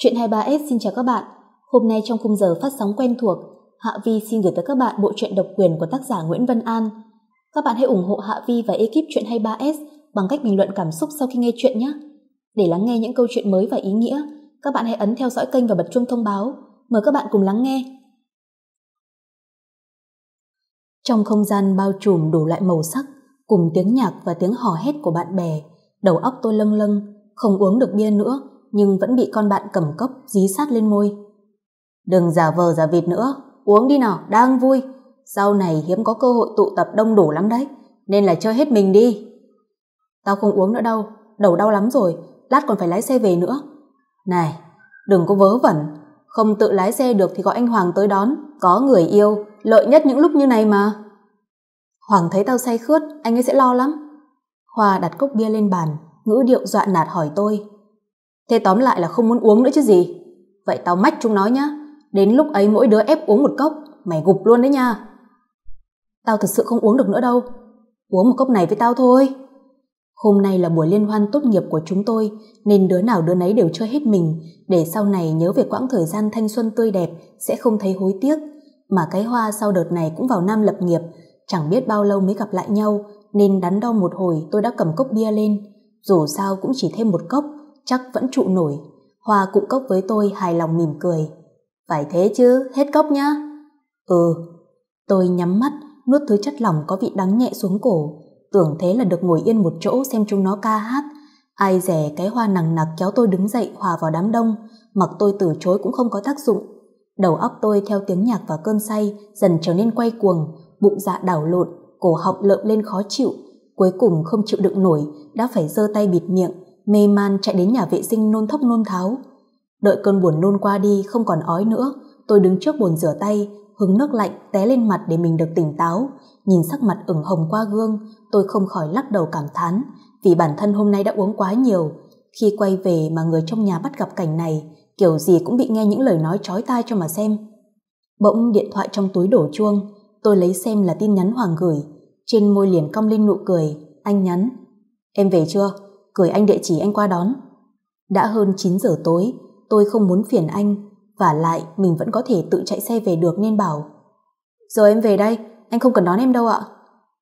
Chuyện 23S xin chào các bạn. Hôm nay trong khung giờ phát sóng quen thuộc, Hạ Vi xin gửi tới các bạn bộ truyện độc quyền của tác giả Nguyễn Vân An. Các bạn hãy ủng hộ Hạ Vi và ekip Chuyện 23S bằng cách bình luận cảm xúc sau khi nghe chuyện nhé. Để lắng nghe những câu chuyện mới và ý nghĩa, các bạn hãy ấn theo dõi kênh và bật chuông thông báo. Mời các bạn cùng lắng nghe. Trong không gian bao trùm đủ loại màu sắc, cùng tiếng nhạc và tiếng hò hét của bạn bè, đầu óc tôi lâng lâng, không uống được bia nữa, nhưng vẫn bị con bạn cầm cốc dí sát lên môi. Đừng giả vờ giả vịt nữa, uống đi nào, đang vui. Sau này hiếm có cơ hội tụ tập đông đủ lắm đấy, nên là chơi hết mình đi. Tao không uống nữa đâu, đầu đau lắm rồi, lát còn phải lái xe về nữa. Này, đừng có vớ vẩn, không tự lái xe được thì gọi anh Hoàng tới đón, có người yêu, lợi nhất những lúc như này mà. Hoàng thấy tao say khướt, anh ấy sẽ lo lắm. Hoa đặt cốc bia lên bàn, ngữ điệu dọa nạt hỏi tôi. Thế tóm lại là không muốn uống nữa chứ gì. Vậy tao mách chúng nó nhá, đến lúc ấy mỗi đứa ép uống một cốc, mày gục luôn đấy nha. Tao thật sự không uống được nữa đâu, uống một cốc này với tao thôi. Hôm nay là buổi liên hoan tốt nghiệp của chúng tôi, nên đứa nào đứa nấy đều chơi hết mình, để sau này nhớ về quãng thời gian thanh xuân tươi đẹp, sẽ không thấy hối tiếc. Mà cái Hoa sau đợt này cũng vào năm lập nghiệp, chẳng biết bao lâu mới gặp lại nhau, nên đắn đo một hồi tôi đã cầm cốc bia lên. Dù sao cũng chỉ thêm một cốc, chắc vẫn trụ nổi. Hoa cụng cốc với tôi hài lòng mỉm cười. Phải thế chứ, hết cốc nhá. Ừ. Tôi nhắm mắt, nuốt thứ chất lỏng có vị đắng nhẹ xuống cổ, tưởng thế là được ngồi yên một chỗ xem chúng nó ca hát. Ai dè cái Hoa nằng nặc kéo tôi đứng dậy hòa vào đám đông, mặc tôi từ chối cũng không có tác dụng. Đầu óc tôi theo tiếng nhạc và cơn say dần trở nên quay cuồng, bụng dạ đảo lộn, cổ họng lợm lên khó chịu. Cuối cùng không chịu đựng nổi, đã phải giơ tay bịt miệng, mê man chạy đến nhà vệ sinh nôn thốc nôn tháo. Đợi cơn buồn nôn qua đi không còn ói nữa, tôi đứng trước bồn rửa tay, hứng nước lạnh té lên mặt để mình được tỉnh táo. Nhìn sắc mặt ửng hồng qua gương, tôi không khỏi lắc đầu cảm thán, vì bản thân hôm nay đã uống quá nhiều. Khi quay về mà người trong nhà bắt gặp cảnh này, kiểu gì cũng bị nghe những lời nói chói tai cho mà xem. Bỗng điện thoại trong túi đổ chuông, tôi lấy xem là tin nhắn Hoàng gửi, trên môi liền cong lên nụ cười. Anh nhắn: Em về chưa? Gửi anh địa chỉ anh qua đón. Đã hơn 9 giờ tối, tôi không muốn phiền anh, vả lại mình vẫn có thể tự chạy xe về được nên bảo: Giờ em về đây, anh không cần đón em đâu ạ.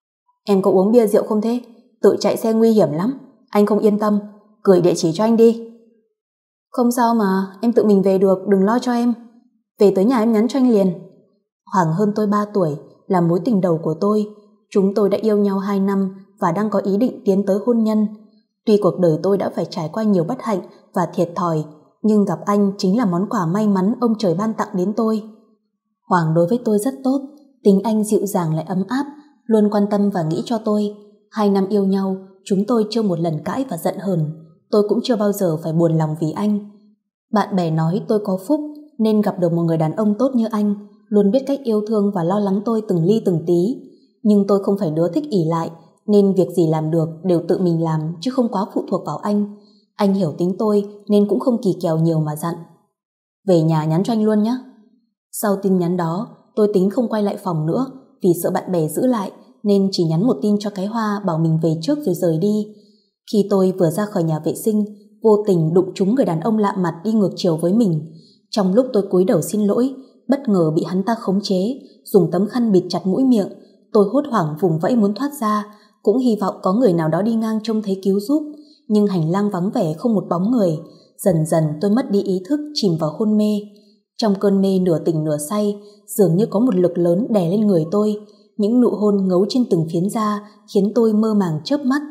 Em có uống bia rượu không thế? Tự chạy xe nguy hiểm lắm, anh không yên tâm, gửi địa chỉ cho anh đi. Không sao mà, em tự mình về được, đừng lo cho em. Về tới nhà em nhắn cho anh liền. Hoàng hơn tôi 3 tuổi, là mối tình đầu của tôi. Chúng tôi đã yêu nhau 2 năm và đang có ý định tiến tới hôn nhân. Tuy cuộc đời tôi đã phải trải qua nhiều bất hạnh và thiệt thòi, nhưng gặp anh chính là món quà may mắn ông trời ban tặng đến tôi. Hoàng đối với tôi rất tốt, tính anh dịu dàng lại ấm áp, luôn quan tâm và nghĩ cho tôi. 2 năm yêu nhau, chúng tôi chưa một lần cãi và giận hờn. Tôi cũng chưa bao giờ phải buồn lòng vì anh. Bạn bè nói tôi có phúc nên gặp được một người đàn ông tốt như anh, luôn biết cách yêu thương và lo lắng tôi từng ly từng tí. Nhưng tôi không phải đứa thích ỷ lại, nên việc gì làm được đều tự mình làm chứ không quá phụ thuộc vào anh. Anh hiểu tính tôi nên cũng không kỳ kèo nhiều mà dặn: Về nhà nhắn cho anh luôn nhé. Sau tin nhắn đó, tôi tính không quay lại phòng nữa, vì sợ bạn bè giữ lại, nên chỉ nhắn một tin cho cái Hoa bảo mình về trước rồi rời đi. Khi tôi vừa ra khỏi nhà vệ sinh, vô tình đụng trúng người đàn ông lạ mặt đi ngược chiều với mình. Trong lúc tôi cúi đầu xin lỗi, bất ngờ bị hắn ta khống chế, dùng tấm khăn bịt chặt mũi miệng. Tôi hốt hoảng vùng vẫy muốn thoát ra, cũng hy vọng có người nào đó đi ngang trông thấy cứu giúp. Nhưng hành lang vắng vẻ không một bóng người. Dần dần tôi mất đi ý thức, chìm vào hôn mê. Trong cơn mê nửa tỉnh nửa say, dường như có một lực lớn đè lên người tôi. Những nụ hôn ngấu trên từng phiến da khiến tôi mơ màng chớp mắt.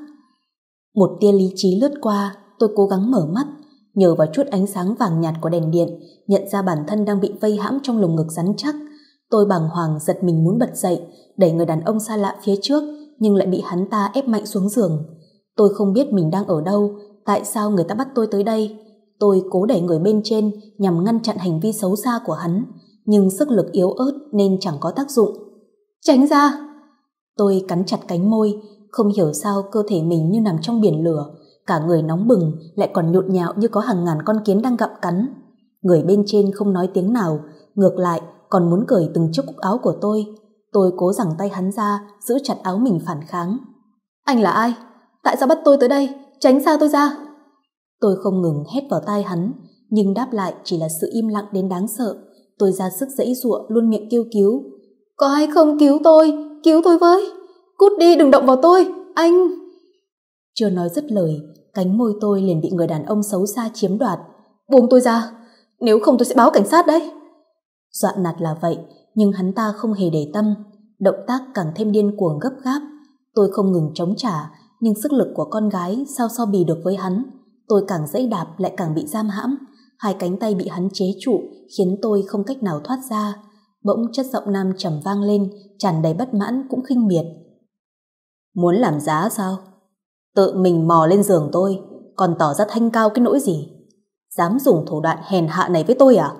Một tia lý trí lướt qua, tôi cố gắng mở mắt, nhờ vào chút ánh sáng vàng nhạt của đèn điện, nhận ra bản thân đang bị vây hãm trong lồng ngực rắn chắc. Tôi bàng hoàng giật mình muốn bật dậy, đẩy người đàn ông xa lạ phía trước, nhưng lại bị hắn ta ép mạnh xuống giường. Tôi không biết mình đang ở đâu, tại sao người ta bắt tôi tới đây. Tôi cố đẩy người bên trên nhằm ngăn chặn hành vi xấu xa của hắn, nhưng sức lực yếu ớt nên chẳng có tác dụng. Tránh ra! Tôi cắn chặt cánh môi, không hiểu sao cơ thể mình như nằm trong biển lửa, cả người nóng bừng lại còn nhộn nhạo như có hàng ngàn con kiến đang gặm cắn. Người bên trên không nói tiếng nào, ngược lại còn muốn cởi từng chiếc cúc áo của tôi. Tôi cố giằng tay hắn ra, giữ chặt áo mình phản kháng. Anh là ai? Tại sao bắt tôi tới đây? Tránh xa tôi ra! Tôi không ngừng hét vào tai hắn, nhưng đáp lại chỉ là sự im lặng đến đáng sợ. Tôi ra sức giãy giụa, luôn miệng kêu cứu. Có ai không, cứu tôi với. Cút đi, đừng động vào tôi, anh. Chưa nói dứt lời, cánh môi tôi liền bị người đàn ông xấu xa chiếm đoạt. Buông tôi ra, nếu không tôi sẽ báo cảnh sát đấy. Dọa nạt là vậy, nhưng hắn ta không hề để tâm, động tác càng thêm điên cuồng gấp gáp. Tôi không ngừng chống trả, nhưng sức lực của con gái sao so bì được với hắn. Tôi càng giãy đạp lại càng bị giam hãm, hai cánh tay bị hắn chế trụ khiến tôi không cách nào thoát ra. Bỗng chất giọng nam trầm vang lên, tràn đầy bất mãn cũng khinh miệt. Muốn làm giá sao? Tự mình mò lên giường tôi, còn tỏ ra thanh cao cái nỗi gì? Dám dùng thủ đoạn hèn hạ này với tôi à?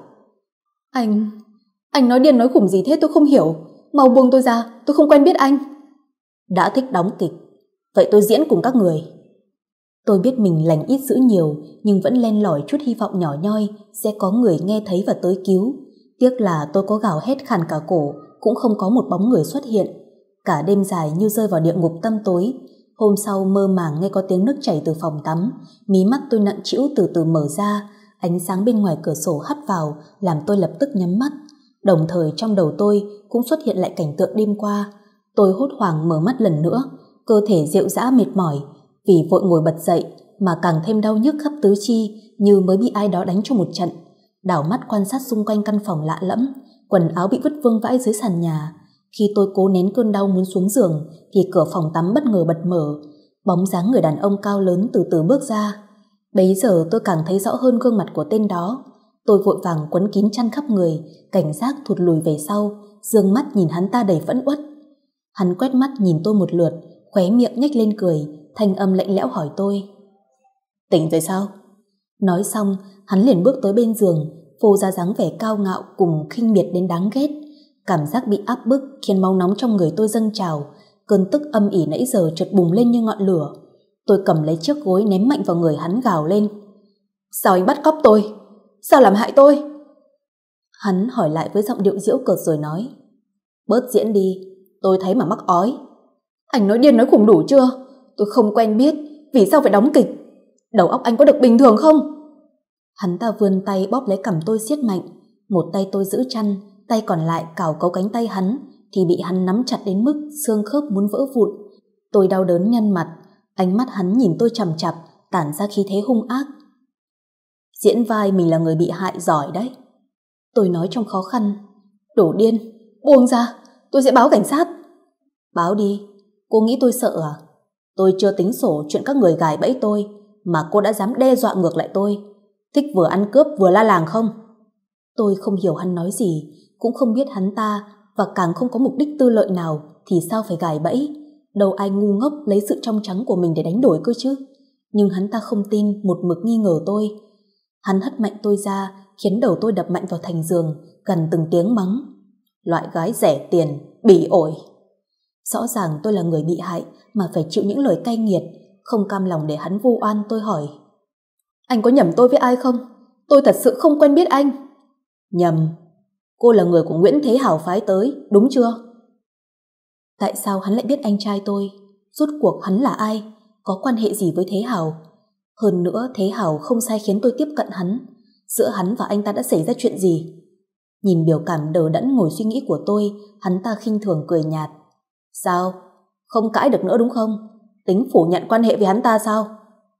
Anh nói điên nói khủng gì thế, tôi không hiểu. Mau buông tôi ra, tôi không quen biết anh. Đã thích đóng kịch, vậy tôi diễn cùng các người. Tôi biết mình lành ít dữ nhiều, nhưng vẫn len lỏi chút hy vọng nhỏ nhoi sẽ có người nghe thấy và tới cứu. Tiếc là tôi có gào hét khàn cả cổ, cũng không có một bóng người xuất hiện. Cả đêm dài như rơi vào địa ngục tăm tối. Hôm sau mơ màng nghe có tiếng nước chảy từ phòng tắm, mí mắt tôi nặng trĩu từ từ mở ra, ánh sáng bên ngoài cửa sổ hắt vào làm tôi lập tức nhắm mắt. Đồng thời trong đầu tôi cũng xuất hiện lại cảnh tượng đêm qua. Tôi hốt hoảng mở mắt lần nữa, cơ thể rệu rã mệt mỏi, vì vội ngồi bật dậy mà càng thêm đau nhức khắp tứ chi, như mới bị ai đó đánh cho một trận. Đảo mắt quan sát xung quanh căn phòng lạ lẫm, quần áo bị vứt vương vãi dưới sàn nhà. Khi tôi cố nén cơn đau muốn xuống giường thì cửa phòng tắm bất ngờ bật mở, bóng dáng người đàn ông cao lớn từ từ bước ra. Bấy giờ tôi càng thấy rõ hơn gương mặt của tên đó. Tôi vội vàng quấn kín chăn khắp người, cảnh giác thụt lùi về sau, dương mắt nhìn hắn ta đầy phẫn uất. Hắn quét mắt nhìn tôi một lượt, khóe miệng nhếch lên cười, thanh âm lạnh lẽo hỏi tôi. Tỉnh rồi sao? Nói xong, hắn liền bước tới bên giường, phô ra dáng vẻ cao ngạo cùng khinh miệt đến đáng ghét. Cảm giác bị áp bức khiến máu nóng trong người tôi dâng trào, cơn tức âm ỉ nãy giờ chợt bùng lên như ngọn lửa. Tôi cầm lấy chiếc gối ném mạnh vào người hắn, gào lên. Sao anh bắt cóc tôi? Sao làm hại tôi? Hắn hỏi lại với giọng điệu giễu cợt rồi nói. Bớt diễn đi, tôi thấy mà mắc ói. Anh nói điên nói khủng đủ chưa? Tôi không quen biết, vì sao phải đóng kịch? Đầu óc anh có được bình thường không? Hắn ta vươn tay bóp lấy cằm tôi siết mạnh. Một tay tôi giữ chăn, tay còn lại cào cấu cánh tay hắn thì bị hắn nắm chặt đến mức xương khớp muốn vỡ vụn. Tôi đau đớn nhăn mặt, ánh mắt hắn nhìn tôi chằm chằm, tản ra khí thế hung ác. Diễn vai mình là người bị hại giỏi đấy. Tôi nói trong khó khăn. Đổ điên, buông ra, tôi sẽ báo cảnh sát. Báo đi, cô nghĩ tôi sợ à? Tôi chưa tính sổ chuyện các người gài bẫy tôi mà cô đã dám đe dọa ngược lại tôi. Thích vừa ăn cướp vừa la làng không? Tôi không hiểu hắn nói gì, cũng không biết hắn ta, và càng không có mục đích tư lợi nào thì sao phải gài bẫy. Đâu ai ngu ngốc lấy sự trong trắng của mình để đánh đổi cơ chứ. Nhưng hắn ta không tin, một mực nghi ngờ tôi. Hắn hất mạnh tôi ra, khiến đầu tôi đập mạnh vào thành giường, gần từng tiếng mắng. Loại gái rẻ tiền, bỉ ổi. Rõ ràng tôi là người bị hại mà phải chịu những lời cay nghiệt. Không cam lòng để hắn vu oan, tôi hỏi. Anh có nhầm tôi với ai không? Tôi thật sự không quen biết anh. Nhầm, cô là người của Nguyễn Thế Hào phái tới, đúng chưa? Tại sao hắn lại biết anh trai tôi? Rốt cuộc hắn là ai? Có quan hệ gì với Thế Hào? Hơn nữa Thế Hào không sai khiến tôi tiếp cận hắn. Giữa hắn và anh ta đã xảy ra chuyện gì? Nhìn biểu cảm đờ đẫn ngồi suy nghĩ của tôi, hắn ta khinh thường cười nhạt. Sao? Không cãi được nữa đúng không? Tính phủ nhận quan hệ với hắn ta sao?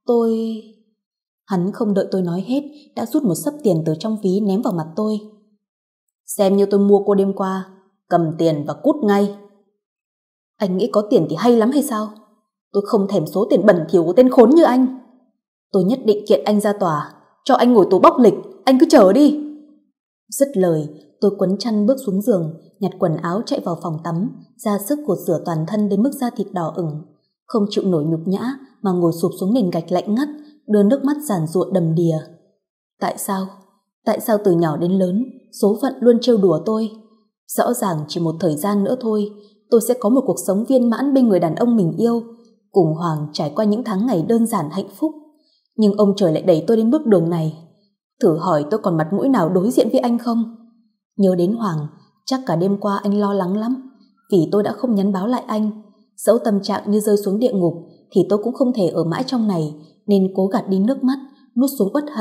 Hắn không đợi tôi nói hết, đã rút một xấp tiền từ trong ví ném vào mặt tôi. Xem như tôi mua cô đêm qua, cầm tiền và cút ngay. Anh nghĩ có tiền thì hay lắm hay sao? Tôi không thèm số tiền bẩn thỉu của tên khốn như anh. Tôi nhất định kiện anh ra tòa, cho anh ngồi tù bóc lịch, anh cứ chờ đi. Dứt lời, tôi quấn chăn bước xuống giường, nhặt quần áo chạy vào phòng tắm, ra sức gột rửa toàn thân đến mức da thịt đỏ ửng. Không chịu nổi nhục nhã mà ngồi sụp xuống nền gạch lạnh ngắt, đưa nước mắt giàn giụa đầm đìa. Tại sao? Tại sao từ nhỏ đến lớn, số phận luôn trêu đùa tôi? Rõ ràng chỉ một thời gian nữa thôi, tôi sẽ có một cuộc sống viên mãn bên người đàn ông mình yêu, cùng Hoàng trải qua những tháng ngày đơn giản hạnh phúc. Nhưng ông trời lại đẩy tôi đến bước đường này. Thử hỏi tôi còn mặt mũi nào đối diện với anh không? Nhớ đến Hoàng, chắc cả đêm qua anh lo lắng lắm, vì tôi đã không nhắn báo lại anh. Dẫu tâm trạng như rơi xuống địa ngục thì tôi cũng không thể ở mãi trong này, nên cố gạt đi nước mắt, nuốt xuống uất hận,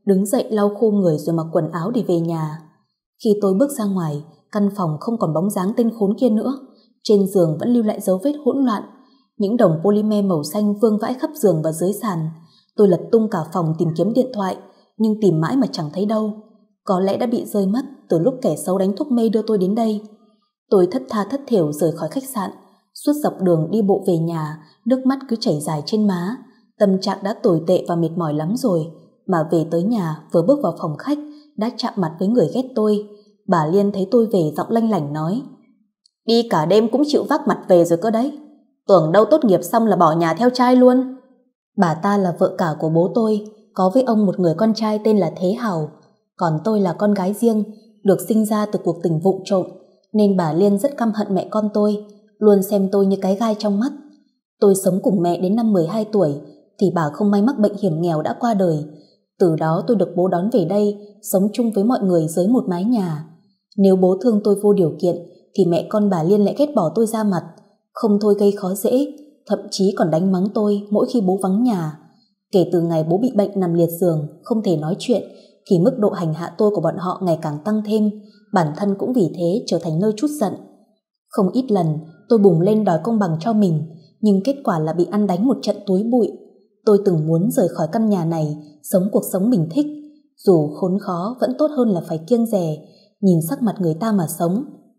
đứng dậy lau khô người rồi mặc quần áo để về nhà. Khi tôi bước ra ngoài, căn phòng không còn bóng dáng tên khốn kia nữa. Trên giường vẫn lưu lại dấu vết hỗn loạn. Những đồng polymer màu xanh vương vãi khắp giường và dưới sàn. Tôi lật tung cả phòng tìm kiếm điện thoại, nhưng tìm mãi mà chẳng thấy đâu. Có lẽ đã bị rơi mất từ lúc kẻ xấu đánh thuốc mê đưa tôi đến đây. Tôi thất tha thất thểu rời khỏi khách sạn. Suốt dọc đường đi bộ về nhà, nước mắt cứ chảy dài trên má. Tâm trạng đã tồi tệ và mệt mỏi lắm rồi, mà về tới nhà vừa bước vào phòng khách đã chạm mặt với người ghét tôi. Bà Liên thấy tôi về giọng lanh lảnh nói: đi cả đêm cũng chịu vác mặt về rồi cơ đấy. Tưởng đâu tốt nghiệp xong là bỏ nhà theo trai luôn. Bà ta là vợ cả của bố tôi, có với ông một người con trai tên là Thế Hào. Còn tôi là con gái riêng, được sinh ra từ cuộc tình vụng trộm, nên bà Liên rất căm hận mẹ con tôi, luôn xem tôi như cái gai trong mắt. Tôi sống cùng mẹ đến năm 12 tuổi thì bà không may mắc bệnh hiểm nghèo đã qua đời. Từ đó tôi được bố đón về đây, sống chung với mọi người dưới một mái nhà. Nếu bố thương tôi vô điều kiện thì mẹ con bà Liên lại ghét bỏ tôi ra mặt, không thôi gây khó dễ, thậm chí còn đánh mắng tôi mỗi khi bố vắng nhà. Kể từ ngày bố bị bệnh nằm liệt giường, không thể nói chuyện, thì mức độ hành hạ tôi của bọn họ ngày càng tăng thêm, bản thân cũng vì thế trở thành nơi trút giận. Không ít lần tôi bùng lên đòi công bằng cho mình, nhưng kết quả là bị ăn đánh một trận túi bụi. Tôi từng muốn rời khỏi căn nhà này, sống cuộc sống mình thích, dù khốn khó vẫn tốt hơn là phải kiêng dè, nhìn sắc mặt người ta mà sống.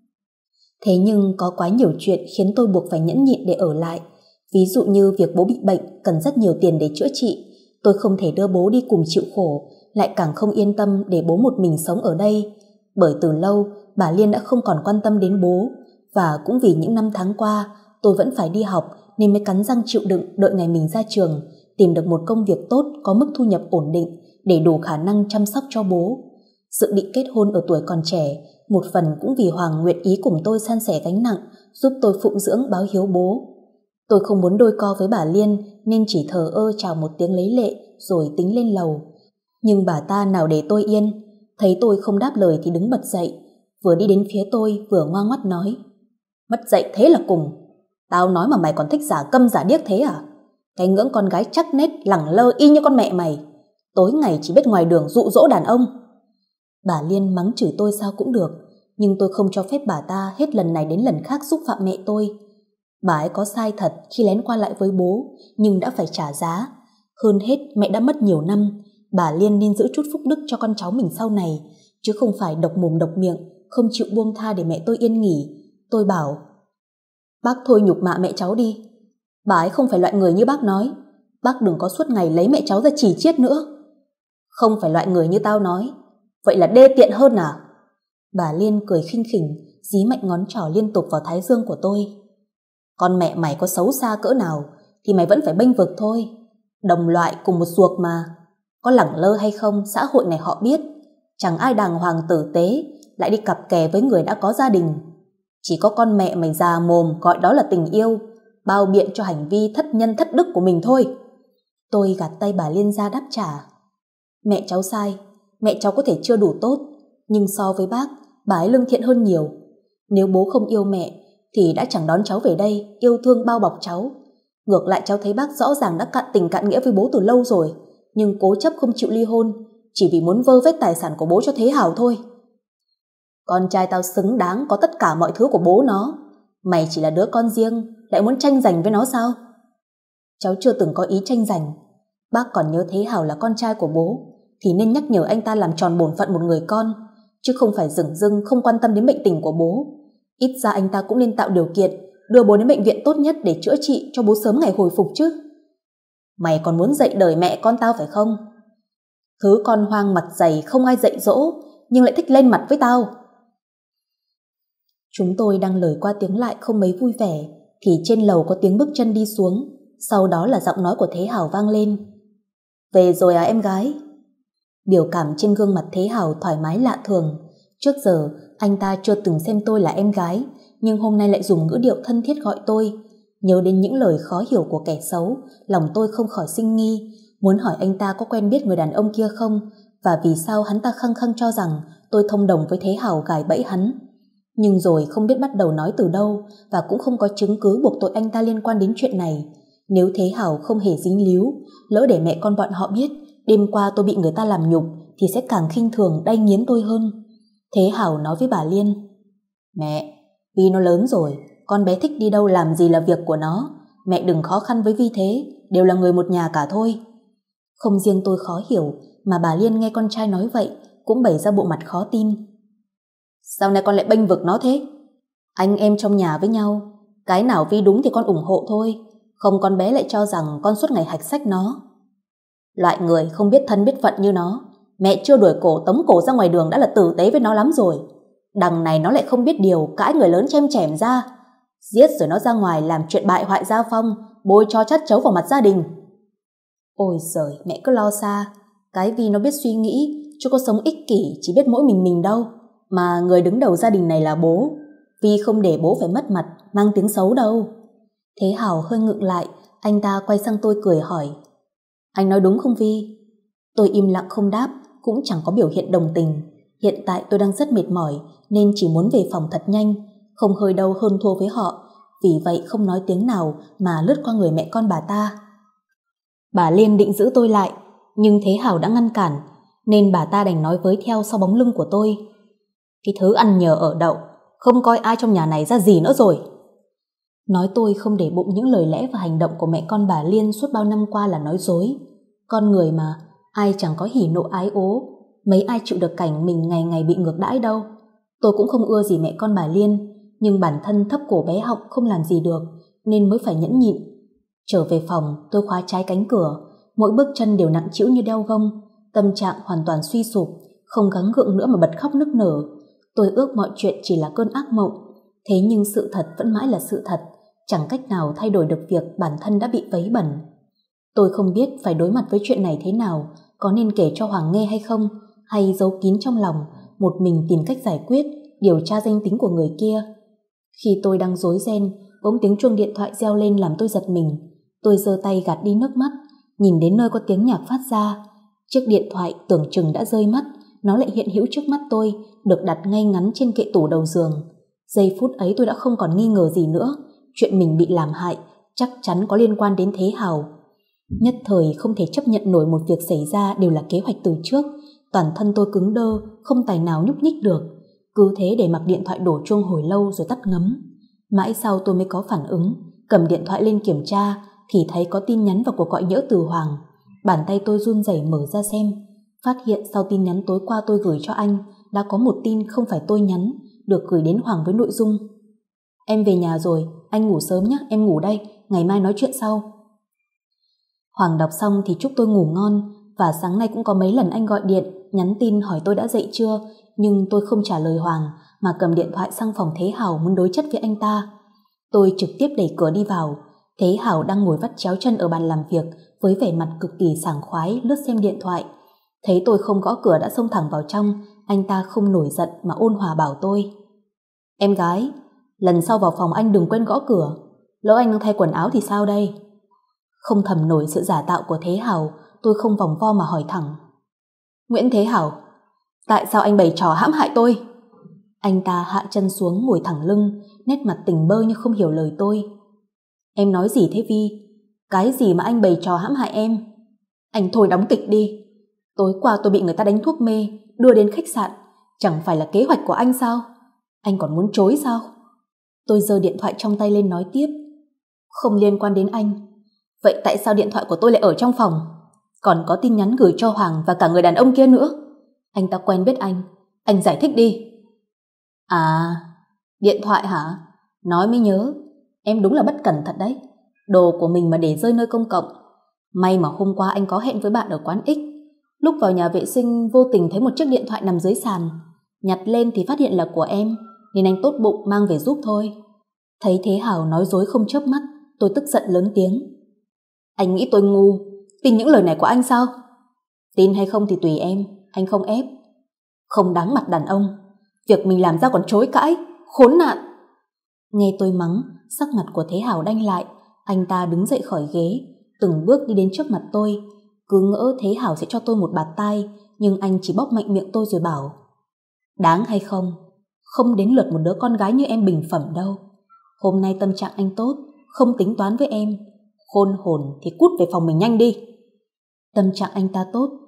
Thế nhưng có quá nhiều chuyện khiến tôi buộc phải nhẫn nhịn để ở lại. Ví dụ như việc bố bị bệnh cần rất nhiều tiền để chữa trị. Tôi không thể đưa bố đi cùng chịu khổ, lại càng không yên tâm để bố một mình sống ở đây. Bởi từ lâu bà Liên đã không còn quan tâm đến bố, và cũng vì những năm tháng qua tôi vẫn phải đi học nên mới cắn răng chịu đựng đợi ngày mình ra trường, tìm được một công việc tốt có mức thu nhập ổn định để đủ khả năng chăm sóc cho bố. Dự định kết hôn ở tuổi còn trẻ, một phần cũng vì Hoàng nguyện ý cùng tôi san sẻ gánh nặng, giúp tôi phụng dưỡng báo hiếu bố. Tôi không muốn đôi co với bà Liên nên chỉ thờ ơ chào một tiếng lấy lệ rồi tính lên lầu. Nhưng bà ta nào để tôi yên, thấy tôi không đáp lời thì đứng bật dậy, vừa đi đến phía tôi vừa ngoa ngoắt nói: mất dạy thế là cùng. Tao nói mà mày còn thích giả câm giả điếc thế à? Cái ngưỡng con gái chắc nết lẳng lơ y như con mẹ mày, tối ngày chỉ biết ngoài đường dụ dỗ đàn ông. Bà Liên mắng chửi tôi sao cũng được, nhưng tôi không cho phép bà ta hết lần này đến lần khác xúc phạm mẹ tôi. Bà ấy có sai thật khi lén qua lại với bố, nhưng đã phải trả giá. Hơn hết mẹ đã mất nhiều năm, bà Liên nên giữ chút phúc đức cho con cháu mình sau này, chứ không phải độc mồm độc miệng, không chịu buông tha để mẹ tôi yên nghỉ. Tôi bảo: bác thôi nhục mạ mẹ cháu đi. Bà ấy không phải loại người như bác nói. Bác đừng có suốt ngày lấy mẹ cháu ra chì chiết nữa. Không phải loại người như tao nói, vậy là đê tiện hơn à? Bà Liên cười khinh khỉnh, dí mạnh ngón trỏ liên tục vào thái dương của tôi. Con mẹ mày có xấu xa cỡ nào thì mày vẫn phải bênh vực thôi. Đồng loại cùng một ruột mà. Có lẳng lơ hay không xã hội này họ biết. Chẳng ai đàng hoàng tử tế lại đi cặp kè với người đã có gia đình. Chỉ có con mẹ mày già mồm gọi đó là tình yêu, bao biện cho hành vi thất nhân thất đức của mình thôi. Tôi gạt tay bà Liên ra đáp trả: mẹ cháu sai, mẹ cháu có thể chưa đủ tốt, nhưng so với bác, bà ấy lương thiện hơn nhiều. Nếu bố không yêu mẹ thì đã chẳng đón cháu về đây, yêu thương bao bọc cháu. Ngược lại cháu thấy bác rõ ràng đã cạn tình cạn nghĩa với bố từ lâu rồi, nhưng cố chấp không chịu ly hôn, chỉ vì muốn vơ vét tài sản của bố cho Thế Hào thôi. Con trai tao xứng đáng có tất cả mọi thứ của bố nó. Mày chỉ là đứa con riêng, lại muốn tranh giành với nó sao? Cháu chưa từng có ý tranh giành. Bác còn nhớ Thế Hào là con trai của bố thì nên nhắc nhở anh ta làm tròn bổn phận một người con, chứ không phải dửng dưng không quan tâm đến bệnh tình của bố. Ít ra anh ta cũng nên tạo điều kiện đưa bố đến bệnh viện tốt nhất để chữa trị cho bố sớm ngày hồi phục chứ. Mày còn muốn dạy đời mẹ con tao phải không? Thứ con hoang mặt dày không ai dạy dỗ, nhưng lại thích lên mặt với tao. Chúng tôi đang lời qua tiếng lại không mấy vui vẻ thì trên lầu có tiếng bước chân đi xuống, sau đó là giọng nói của Thế Hào vang lên: về rồi à em gái? Biểu cảm trên gương mặt Thế Hào thoải mái lạ thường. Trước giờ anh ta chưa từng xem tôi là em gái, nhưng hôm nay lại dùng ngữ điệu thân thiết gọi tôi. Nhớ đến những lời khó hiểu của kẻ xấu, lòng tôi không khỏi sinh nghi, muốn hỏi anh ta có quen biết người đàn ông kia không, và vì sao hắn ta khăng khăng cho rằng tôi thông đồng với Thế Hào gài bẫy hắn. Nhưng rồi không biết bắt đầu nói từ đâu, và cũng không có chứng cứ buộc tội anh ta liên quan đến chuyện này. Nếu Thế Hào không hề dính líu, lỡ để mẹ con bọn họ biết Đêm qua tôi bị người ta làm nhục thì sẽ càng khinh thường đay nghiến tôi hơn. Thế Hảo nói với bà Liên: Mẹ, Vi nó lớn rồi, con bé thích đi đâu làm gì là việc của nó. Mẹ đừng khó khăn với Vi thế, đều là người một nhà cả thôi. Không riêng tôi khó hiểu, mà bà Liên nghe con trai nói vậy cũng bày ra bộ mặt khó tin. Sao nay con lại bênh vực nó thế? Anh em trong nhà với nhau, cái nào Vi đúng thì con ủng hộ thôi, không con bé lại cho rằng con suốt ngày hạch sách nó. Loại người không biết thân biết phận như nó, mẹ chưa đuổi cổ tống cổ ra ngoài đường đã là tử tế với nó lắm rồi. Đằng này nó lại không biết điều, cãi người lớn chém chẻm ra, giết rồi nó ra ngoài làm chuyện bại hoại gia phong, bôi cho chát chấu vào mặt gia đình. Ôi giời, mẹ cứ lo xa. Cái Vi nó biết suy nghĩ, chứ có sống ích kỷ chỉ biết mỗi mình đâu. Mà người đứng đầu gia đình này là bố, Vi không để bố phải mất mặt, mang tiếng xấu đâu. Thế Hảo hơi ngượng lại, anh ta quay sang tôi cười hỏi: Anh nói đúng không Vi? Tôi im lặng không đáp, cũng chẳng có biểu hiện đồng tình. Hiện tại tôi đang rất mệt mỏi nên chỉ muốn về phòng thật nhanh, không hơi đâu hơn thua với họ. Vì vậy không nói tiếng nào mà lướt qua người mẹ con bà ta. Bà Liên định giữ tôi lại, nhưng Thế Hảo đã ngăn cản, nên bà ta đành nói với theo sau bóng lưng của tôi: Cái thứ ăn nhờ ở đậu, không coi ai trong nhà này ra gì nữa rồi. Nói tôi không để bụng những lời lẽ và hành động của mẹ con bà Liên suốt bao năm qua là nói dối. Con người mà, ai chẳng có hỉ nộ ái ố, mấy ai chịu được cảnh mình ngày ngày bị ngược đãi đâu. Tôi cũng không ưa gì mẹ con bà Liên, nhưng bản thân thấp cổ bé họng không làm gì được, nên mới phải nhẫn nhịn. Trở về phòng, tôi khóa trái cánh cửa, mỗi bước chân đều nặng trĩu như đeo gông, tâm trạng hoàn toàn suy sụp, không gắng gượng nữa mà bật khóc nức nở. Tôi ước mọi chuyện chỉ là cơn ác mộng, thế nhưng sự thật vẫn mãi là sự thật, chẳng cách nào thay đổi được việc bản thân đã bị vấy bẩn. Tôi không biết phải đối mặt với chuyện này thế nào, có nên kể cho Hoàng nghe hay không, hay giấu kín trong lòng, một mình tìm cách giải quyết, điều tra danh tính của người kia. Khi tôi đang rối ren, bỗng tiếng chuông điện thoại reo lên làm tôi giật mình. Tôi giơ tay gạt đi nước mắt, nhìn đến nơi có tiếng nhạc phát ra. Chiếc điện thoại tưởng chừng đã rơi mất, nó lại hiện hữu trước mắt tôi, được đặt ngay ngắn trên kệ tủ đầu giường. Giây phút ấy tôi đã không còn nghi ngờ gì nữa, chuyện mình bị làm hại chắc chắn có liên quan đến Thế Hảo. Nhất thời không thể chấp nhận nổi một việc xảy ra đều là kế hoạch từ trước. Toàn thân tôi cứng đơ, không tài nào nhúc nhích được, cứ thế để mặc điện thoại đổ chuông hồi lâu rồi tắt ngấm. Mãi sau tôi mới có phản ứng, cầm điện thoại lên kiểm tra thì thấy có tin nhắn và cuộc gọi nhỡ từ Hoàng. Bàn tay tôi run rẩy mở ra xem, phát hiện sau tin nhắn tối qua tôi gửi cho anh đã có một tin không phải tôi nhắn, được gửi đến Hoàng với nội dung: Em về nhà rồi, anh ngủ sớm nhé, em ngủ đây, ngày mai nói chuyện sau. Hoàng đọc xong thì chúc tôi ngủ ngon, và sáng nay cũng có mấy lần anh gọi điện, nhắn tin hỏi tôi đã dậy chưa, nhưng tôi không trả lời Hoàng mà cầm điện thoại sang phòng Thế Hảo muốn đối chất với anh ta. Tôi trực tiếp đẩy cửa đi vào. Thế Hảo đang ngồi vắt chéo chân ở bàn làm việc với vẻ mặt cực kỳ sảng khoái lướt xem điện thoại. Thấy tôi không gõ cửa đã xông thẳng vào trong, anh ta không nổi giận mà ôn hòa bảo tôi: Em gái, lần sau vào phòng anh đừng quên gõ cửa, lỡ anh đang thay quần áo thì sao đây? Không thầm nổi sự giả tạo của Thế Hảo, tôi không vòng vo mà hỏi thẳng: Nguyễn Thế Hảo, tại sao anh bày trò hãm hại tôi? Anh ta hạ chân xuống ngồi thẳng lưng, nét mặt tỉnh bơ như không hiểu lời tôi. Em nói gì thế Vi? Cái gì mà anh bày trò hãm hại em? Anh thôi đóng kịch đi. Tối qua tôi bị người ta đánh thuốc mê, đưa đến khách sạn, chẳng phải là kế hoạch của anh sao? Anh còn muốn chối sao? Tôi giơ điện thoại trong tay lên nói tiếp: Không liên quan đến anh. Vậy tại sao điện thoại của tôi lại ở trong phòng? Còn có tin nhắn gửi cho Hoàng và cả người đàn ông kia nữa. Anh ta quen biết anh giải thích đi. À, điện thoại hả? Nói mới nhớ, em đúng là bất cẩn thật đấy. Đồ của mình mà để rơi nơi công cộng. May mà hôm qua anh có hẹn với bạn ở quán X. Lúc vào nhà vệ sinh vô tình thấy một chiếc điện thoại nằm dưới sàn. Nhặt lên thì phát hiện là của em, nên anh tốt bụng mang về giúp thôi. Thấy Thế Hảo nói dối không chớp mắt, tôi tức giận lớn tiếng: Anh nghĩ tôi ngu, tin những lời này của anh sao? Tin hay không thì tùy em, anh không ép. Không đáng mặt đàn ông, việc mình làm ra còn chối cãi, khốn nạn. Nghe tôi mắng, sắc mặt của Thế Hảo đanh lại. Anh ta đứng dậy khỏi ghế, từng bước đi đến trước mặt tôi. Cứ ngỡ Thế Hảo sẽ cho tôi một bạt tai, nhưng anh chỉ bóp mạnh miệng tôi rồi bảo: Đáng hay không? Không đến lượt một đứa con gái như em bình phẩm đâu. Hôm nay tâm trạng anh tốt, không tính toán với em. Khôn hồn thì cút về phòng mình nhanh đi. Tâm trạng anh ta tốt,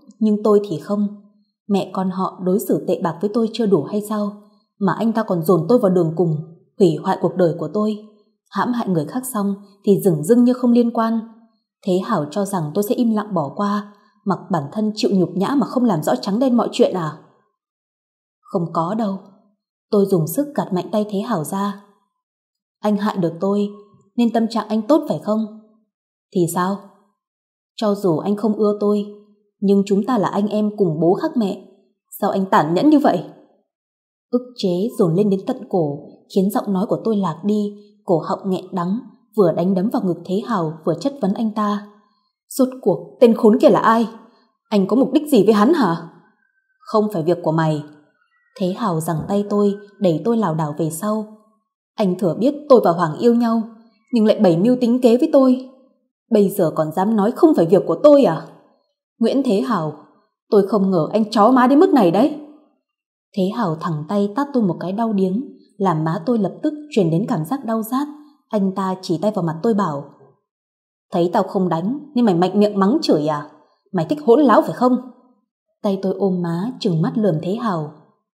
nhưng tôi thì không. Mẹ con họ đối xử tệ bạc với tôi chưa đủ hay sao, mà anh ta còn dồn tôi vào đường cùng, hủy hoại cuộc đời của tôi. Hãm hại người khác xong thì dửng dưng như không liên quan. Thế Hảo cho rằng tôi sẽ im lặng bỏ qua, mặc bản thân chịu nhục nhã mà không làm rõ trắng đen mọi chuyện à? Không có đâu. Tôi dùng sức gạt mạnh tay Thế Hảo ra. Anh hại được tôi nên tâm trạng anh tốt phải không? Thì sao? Cho dù anh không ưa tôi, nhưng chúng ta là anh em cùng bố khác mẹ. Sao anh tàn nhẫn như vậy? Ức chế dồn lên đến tận cổ, khiến giọng nói của tôi lạc đi, cổ họng nghẹn đắng, vừa đánh đấm vào ngực Thế Hào vừa chất vấn anh ta. Rốt cuộc tên khốn kia là ai? Anh có mục đích gì với hắn hả? Không phải việc của mày. Thế Hào giằng tay tôi, đẩy tôi lảo đảo về sau. Anh thừa biết tôi và Hoàng yêu nhau, nhưng lại bày mưu tính kế với tôi. Bây giờ còn dám nói không phải việc của tôi à? Nguyễn Thế Hào, tôi không ngờ anh chó má đến mức này đấy. Thế Hào thẳng tay tát tôi một cái đau điếng, làm má tôi lập tức truyền đến cảm giác đau rát. Anh ta chỉ tay vào mặt tôi bảo: thấy tao không đánh nên mày mạnh miệng mắng chửi à? Mày thích hỗn láo phải không? Tay tôi ôm má trừng mắt lườm Thế Hào.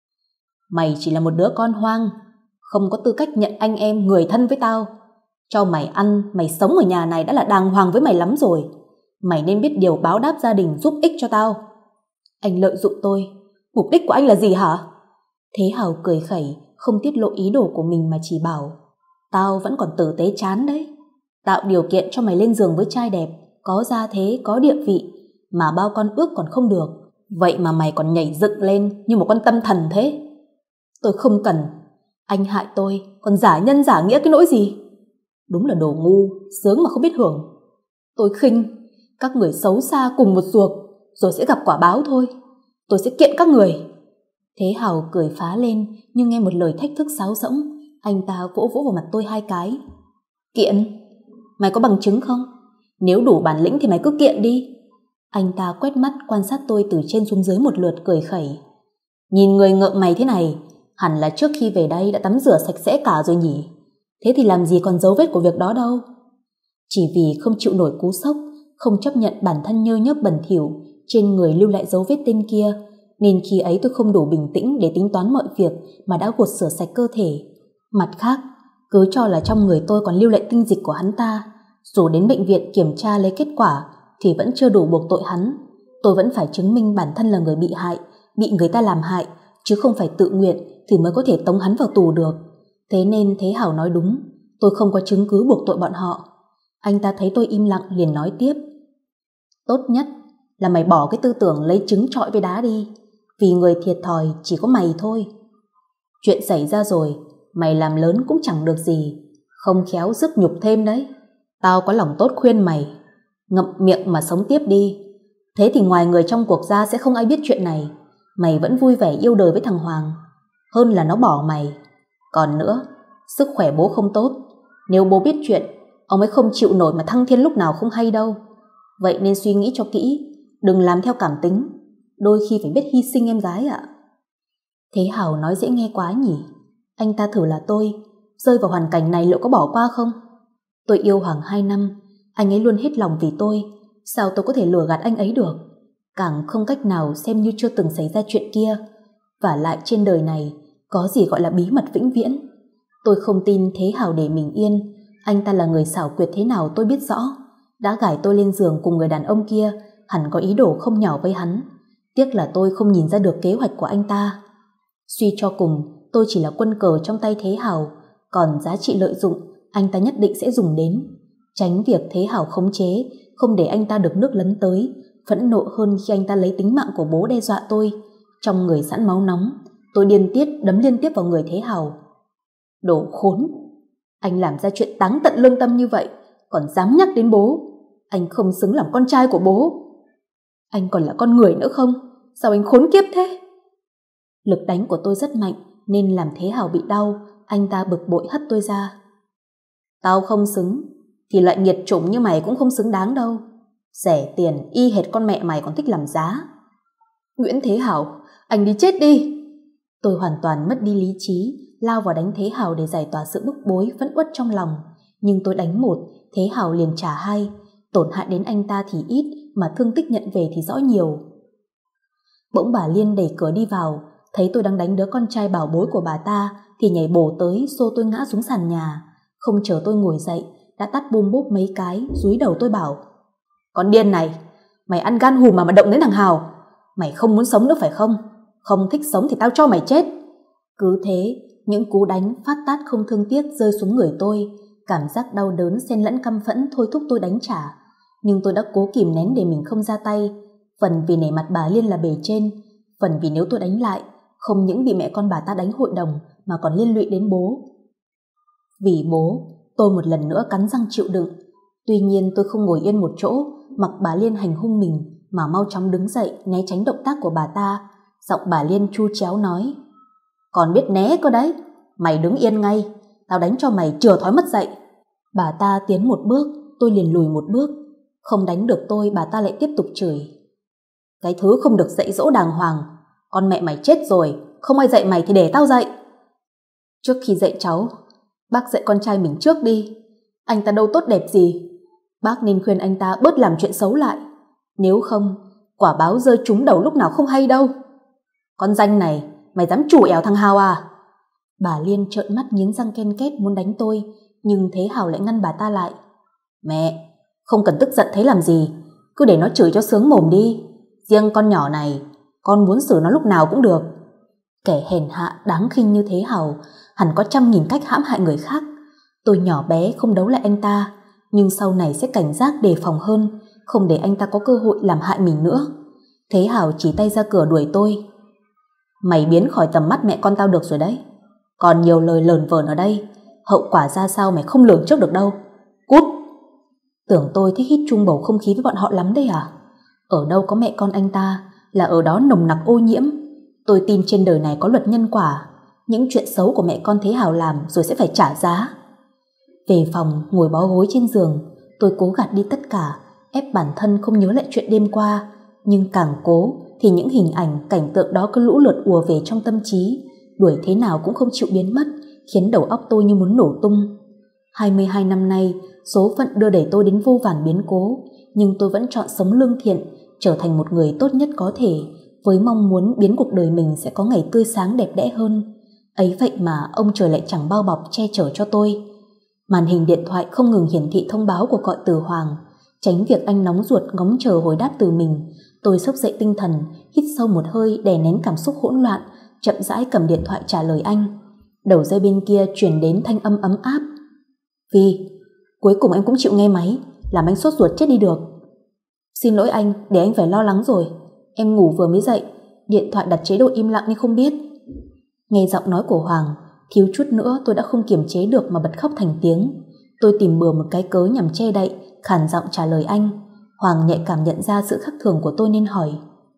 Mày chỉ là một đứa con hoang, không có tư cách nhận anh em người thân với tao. Cho mày ăn, mày sống ở nhà này đã là đàng hoàng với mày lắm rồi. Mày nên biết điều báo đáp gia đình, giúp ích cho tao. Anh lợi dụng tôi. Mục đích của anh là gì hả? Thế Hào cười khẩy, không tiết lộ ý đồ của mình mà chỉ bảo: tao vẫn còn tử tế chán đấy. Tạo điều kiện cho mày lên giường với trai đẹp, có gia thế, có địa vị, mà bao con ước còn không được. Vậy mà mày còn nhảy dựng lên như một con tâm thần thế. Tôi không cần. Anh hại tôi, còn giả nhân giả nghĩa cái nỗi gì? Đúng là đồ ngu, sướng mà không biết hưởng. Tôi khinh. Các người xấu xa cùng một ruột, rồi sẽ gặp quả báo thôi. Tôi sẽ kiện các người. Thế Hào cười phá lên, nhưng nghe một lời thách thức sáo rỗng, anh ta vỗ vỗ vào mặt tôi 2 cái. Kiện? Mày có bằng chứng không? Nếu đủ bản lĩnh thì mày cứ kiện đi. Anh ta quét mắt quan sát tôi từ trên xuống dưới một lượt, cười khẩy. Nhìn người ngợm mày thế này, hẳn là trước khi về đây đã tắm rửa sạch sẽ cả rồi nhỉ? Thế thì làm gì còn dấu vết của việc đó đâu. Chỉ vì không chịu nổi cú sốc, không chấp nhận bản thân nhơ nhớp bẩn thỉu, trên người lưu lại dấu vết tên kia, nên khi ấy tôi không đủ bình tĩnh để tính toán mọi việc mà đã gột rửa sạch cơ thể. Mặt khác, cứ cho là trong người tôi còn lưu lại tinh dịch của hắn ta, dù đến bệnh viện kiểm tra lấy kết quả thì vẫn chưa đủ buộc tội hắn. Tôi vẫn phải chứng minh bản thân là người bị hại, bị người ta làm hại, chứ không phải tự nguyện thì mới có thể tống hắn vào tù được. Thế nên Thế Hảo nói đúng, tôi không có chứng cứ buộc tội bọn họ. Anh ta thấy tôi im lặng liền nói tiếp. Tốt nhất là mày bỏ cái tư tưởng lấy trứng trọi với đá đi, vì người thiệt thòi chỉ có mày thôi. Chuyện xảy ra rồi, mày làm lớn cũng chẳng được gì, không khéo rước nhục thêm đấy. Tao có lòng tốt khuyên mày, ngậm miệng mà sống tiếp đi. Thế thì ngoài người trong cuộc ra sẽ không ai biết chuyện này, mày vẫn vui vẻ yêu đời với thằng Hoàng, hơn là nó bỏ mày. Còn nữa, sức khỏe bố không tốt, nếu bố biết chuyện, ông ấy không chịu nổi mà thăng thiên lúc nào không hay đâu. Vậy nên suy nghĩ cho kỹ, đừng làm theo cảm tính, đôi khi phải biết hy sinh em gái ạ. Thế Hảo nói dễ nghe quá nhỉ. Anh ta thử là tôi, rơi vào hoàn cảnh này liệu có bỏ qua không? Tôi yêu Hoàng 2 năm, anh ấy luôn hết lòng vì tôi, sao tôi có thể lừa gạt anh ấy được? Càng không cách nào xem như chưa từng xảy ra chuyện kia. Vả lại trên đời này có gì gọi là bí mật vĩnh viễn. Tôi không tin Thế Hảo để mình yên. Anh ta là người xảo quyệt thế nào tôi biết rõ. Đã gài tôi lên giường cùng người đàn ông kia, hẳn có ý đồ không nhỏ với hắn. Tiếc là tôi không nhìn ra được kế hoạch của anh ta. Suy cho cùng, tôi chỉ là quân cờ trong tay Thế Hảo, còn giá trị lợi dụng anh ta nhất định sẽ dùng đến. Tránh việc Thế Hảo khống chế, không để anh ta được nước lấn tới, phẫn nộ hơn khi anh ta lấy tính mạng của bố đe dọa tôi. Trong người sẵn máu nóng, tôi điên tiết đấm liên tiếp vào người Thế Hảo. Đồ khốn! Anh làm ra chuyện táng tận lương tâm như vậy, còn dám nhắc đến bố. Anh không xứng làm con trai của bố. Anh còn là con người nữa không? Sao anh khốn kiếp thế? Lực đánh của tôi rất mạnh nên làm Thế Hảo bị đau. Anh ta bực bội hất tôi ra. Tao không xứng thì loại nghiệt chủng như mày cũng không xứng đáng đâu. Rẻ tiền y hệt con mẹ mày còn thích làm giá. Nguyễn Thế Hảo, anh đi chết đi! Tôi hoàn toàn mất đi lý trí, lao vào đánh Thế Hảo để giải tỏa sự bức bối phẫn uất trong lòng. Nhưng tôi đánh một, Thế Hảo liền trả hai. Tổn hại đến anh ta thì ít, mà thương tích nhận về thì rõ nhiều. Bỗng bà Liên đẩy cửa đi vào, thấy tôi đang đánh đứa con trai bảo bối của bà ta thì nhảy bổ tới xô tôi ngã xuống sàn nhà. Không chờ tôi ngồi dậy đã tát bôm bốp mấy cái, dúi đầu tôi bảo: "Con điên này, mày ăn gan hùm mà động đến thằng Hào. Mày không muốn sống nữa phải không? Không thích sống thì tao cho mày chết." Cứ thế, những cú đánh phát tát không thương tiếc rơi xuống người tôi. Cảm giác đau đớn xen lẫn căm phẫn thôi thúc tôi đánh trả. Nhưng tôi đã cố kìm nén để mình không ra tay. Phần vì nể mặt bà Liên là bề trên, phần vì nếu tôi đánh lại, không những bị mẹ con bà ta đánh hội đồng mà còn liên lụy đến bố. Vì bố, tôi một lần nữa cắn răng chịu đựng. Tuy nhiên tôi không ngồi yên một chỗ mặc bà Liên hành hung mình, mà mau chóng đứng dậy né tránh động tác của bà ta. Giọng bà Liên chu chéo nói: "Còn biết né cơ đấy, mày đứng yên ngay, tao đánh cho mày chừa thói mất dậy." Bà ta tiến một bước, tôi liền lùi một bước. Không đánh được tôi, bà ta lại tiếp tục chửi: "Cái thứ không được dạy dỗ đàng hoàng, con mẹ mày chết rồi, không ai dạy mày thì để tao dạy." Trước khi dạy cháu, bác dạy con trai mình trước đi. Anh ta đâu tốt đẹp gì, bác nên khuyên anh ta bớt làm chuyện xấu lại. Nếu không, quả báo rơi trúng đầu lúc nào không hay đâu. Con danh này, mày dám chủ ẻo thằng Hào à? Bà Liên trợn mắt nghiến răng ken két muốn đánh tôi, nhưng thế Hào lại ngăn bà ta lại. "Mẹ, không cần tức giận thế làm gì, cứ để nó chửi cho sướng mồm đi. Riêng con nhỏ này, con muốn xử nó lúc nào cũng được." Kẻ hèn hạ đáng khinh như thế Hào hẳn có trăm nghìn cách hãm hại người khác. Tôi nhỏ bé không đấu lại anh ta, nhưng sau này sẽ cảnh giác đề phòng hơn, không để anh ta có cơ hội làm hại mình nữa. Thế Hào chỉ tay ra cửa đuổi tôi. "Mày biến khỏi tầm mắt mẹ con tao được rồi đấy. Còn nhiều lời lờn vờn ở đây, hậu quả ra sao mày không lường trước được đâu. Cút!" Tưởng tôi thích hít chung bầu không khí với bọn họ lắm đây à? Ở đâu có mẹ con anh ta là ở đó nồng nặc ô nhiễm. Tôi tin trên đời này có luật nhân quả, những chuyện xấu của mẹ con Thế Hào làm rồi sẽ phải trả giá. Về phòng ngồi bó gối trên giường, tôi cố gạt đi tất cả, ép bản thân không nhớ lại chuyện đêm qua. Nhưng càng cố thì những hình ảnh, cảnh tượng đó cứ lũ lượt ùa về trong tâm trí, đuổi thế nào cũng không chịu biến mất, khiến đầu óc tôi như muốn nổ tung. 22 năm nay, số phận đưa đẩy tôi đến vô vàn biến cố, nhưng tôi vẫn chọn sống lương thiện, trở thành một người tốt nhất có thể, với mong muốn biến cuộc đời mình sẽ có ngày tươi sáng đẹp đẽ hơn. Ấy vậy mà ông trời lại chẳng bao bọc che chở cho tôi. Màn hình điện thoại không ngừng hiển thị thông báo của gọi từ Hoàng. Tránh việc anh nóng ruột ngóng chờ hồi đáp từ mình, tôi xốc dậy tinh thần, hít sâu một hơi đè nén cảm xúc hỗn loạn, chậm rãi cầm điện thoại trả lời anh. Đầu dây bên kia truyền đến thanh âm ấm áp. "Vi, cuối cùng em cũng chịu nghe máy, làm anh sốt ruột chết đi được. Xin lỗi anh, để anh phải lo lắng rồi. Em ngủ vừa mới dậy, điện thoại đặt chế độ im lặng nên không biết." Nghe giọng nói của Hoàng, thiếu chút nữa tôi đã không kiềm chế được mà bật khóc thành tiếng. Tôi tìm bừa một cái cớ nhằm che đậy, khàn giọng trả lời anh. Hoàng nhạy cảm nhận ra sự khác thường của tôi nên hỏi: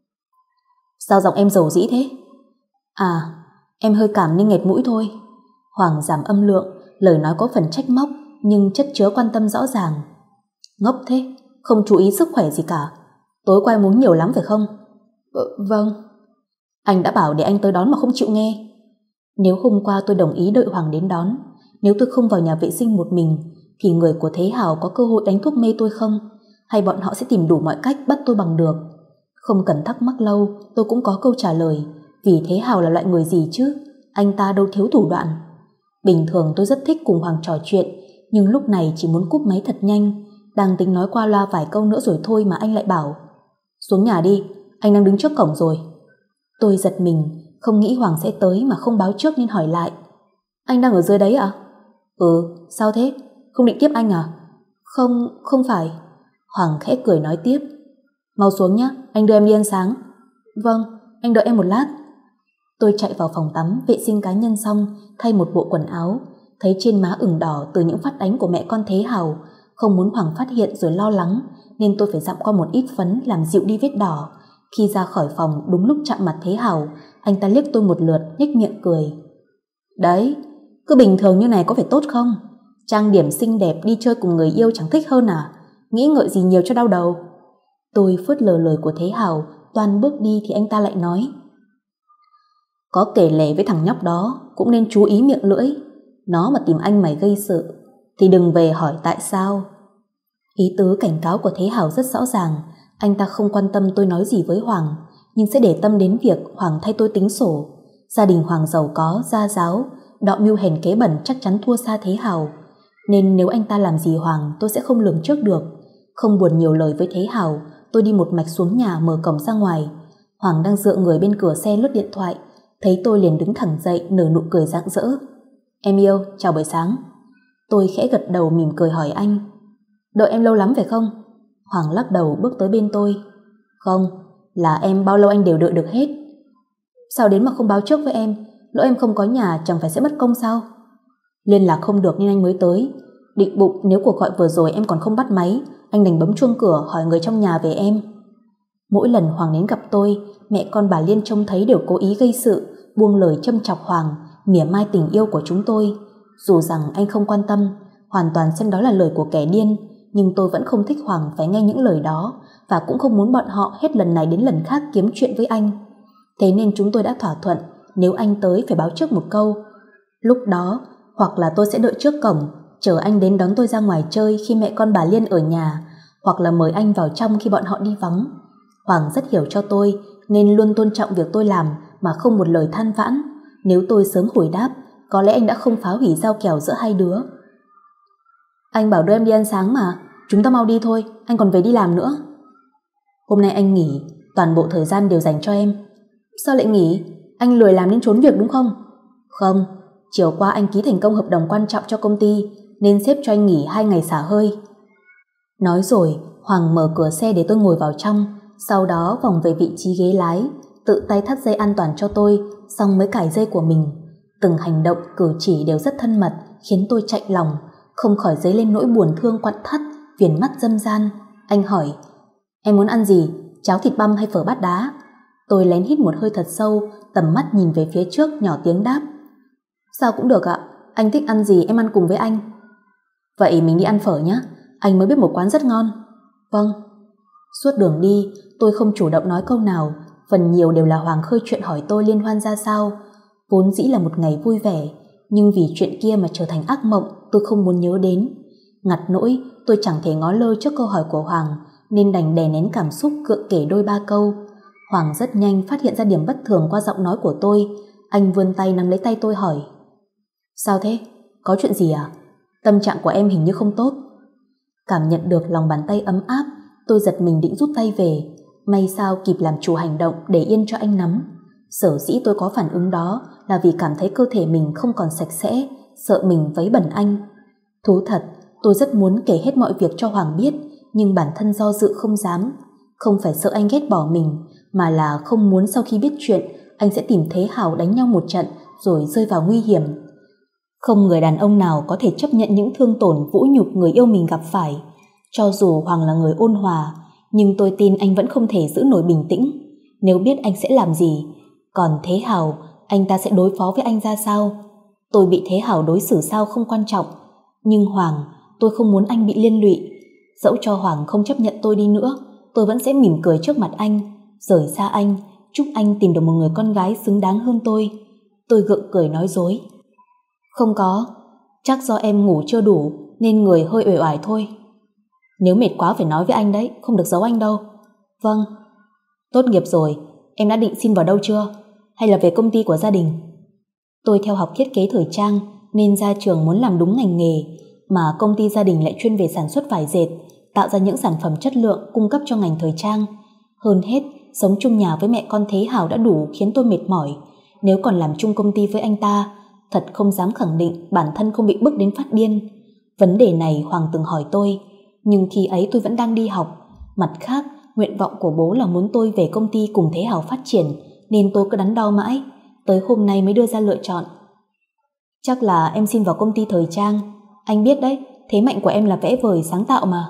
"Sao giọng em dầu dĩ thế?" "À, em hơi cảm nên nghẹt mũi thôi." Hoàng giảm âm lượng, lời nói có phần trách móc nhưng chất chứa quan tâm rõ ràng. "Ngốc thế, không chú ý sức khỏe gì cả. Tối qua em uống nhiều lắm phải không?" Vâng." "Anh đã bảo để anh tới đón mà không chịu nghe. Nếu hôm qua tôi đồng ý đợi Hoàng đến đón, nếu tôi không vào nhà vệ sinh một mình, thì người của Thế Hào có cơ hội đánh thuốc mê tôi không? Hay bọn họ sẽ tìm đủ mọi cách bắt tôi bằng được?" Không cần thắc mắc lâu, tôi cũng có câu trả lời. Vì Thế Hào là loại người gì chứ? Anh ta đâu thiếu thủ đoạn. Bình thường tôi rất thích cùng Hoàng trò chuyện, nhưng lúc này chỉ muốn cúp máy thật nhanh. Đang tính nói qua loa vài câu nữa rồi thôi mà anh lại bảo: "Xuống nhà đi, anh đang đứng trước cổng rồi." Tôi giật mình, không nghĩ Hoàng sẽ tới mà không báo trước nên hỏi lại: "Anh đang ở dưới đấy à?" "Ừ, sao thế? Không định tiếp anh à?" Không phải." Hoàng khẽ cười nói tiếp: "Mau xuống nhé, anh đưa em đi ăn sáng." "Vâng, anh đợi em một lát." Tôi chạy vào phòng tắm, vệ sinh cá nhân xong, thay một bộ quần áo, thấy trên má ửng đỏ từ những phát đánh của mẹ con Thế Hào. Không muốn Hoàng phát hiện rồi lo lắng, nên tôi phải dặm qua một ít phấn làm dịu đi vết đỏ. Khi ra khỏi phòng đúng lúc chạm mặt Thế Hào, anh ta liếc tôi một lượt, nhếch miệng cười. "Đấy, cứ bình thường như này có phải tốt không? Trang điểm xinh đẹp đi chơi cùng người yêu chẳng thích hơn à? Nghĩ ngợi gì nhiều cho đau đầu." Tôi phớt lờ lời của Thế Hào, toan bước đi thì anh ta lại nói: "Có kể lể với thằng nhóc đó cũng nên chú ý miệng lưỡi. Nó mà tìm anh mày gây sự thì đừng về hỏi tại sao." Ý tứ cảnh cáo của Thế Hào rất rõ ràng. Anh ta không quan tâm tôi nói gì với Hoàng, nhưng sẽ để tâm đến việc Hoàng thay tôi tính sổ. Gia đình Hoàng giàu có, gia giáo, đạo mưu hèn kế bẩn chắc chắn thua xa Thế Hào, nên nếu anh ta làm gì Hoàng tôi sẽ không lường trước được. Không buồn nhiều lời với Thế Hào, tôi đi một mạch xuống nhà mở cổng ra ngoài. Hoàng đang dựa người bên cửa xe lướt điện thoại, thấy tôi liền đứng thẳng dậy nở nụ cười rạng rỡ. Em yêu, chào buổi sáng. Tôi khẽ gật đầu mỉm cười hỏi anh, đợi em lâu lắm phải không? Hoàng lắc đầu bước tới bên tôi. Không, là em bao lâu anh đều đợi được hết. Sao đến mà không báo trước với em? Lỡ em không có nhà chẳng phải sẽ mất công sao? Liên lạc không được nên anh mới tới. Định bụng nếu cuộc gọi vừa rồi em còn không bắt máy, anh đành bấm chuông cửa hỏi người trong nhà về em. Mỗi lần Hoàng đến gặp tôi, mẹ con bà Liên trông thấy đều cố ý gây sự, buông lời châm chọc Hoàng, mỉa mai tình yêu của chúng tôi. Dù rằng anh không quan tâm, hoàn toàn xem đó là lời của kẻ điên, nhưng tôi vẫn không thích Hoàng phải nghe những lời đó, và cũng không muốn bọn họ hết lần này đến lần khác kiếm chuyện với anh. Thế nên chúng tôi đã thỏa thuận nếu anh tới phải báo trước một câu. Lúc đó, hoặc là tôi sẽ đợi trước cổng, chờ anh đến đón tôi ra ngoài chơi khi mẹ con bà Liên ở nhà, hoặc là mời anh vào trong khi bọn họ đi vắng. Hoàng rất hiểu cho tôi nên luôn tôn trọng việc tôi làm mà không một lời than vãn. Nếu tôi sớm hồi đáp, có lẽ anh đã không phá hủy giao kèo giữa hai đứa. Anh bảo đưa em đi ăn sáng mà, chúng ta mau đi thôi, anh còn về đi làm nữa. Hôm nay anh nghỉ, toàn bộ thời gian đều dành cho em. Sao lại nghỉ? Anh lười làm nên trốn việc đúng không? Không, chiều qua anh ký thành công hợp đồng quan trọng cho công ty nên sếp cho anh nghỉ 2 ngày xả hơi. Nói rồi, Hoàng mở cửa xe để tôi ngồi vào trong, sau đó vòng về vị trí ghế lái, tự tay thắt dây an toàn cho tôi, xong mới cài dây của mình. Từng hành động, cử chỉ đều rất thân mật, khiến tôi chạnh lòng, không khỏi dấy lên nỗi buồn thương quặn thắt, viền mắt dâm gian. Anh hỏi, em muốn ăn gì, cháo thịt băm hay phở bát đá? Tôi lén hít một hơi thật sâu, tầm mắt nhìn về phía trước, nhỏ tiếng đáp. Sao cũng được ạ, anh thích ăn gì em ăn cùng với anh. Vậy mình đi ăn phở nhé, anh mới biết một quán rất ngon. Vâng. Suốt đường đi, tôi không chủ động nói câu nào, phần nhiều đều là Hoàng khơi chuyện hỏi tôi liên hoan ra sao. Vốn dĩ là một ngày vui vẻ, nhưng vì chuyện kia mà trở thành ác mộng, tôi không muốn nhớ đến. Ngặt nỗi, tôi chẳng thể ngó lơ trước câu hỏi của Hoàng, nên đành đè nén cảm xúc cựa kể đôi ba câu. Hoàng rất nhanh phát hiện ra điểm bất thường qua giọng nói của tôi. Anh vươn tay nắm lấy tay tôi hỏi, sao thế? Có chuyện gì à? Tâm trạng của em hình như không tốt. Cảm nhận được lòng bàn tay ấm áp, tôi giật mình định rút tay về. May sao kịp làm chủ hành động để yên cho anh nắm. Sở dĩ tôi có phản ứng đó là vì cảm thấy cơ thể mình không còn sạch sẽ, sợ mình vấy bẩn anh. Thú thật, tôi rất muốn kể hết mọi việc cho Hoàng biết, nhưng bản thân do dự không dám. Không phải sợ anh ghét bỏ mình, mà là không muốn sau khi biết chuyện anh sẽ tìm Thế Hào đánh nhau một trận rồi rơi vào nguy hiểm. Không người đàn ông nào có thể chấp nhận những thương tổn vũ nhục người yêu mình gặp phải. Cho dù Hoàng là người ôn hòa, nhưng tôi tin anh vẫn không thể giữ nổi bình tĩnh. Nếu biết anh sẽ làm gì, còn Thế Hào, anh ta sẽ đối phó với anh ra sao? Tôi bị Thế Hào đối xử sao không quan trọng, nhưng Hoàng, tôi không muốn anh bị liên lụy. Dẫu cho Hoàng không chấp nhận tôi đi nữa, tôi vẫn sẽ mỉm cười trước mặt anh, rời xa anh, chúc anh tìm được một người con gái xứng đáng hơn tôi. Tôi gượng cười nói dối. Không có, chắc do em ngủ chưa đủ nên người hơi uể oải thôi. Nếu mệt quá phải nói với anh đấy, không được giấu anh đâu. Vâng. Tốt nghiệp rồi, em đã định xin vào đâu chưa? Hay là về công ty của gia đình? Tôi theo học thiết kế thời trang nên ra trường muốn làm đúng ngành nghề, mà công ty gia đình lại chuyên về sản xuất vải dệt, tạo ra những sản phẩm chất lượng cung cấp cho ngành thời trang. Hơn hết, sống chung nhà với mẹ con Thế Hào đã đủ khiến tôi mệt mỏi. Nếu còn làm chung công ty với anh ta, thật không dám khẳng định bản thân không bị bức đến phát điên. Vấn đề này Hoàng từng hỏi tôi, nhưng khi ấy tôi vẫn đang đi học. Mặt khác, nguyện vọng của bố là muốn tôi về công ty cùng Thế Hào phát triển, nên tôi cứ đắn đo mãi, tới hôm nay mới đưa ra lựa chọn. Chắc là em xin vào công ty thời trang. Anh biết đấy, thế mạnh của em là vẽ vời sáng tạo mà.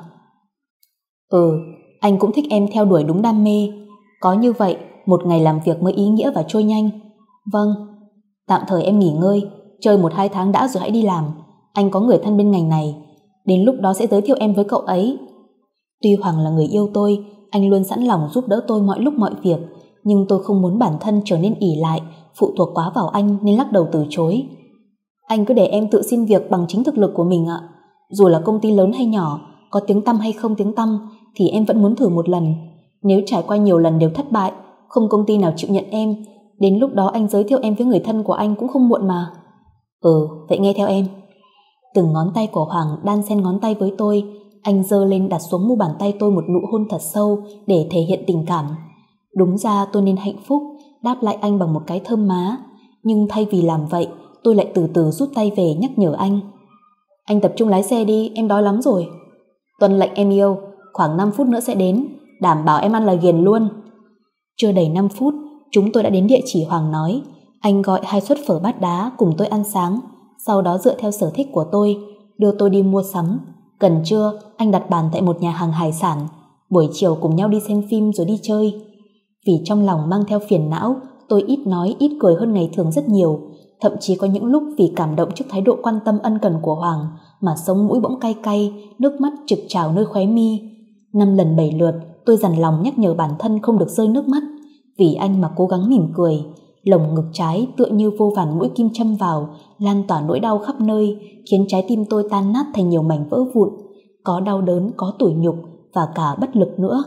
Anh cũng thích em theo đuổi đúng đam mê. Có như vậy, một ngày làm việc mới ý nghĩa và trôi nhanh. Vâng. Tạm thời em nghỉ ngơi, chơi 1-2 tháng đã rồi hãy đi làm. Anh có người thân bên ngành này, đến lúc đó sẽ giới thiệu em với cậu ấy. Tuy Hoàng là người yêu tôi, anh luôn sẵn lòng giúp đỡ tôi mọi lúc mọi việc, nhưng tôi không muốn bản thân trở nên ỷ lại, phụ thuộc quá vào anh nên lắc đầu từ chối. Anh cứ để em tự xin việc bằng chính thực lực của mình ạ. Dù là công ty lớn hay nhỏ, có tiếng tăm hay không tiếng tăm, thì em vẫn muốn thử một lần. Nếu trải qua nhiều lần đều thất bại, không công ty nào chịu nhận em. Đến lúc đó anh giới thiệu em với người thân của anh cũng không muộn mà. Vậy nghe theo em. Từng ngón tay của Hoàng đan xen ngón tay với tôi. Anh giơ lên đặt xuống mu bàn tay tôi một nụ hôn thật sâu để thể hiện tình cảm. Đúng ra tôi nên hạnh phúc, đáp lại anh bằng một cái thơm má. Nhưng thay vì làm vậy, tôi lại từ từ rút tay về nhắc nhở anh. Anh tập trung lái xe đi, em đói lắm rồi. Tuân lệnh em yêu, khoảng 5 phút nữa sẽ đến, đảm bảo em ăn là ghiền luôn. Chưa đầy 5 phút, chúng tôi đã đến địa chỉ Hoàng nói. Anh gọi 2 suất phở bát đá cùng tôi ăn sáng, sau đó dựa theo sở thích của tôi, đưa tôi đi mua sắm. Gần trưa, anh đặt bàn tại một nhà hàng hải sản. Buổi chiều cùng nhau đi xem phim rồi đi chơi. Vì trong lòng mang theo phiền não, tôi ít nói ít cười hơn ngày thường rất nhiều. Thậm chí có những lúc vì cảm động trước thái độ quan tâm ân cần của Hoàng mà sống mũi bỗng cay cay, nước mắt trực trào nơi khóe mi. 5 lần 7 lượt tôi dằn lòng nhắc nhở bản thân không được rơi nước mắt. Vì anh mà cố gắng mỉm cười. Lồng ngực trái tựa như vô vàn mũi kim châm vào, lan tỏa nỗi đau khắp nơi, khiến trái tim tôi tan nát thành nhiều mảnh vỡ vụn. Có đau đớn, có tủi nhục và cả bất lực nữa.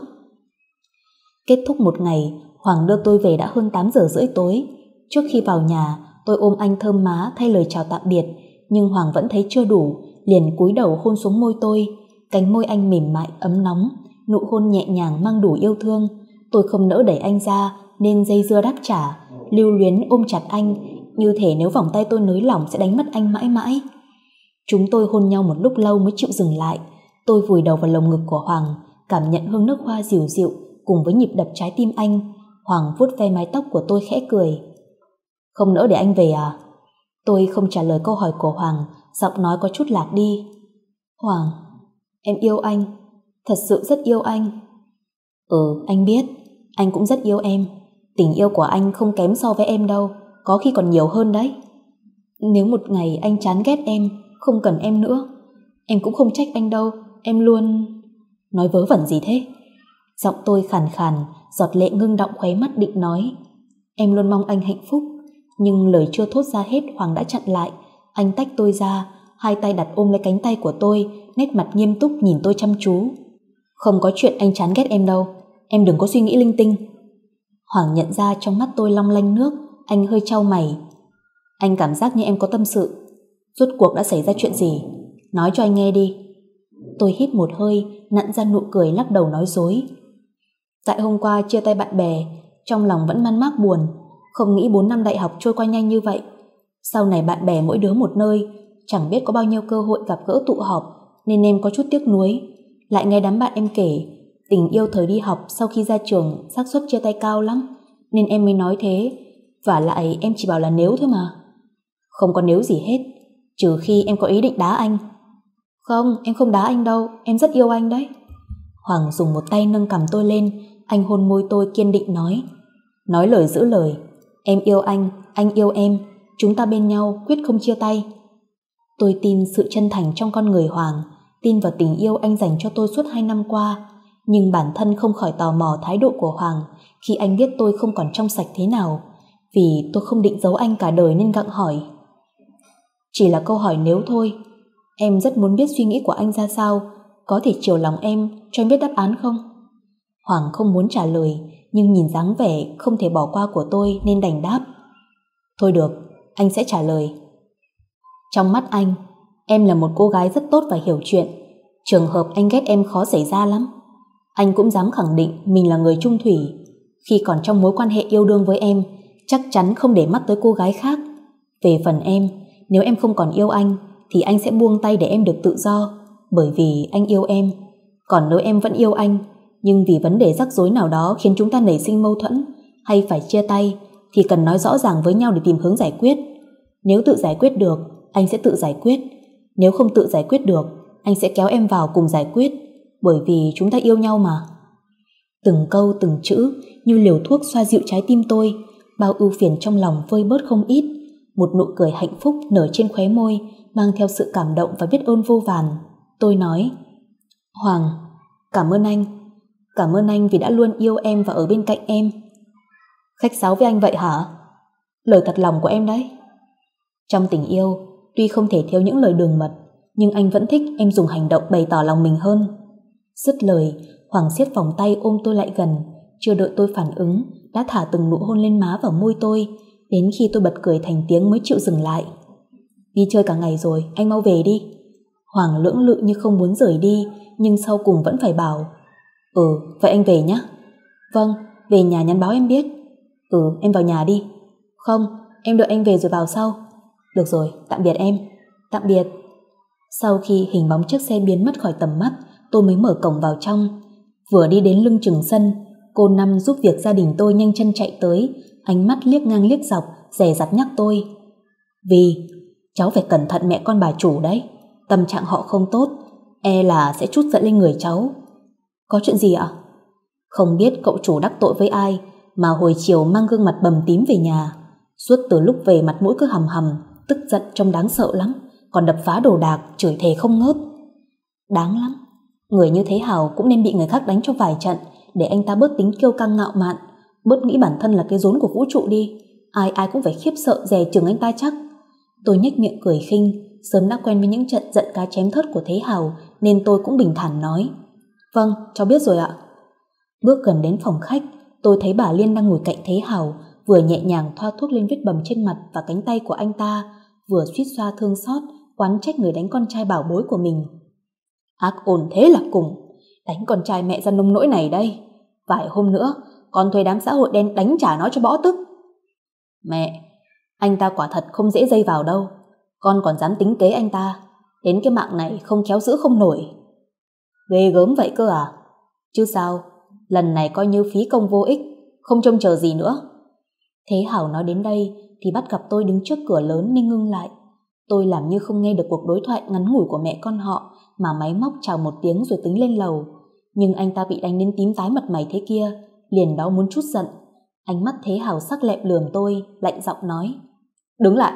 Kết thúc một ngày, Hoàng đưa tôi về đã hơn 8 giờ rưỡi tối. Trước khi vào nhà, tôi ôm anh thơm má thay lời chào tạm biệt, nhưng Hoàng vẫn thấy chưa đủ, liền cúi đầu hôn xuống môi tôi. Cánh môi anh mềm mại, ấm nóng, nụ hôn nhẹ nhàng mang đủ yêu thương. Tôi không nỡ đẩy anh ra nên dây dưa đáp trả, lưu luyến ôm chặt anh, như thể nếu vòng tay tôi nới lỏng sẽ đánh mất anh mãi mãi. Chúng tôi hôn nhau một lúc lâu mới chịu dừng lại. Tôi vùi đầu vào lồng ngực của Hoàng, cảm nhận hương nước hoa dịu dịu cùng với nhịp đập trái tim anh. Hoàng vuốt ve mái tóc của tôi khẽ cười. Không nỡ để anh về à? Tôi không trả lời câu hỏi của Hoàng, giọng nói có chút lạc đi. Hoàng, em yêu anh, thật sự rất yêu anh. Anh biết, anh cũng rất yêu em. Tình yêu của anh không kém so với em đâu, có khi còn nhiều hơn đấy. Nếu một ngày anh chán ghét em, không cần em nữa, em cũng không trách anh đâu, em luôn... Nói vớ vẩn gì thế? Giọng tôi khàn khàn, giọt lệ ngưng đọng khóe mắt định nói. Em luôn mong anh hạnh phúc. Nhưng lời chưa thốt ra hết Hoàng đã chặn lại. Anh tách tôi ra, hai tay đặt ôm lấy cánh tay của tôi, nét mặt nghiêm túc nhìn tôi chăm chú. Không có chuyện anh chán ghét em đâu, em đừng có suy nghĩ linh tinh. Hoàng nhận ra trong mắt tôi long lanh nước, anh hơi chau mày. Anh cảm giác như em có tâm sự. Rốt cuộc đã xảy ra chuyện gì? Nói cho anh nghe đi. Tôi hít một hơi, nặn ra nụ cười lắc đầu nói dối. Tại hôm qua chia tay bạn bè, trong lòng vẫn man mác buồn. Không nghĩ 4 năm đại học trôi qua nhanh như vậy. Sau này bạn bè mỗi đứa một nơi, chẳng biết có bao nhiêu cơ hội gặp gỡ tụ họp, nên em có chút tiếc nuối. Lại nghe đám bạn em kể, tình yêu thời đi học sau khi ra trường xác suất chia tay cao lắm, nên em mới nói thế. Vả lại em chỉ bảo là nếu thôi mà. Không có nếu gì hết, trừ khi em có ý định đá anh. Không, em không đá anh đâu, em rất yêu anh đấy. Hoàng dùng một tay nâng cằm tôi lên, anh hôn môi tôi kiên định nói. Nói lời giữ lời, em yêu anh yêu em, chúng ta bên nhau quyết không chia tay. Tôi tin sự chân thành trong con người Hoàng, tin vào tình yêu anh dành cho tôi suốt 2 năm qua, nhưng bản thân không khỏi tò mò thái độ của Hoàng khi anh biết tôi không còn trong sạch thế nào. Vì tôi không định giấu anh cả đời nên gặng hỏi. Chỉ là câu hỏi nếu thôi. Em rất muốn biết suy nghĩ của anh ra sao, có thể chiều lòng em cho em biết đáp án không? Hoàng không muốn trả lời, nhưng nhìn dáng vẻ không thể bỏ qua của tôi nên đành đáp. Thôi được, anh sẽ trả lời. Trong mắt anh, em là một cô gái rất tốt và hiểu chuyện. Trường hợp anh ghét em khó xảy ra lắm. Anh cũng dám khẳng định mình là người trung thủy. Khi còn trong mối quan hệ yêu đương với em, chắc chắn không để mắt tới cô gái khác. Về phần em, nếu em không còn yêu anh thì anh sẽ buông tay để em được tự do, bởi vì anh yêu em. Còn nếu em vẫn yêu anh, nhưng vì vấn đề rắc rối nào đó khiến chúng ta nảy sinh mâu thuẫn hay phải chia tay, thì cần nói rõ ràng với nhau để tìm hướng giải quyết. Nếu tự giải quyết được, anh sẽ tự giải quyết. Nếu không tự giải quyết được, anh sẽ kéo em vào cùng giải quyết, bởi vì chúng ta yêu nhau mà. Từng câu từng chữ như liều thuốc xoa dịu trái tim tôi, bao ưu phiền trong lòng vơi bớt không ít. Một nụ cười hạnh phúc nở trên khóe môi, mang theo sự cảm động và biết ơn vô vàn. Tôi nói, Hoàng, cảm ơn anh. Cảm ơn anh vì đã luôn yêu em và ở bên cạnh em. Khách sáo với anh vậy hả? Lời thật lòng của em đấy. Trong tình yêu, tuy không thể thiếu những lời đường mật, nhưng anh vẫn thích em dùng hành động bày tỏ lòng mình hơn. Dứt lời, Hoàng siết vòng tay ôm tôi lại gần. Chưa đợi tôi phản ứng, đã thả từng nụ hôn lên má và môi tôi, đến khi tôi bật cười thành tiếng mới chịu dừng lại. Đi chơi cả ngày rồi, anh mau về đi. Hoàng lưỡng lự như không muốn rời đi, nhưng sau cùng vẫn phải bảo. Vậy anh về nhé. Vâng, về nhà nhắn báo em biết. Em vào nhà đi. Không, em đợi anh về rồi vào sau. Được rồi, tạm biệt em. Tạm biệt. Sau khi hình bóng chiếc xe biến mất khỏi tầm mắt, tôi mới mở cổng vào trong. Vừa đi đến lưng chừng sân, cô Năm giúp việc gia đình tôi nhanh chân chạy tới, ánh mắt liếc ngang liếc dọc, dè dặt nhắc tôi. Vì, cháu phải cẩn thận mẹ con bà chủ đấy. Tâm trạng họ không tốt, e là sẽ trút giận lên người cháu. Có chuyện gì ạ? Không biết cậu chủ đắc tội với ai mà hồi chiều mang gương mặt bầm tím về nhà. Suốt từ lúc về mặt mũi cứ hầm hầm, tức giận trông đáng sợ lắm, còn đập phá đồ đạc, chửi thề không ngớt. Đáng lắm, người như thế Hào cũng nên bị người khác đánh cho vài trận để anh ta bớt tính kiêu căng ngạo mạn, bớt nghĩ bản thân là cái rốn của vũ trụ đi. Ai ai cũng phải khiếp sợ dè chừng anh ta chắc. Tôi nhếch miệng cười khinh, sớm đã quen với những trận giận cá chém thớt của Thế Hào nên tôi cũng bình thản nói. Vâng, cháu biết rồi ạ. Bước gần đến phòng khách, tôi thấy bà Liên đang ngồi cạnh Thế Hào, vừa nhẹ nhàng thoa thuốc lên vết bầm trên mặt và cánh tay của anh ta, vừa suýt xoa thương xót, oán trách người đánh con trai bảo bối của mình. Ác ôn thế là cùng, đánh con trai mẹ ra nông nỗi này đây. Vài hôm nữa, con thuê đám xã hội đen đánh trả nó cho bỏ tức. Mẹ, anh ta quả thật không dễ dây vào đâu. Con còn dám tính kế anh ta, đến cái mạng này không khéo giữ không nổi. Ghê gớm vậy cơ à? Chứ sao, lần này coi như phí công vô ích, không trông chờ gì nữa. Thế Hảo nói đến đây thì bắt gặp tôi đứng trước cửa lớn nên ngưng lại. Tôi làm như không nghe được cuộc đối thoại ngắn ngủi của mẹ con họ mà máy móc chào một tiếng rồi tính lên lầu. Nhưng anh ta bị đánh đến tím tái mặt mày thế kia, liền đó muốn trút giận. Ánh mắt Thế Hảo sắc lẹm lườm tôi, lạnh giọng nói. Đứng lại.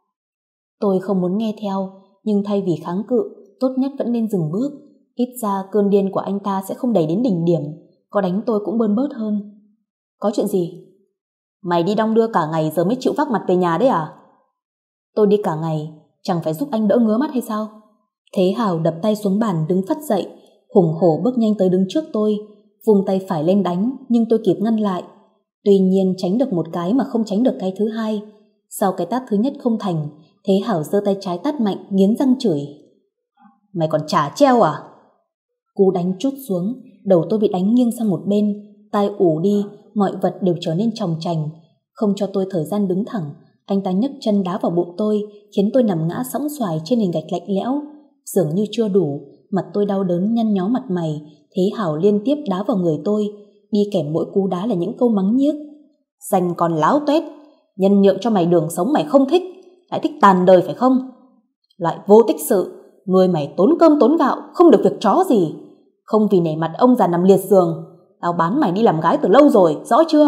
Tôi không muốn nghe theo, nhưng thay vì kháng cự, tốt nhất vẫn nên dừng bước. Ít ra cơn điên của anh ta sẽ không đẩy đến đỉnh điểm, có đánh tôi cũng bơn bớt hơn. Có chuyện gì? Mày đi đong đưa cả ngày giờ mới chịu vác mặt về nhà đấy à? Tôi đi cả ngày, chẳng phải giúp anh đỡ ngứa mắt hay sao? Thế Hào đập tay xuống bàn đứng phắt dậy, hùng hổ bước nhanh tới đứng trước tôi, vùng tay phải lên đánh nhưng tôi kịp ngăn lại. Tuy nhiên tránh được một cái mà không tránh được cái thứ hai. Sau cái tát thứ nhất không thành, Thế Hảo giơ tay trái tát mạnh, nghiến răng chửi. Mày còn chả treo à? Cú đánh trút xuống, đầu tôi bị đánh nghiêng sang một bên, tai ù đi, mọi vật đều trở nên chòng chành. Không cho tôi thời gian đứng thẳng, anh ta nhấc chân đá vào bụng tôi, khiến tôi nằm ngã sõng xoài trên nền gạch lạnh lẽo. Dường như chưa đủ, mặt tôi đau đớn nhăn nhó mặt mày, Thế Hảo liên tiếp đá vào người tôi, đi kèm mỗi cú đá là những câu mắng nhiếc. Dành còn láo tuét, nhân nhượng cho mày đường sống mày không thích, lại thích tàn đời phải không? Lại vô tích sự, nuôi mày tốn cơm tốn gạo, không được việc chó gì. Không vì nể mặt ông già nằm liệt giường, tao bán mày đi làm gái từ lâu rồi, rõ chưa?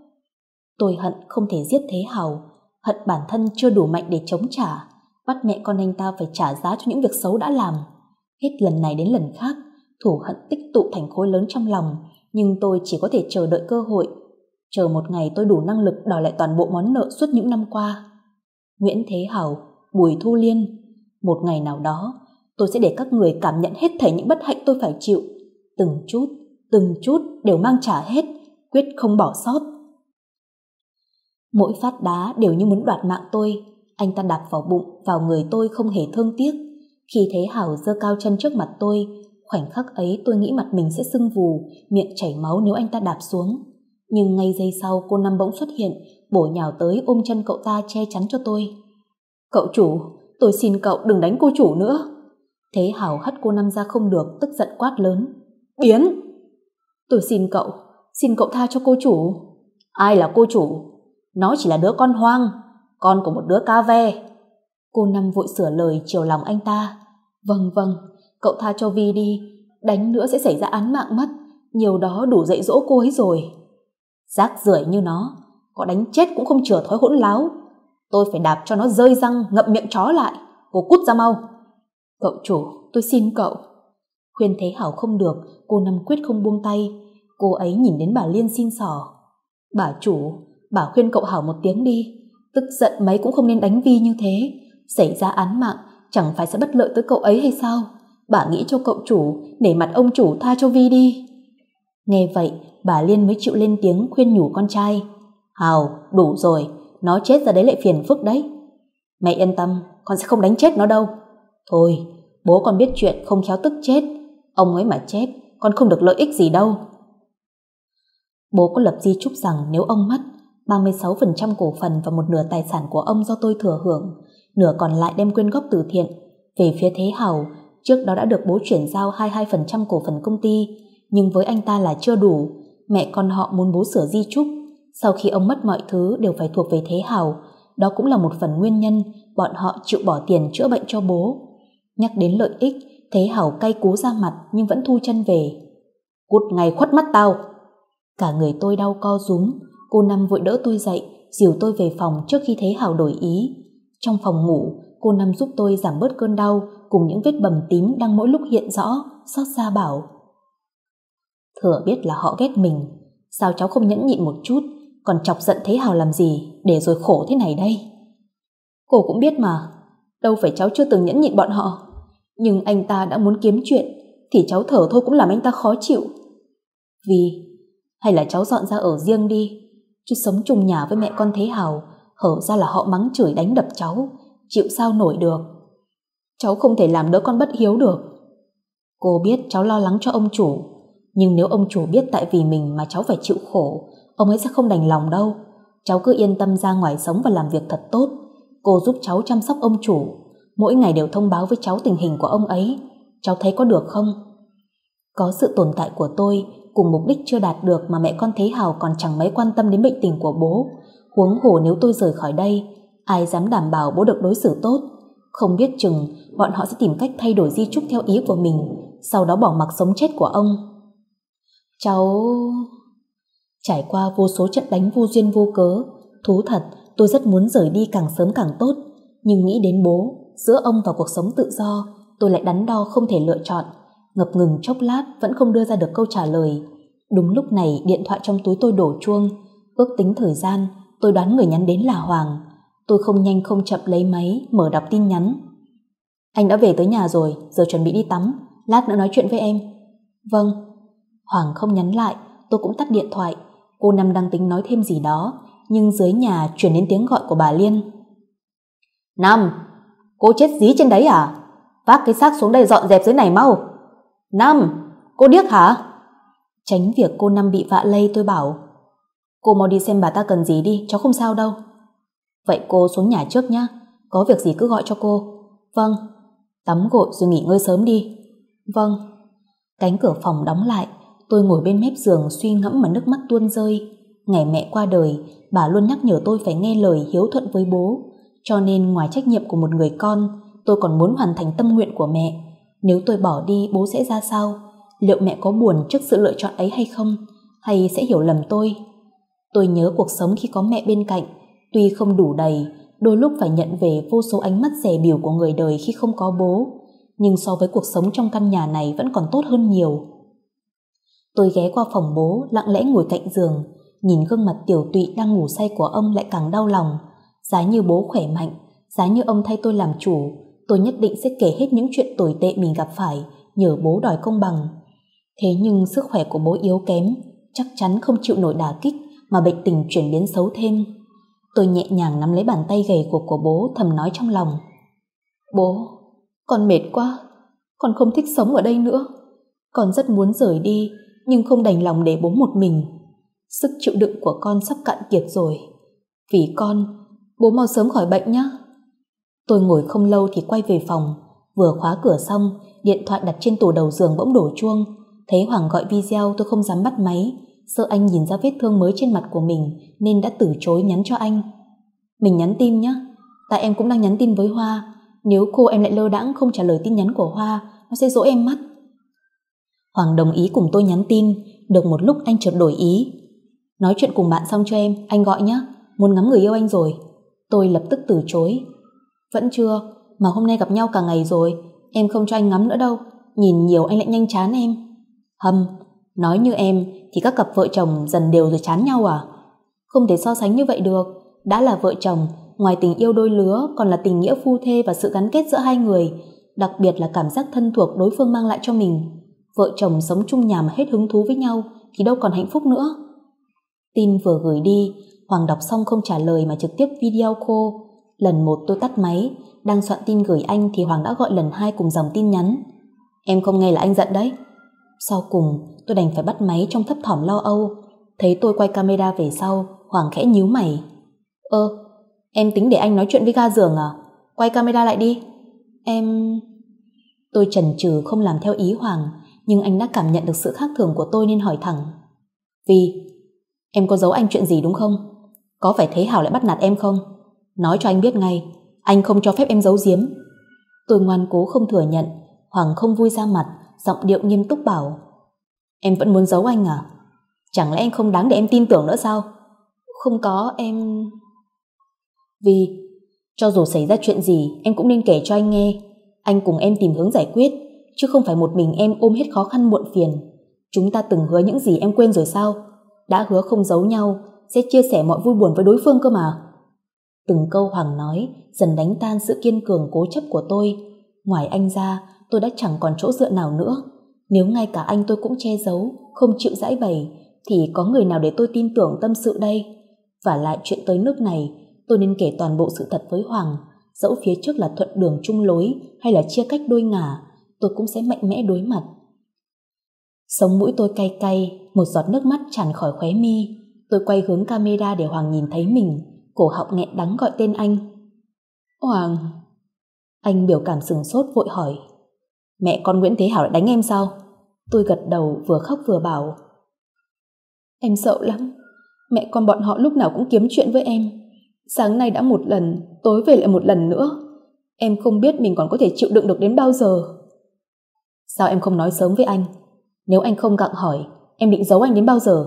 Tôi hận không thể giết Thế Hào, hận bản thân chưa đủ mạnh để chống trả, bắt mẹ con anh ta phải trả giá cho những việc xấu đã làm. Hết lần này đến lần khác, thù hận tích tụ thành khối lớn trong lòng, nhưng tôi chỉ có thể chờ đợi cơ hội, chờ một ngày tôi đủ năng lực đòi lại toàn bộ món nợ suốt những năm qua. Nguyễn Thế Hào, Bùi Thu Liên, một ngày nào đó, tôi sẽ để các người cảm nhận hết thảy những bất hạnh tôi phải chịu, từng chút đều mang trả hết, quyết không bỏ sót. Mỗi phát đá đều như muốn đoạt mạng tôi, anh ta đạp vào bụng, vào người tôi không hề thương tiếc. Khi Thế Hảo giơ cao chân trước mặt tôi, khoảnh khắc ấy tôi nghĩ mặt mình sẽ sưng vù, miệng chảy máu nếu anh ta đạp xuống. Nhưng ngay giây sau cô Năm bỗng xuất hiện, bổ nhào tới ôm chân cậu ta che chắn cho tôi. Cậu chủ, tôi xin cậu đừng đánh cô chủ nữa. Thế Hảo hất cô Năm ra không được, tức giận quát lớn. Biến! Tôi xin cậu tha cho cô chủ. Ai là cô chủ? Nó chỉ là đứa con hoang, con của một đứa ca ve. Cô Năm vội sửa lời chiều lòng anh ta. Vâng, cậu tha cho Vi đi, đánh nữa sẽ xảy ra án mạng mất, nhiều đó đủ dạy dỗ cô ấy rồi. Rác rưởi như nó, có đánh chết cũng không chừa thói hỗn láo. Tôi phải đạp cho nó rơi răng, ngậm miệng chó lại. Cô cút ra mau. Cậu chủ, tôi xin cậu. Khuyên Thế Hảo không được, cô Năm quyết không buông tay. Cô ấy nhìn đến bà Liên xin xỏ. Bà chủ, bà khuyên cậu Hảo một tiếng đi, tức giận mấy cũng không nên đánh Vi như thế. Xảy ra án mạng chẳng phải sẽ bất lợi tới cậu ấy hay sao? Bà nghĩ cho cậu chủ, nể mặt ông chủ tha cho Vi đi. Nghe vậy, bà Liên mới chịu lên tiếng khuyên nhủ con trai. Hào, đủ rồi, nó chết ra đấy lại phiền phức đấy. Mẹ yên tâm, con sẽ không đánh chết nó đâu. Thôi, bố con biết chuyện không khéo tức chết. Ông ấy mà chết, con không được lợi ích gì đâu. Bố có lập di chúc rằng nếu ông mất, 36% cổ phần và một nửa tài sản của ông do tôi thừa hưởng, nửa còn lại đem quyên góp từ thiện. Về phía Thế Hào, trước đó đã được bố chuyển giao 22% cổ phần công ty, nhưng với anh ta là chưa đủ. Mẹ con họ muốn bố sửa di chúc. Sau khi ông mất, mọi thứ đều phải thuộc về Thế Hào. Đó cũng là một phần nguyên nhân bọn họ chịu bỏ tiền chữa bệnh cho bố. Nhắc đến lợi ích, Thế Hào cay cú ra mặt nhưng vẫn thu chân về. Cút ngay khuất mắt tao. Cả người tôi đau co rúm. Cô Năm vội đỡ tôi dậy, dìu tôi về phòng trước khi Thế Hào đổi ý. Trong phòng ngủ, cô Năm giúp tôi giảm bớt cơn đau cùng những vết bầm tím đang mỗi lúc hiện rõ, xót xa bảo. Thừa biết là họ ghét mình, sao cháu không nhẫn nhịn một chút, còn chọc giận Thế Hào làm gì để rồi khổ thế này đây. Cô cũng biết mà, đâu phải cháu chưa từng nhẫn nhịn bọn họ, nhưng anh ta đã muốn kiếm chuyện thì cháu thở thôi cũng làm anh ta khó chịu. Vì hay là cháu dọn ra ở riêng đi, chứ sống chung nhà với mẹ con Thế Hào, hở ra là họ mắng chửi đánh đập cháu, chịu sao nổi được. Cháu không thể làm đứa con bất hiếu được. Cô biết cháu lo lắng cho ông chủ, nhưng nếu ông chủ biết tại vì mình mà cháu phải chịu khổ, ông ấy sẽ không đành lòng đâu. Cháu cứ yên tâm ra ngoài sống và làm việc thật tốt. Cô giúp cháu chăm sóc ông chủ, mỗi ngày đều thông báo với cháu tình hình của ông ấy. Cháu thấy có được không? Có sự tồn tại của tôi cùng mục đích chưa đạt được mà mẹ con Thế Hào còn chẳng mấy quan tâm đến bệnh tình của bố. Huống hồ nếu tôi rời khỏi đây, ai dám đảm bảo bố được đối xử tốt. Không biết chừng bọn họ sẽ tìm cách thay đổi di chúc theo ý của mình, sau đó bỏ mặc sống chết của ông. Cháu... Trải qua vô số trận đánh vô duyên vô cớ, thú thật tôi rất muốn rời đi càng sớm càng tốt. Nhưng nghĩ đến bố, giữa ông và cuộc sống tự do, tôi lại đắn đo không thể lựa chọn. Ngập ngừng chốc lát vẫn không đưa ra được câu trả lời. Đúng lúc này điện thoại trong túi tôi đổ chuông. Ước tính thời gian, tôi đoán người nhắn đến là Hoàng. Tôi không nhanh không chậm lấy máy, mở đọc tin nhắn. Anh đã về tới nhà rồi, giờ chuẩn bị đi tắm, lát nữa nói chuyện với em. Vâng. Hoàng không nhắn lại, tôi cũng tắt điện thoại. Cô Năm đang tính nói thêm gì đó, nhưng dưới nhà truyền đến tiếng gọi của bà Liên. Năm, cô chết dí trên đấy à? Vác cái xác xuống đây dọn dẹp dưới này mau. Năm, cô điếc hả? Tránh việc cô Năm bị vạ lây, tôi bảo. Cô mau đi xem bà ta cần gì đi, cháu không sao đâu. Vậy cô xuống nhà trước nhá, có việc gì cứ gọi cho cô. Vâng. Tắm gội rồi nghỉ ngơi sớm đi. Vâng. Cánh cửa phòng đóng lại, tôi ngồi bên mép giường suy ngẫm mà nước mắt tuôn rơi. Ngày mẹ qua đời, bà luôn nhắc nhở tôi phải nghe lời hiếu thuận với bố. Cho nên ngoài trách nhiệm của một người con, tôi còn muốn hoàn thành tâm nguyện của mẹ. Nếu tôi bỏ đi, bố sẽ ra sao? Liệu mẹ có buồn trước sự lựa chọn ấy hay không? Hay sẽ hiểu lầm tôi? Tôi nhớ cuộc sống khi có mẹ bên cạnh. Tuy không đủ đầy, đôi lúc phải nhận về vô số ánh mắt dè bỉu của người đời khi không có bố. Nhưng so với cuộc sống trong căn nhà này vẫn còn tốt hơn nhiều. Tôi ghé qua phòng bố, lặng lẽ ngồi cạnh giường. Nhìn gương mặt tiểu tụy đang ngủ say của ông lại càng đau lòng. Giá như bố khỏe mạnh, giá như ông thay tôi làm chủ, tôi nhất định sẽ kể hết những chuyện tồi tệ mình gặp phải, nhờ bố đòi công bằng. Thế nhưng sức khỏe của bố yếu kém, chắc chắn không chịu nổi đả kích mà bệnh tình chuyển biến xấu thêm. Tôi nhẹ nhàng nắm lấy bàn tay gầy guộc của bố, thầm nói trong lòng. Bố, con mệt quá, con không thích sống ở đây nữa. Con rất muốn rời đi, nhưng không đành lòng để bố một mình. Sức chịu đựng của con sắp cạn kiệt rồi. Vì con, bố mau sớm khỏi bệnh nhé. Tôi ngồi không lâu thì quay về phòng. Vừa khóa cửa xong, điện thoại đặt trên tủ đầu giường bỗng đổ chuông. Thấy Hoàng gọi video, tôi không dám bắt máy, sợ anh nhìn ra vết thương mới trên mặt của mình nên đã từ chối nhắn cho anh. Mình nhắn tin nhé, tại em cũng đang nhắn tin với Hoa. Nếu cô em lại lơ đãng không trả lời tin nhắn của Hoa, nó sẽ dỗi em mất. Hoàng đồng ý cùng tôi nhắn tin. Được một lúc anh chợt đổi ý. Nói chuyện cùng bạn xong cho em, anh gọi nhé, muốn ngắm người yêu anh rồi. Tôi lập tức từ chối. Vẫn chưa, mà hôm nay gặp nhau cả ngày rồi, em không cho anh ngắm nữa đâu, nhìn nhiều anh lại nhanh chán em. Hâm, nói như em thì các cặp vợ chồng dần đều rồi chán nhau à? Không thể so sánh như vậy được. Đã là vợ chồng, ngoài tình yêu đôi lứa còn là tình nghĩa phu thê và sự gắn kết giữa hai người, đặc biệt là cảm giác thân thuộc đối phương mang lại cho mình. Vợ chồng sống chung nhà mà hết hứng thú với nhau thì đâu còn hạnh phúc nữa. Tin vừa gửi đi, Hoàng đọc xong không trả lời mà trực tiếp video call. Lần 1 tôi tắt máy, đang soạn tin gửi anh thì Hoàng đã gọi lần 2 cùng dòng tin nhắn. Em không nghe là anh giận đấy. Sau cùng tôi đành phải bắt máy trong thấp thỏm lo âu. Thấy tôi quay camera về sau, Hoàng khẽ nhíu mày. Em tính để anh nói chuyện với ga giường à? Quay camera lại đi. Tôi chần chừ không làm theo ý Hoàng, nhưng anh đã cảm nhận được sự khác thường của tôi nên hỏi thẳng. Vì em có giấu anh chuyện gì đúng không? Có phải Thế Hào lại bắt nạt em không? Nói cho anh biết ngay, anh không cho phép em giấu giếm. Tôi ngoan cố không thừa nhận. Hoàng không vui ra mặt, giọng điệu nghiêm túc bảo. Em vẫn muốn giấu anh à? Chẳng lẽ anh không đáng để em tin tưởng nữa sao? Không có, em... Vì cho dù xảy ra chuyện gì em cũng nên kể cho anh nghe. Anh cùng em tìm hướng giải quyết, chứ không phải một mình em ôm hết khó khăn muộn phiền. Chúng ta từng hứa những gì em quên rồi sao? Đã hứa không giấu nhau, sẽ chia sẻ mọi vui buồn với đối phương cơ mà. Từng câu Hoàng nói dần đánh tan sự kiên cường cố chấp của tôi. Ngoài anh ra, tôi đã chẳng còn chỗ dựa nào nữa. Nếu ngay cả anh tôi cũng che giấu, không chịu giãi bày, thì có người nào để tôi tin tưởng tâm sự đây? Vả lại chuyện tới nước này, tôi nên kể toàn bộ sự thật với Hoàng. Dẫu phía trước là thuận đường chung lối hay là chia cách đôi ngả, tôi cũng sẽ mạnh mẽ đối mặt. Sống mũi tôi cay cay, một giọt nước mắt tràn khỏi khóe mi. Tôi quay hướng camera để Hoàng nhìn thấy mình, cổ họng nghẹn đắng gọi tên anh. Hoàng... Anh biểu cảm sửng sốt vội hỏi. Mẹ con Nguyễn Thế Hảo lại đánh em sao? Tôi gật đầu vừa khóc vừa bảo. Em sợ lắm. Mẹ con bọn họ lúc nào cũng kiếm chuyện với em. Sáng nay đã một lần, tối về lại một lần nữa. Em không biết mình còn có thể chịu đựng được đến bao giờ. Sao em không nói sớm với anh? Nếu anh không gặng hỏi, em định giấu anh đến bao giờ?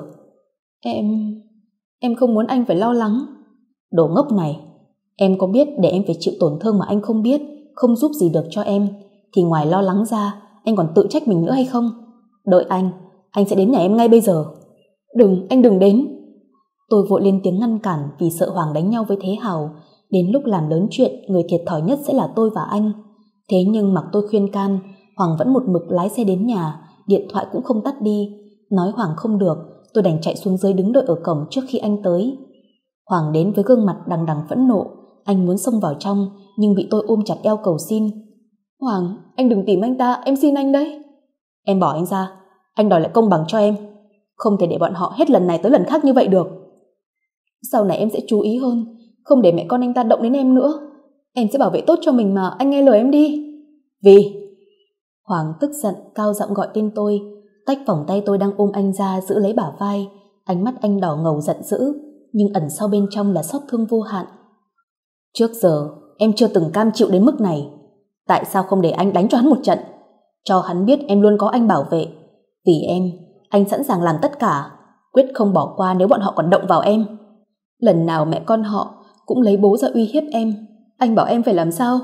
Em không muốn anh phải lo lắng. Đồ ngốc này, em có biết để em phải chịu tổn thương mà anh không biết, không giúp gì được cho em, thì ngoài lo lắng ra, anh còn tự trách mình nữa hay không? Đợi anh sẽ đến nhà em ngay bây giờ. Đừng, anh đừng đến. Tôi vội lên tiếng ngăn cản vì sợ Hoàng đánh nhau với Thế Hào. Đến lúc làm lớn chuyện, người thiệt thòi nhất sẽ là tôi và anh. Thế nhưng mặc tôi khuyên can, Hoàng vẫn một mực lái xe đến nhà, điện thoại cũng không tắt đi. Nói Hoàng không được, tôi đành chạy xuống dưới đứng đợi ở cổng trước khi anh tới. Hoàng đến với gương mặt đằng đằng phẫn nộ. Anh muốn xông vào trong nhưng bị tôi ôm chặt eo cầu xin. Hoàng, anh đừng tìm anh ta, em xin anh đấy. Em bỏ anh ra, anh đòi lại công bằng cho em. Không thể để bọn họ hết lần này tới lần khác như vậy được. Sau này em sẽ chú ý hơn, không để mẹ con anh ta động đến em nữa. Em sẽ bảo vệ tốt cho mình mà, anh nghe lời em đi. Vì... Hoàng tức giận cao giọng gọi tên tôi, tách vòng tay tôi đang ôm anh ra giữ lấy bả vai. Ánh mắt anh đỏ ngầu giận dữ, nhưng ẩn sau bên trong là xót thương vô hạn. Trước giờ em chưa từng cam chịu đến mức này. Tại sao không để anh đánh cho hắn một trận, cho hắn biết em luôn có anh bảo vệ. Vì em, anh sẵn sàng làm tất cả, quyết không bỏ qua nếu bọn họ còn động vào em. Lần nào mẹ con họ cũng lấy bố ra uy hiếp em, anh bảo em phải làm sao?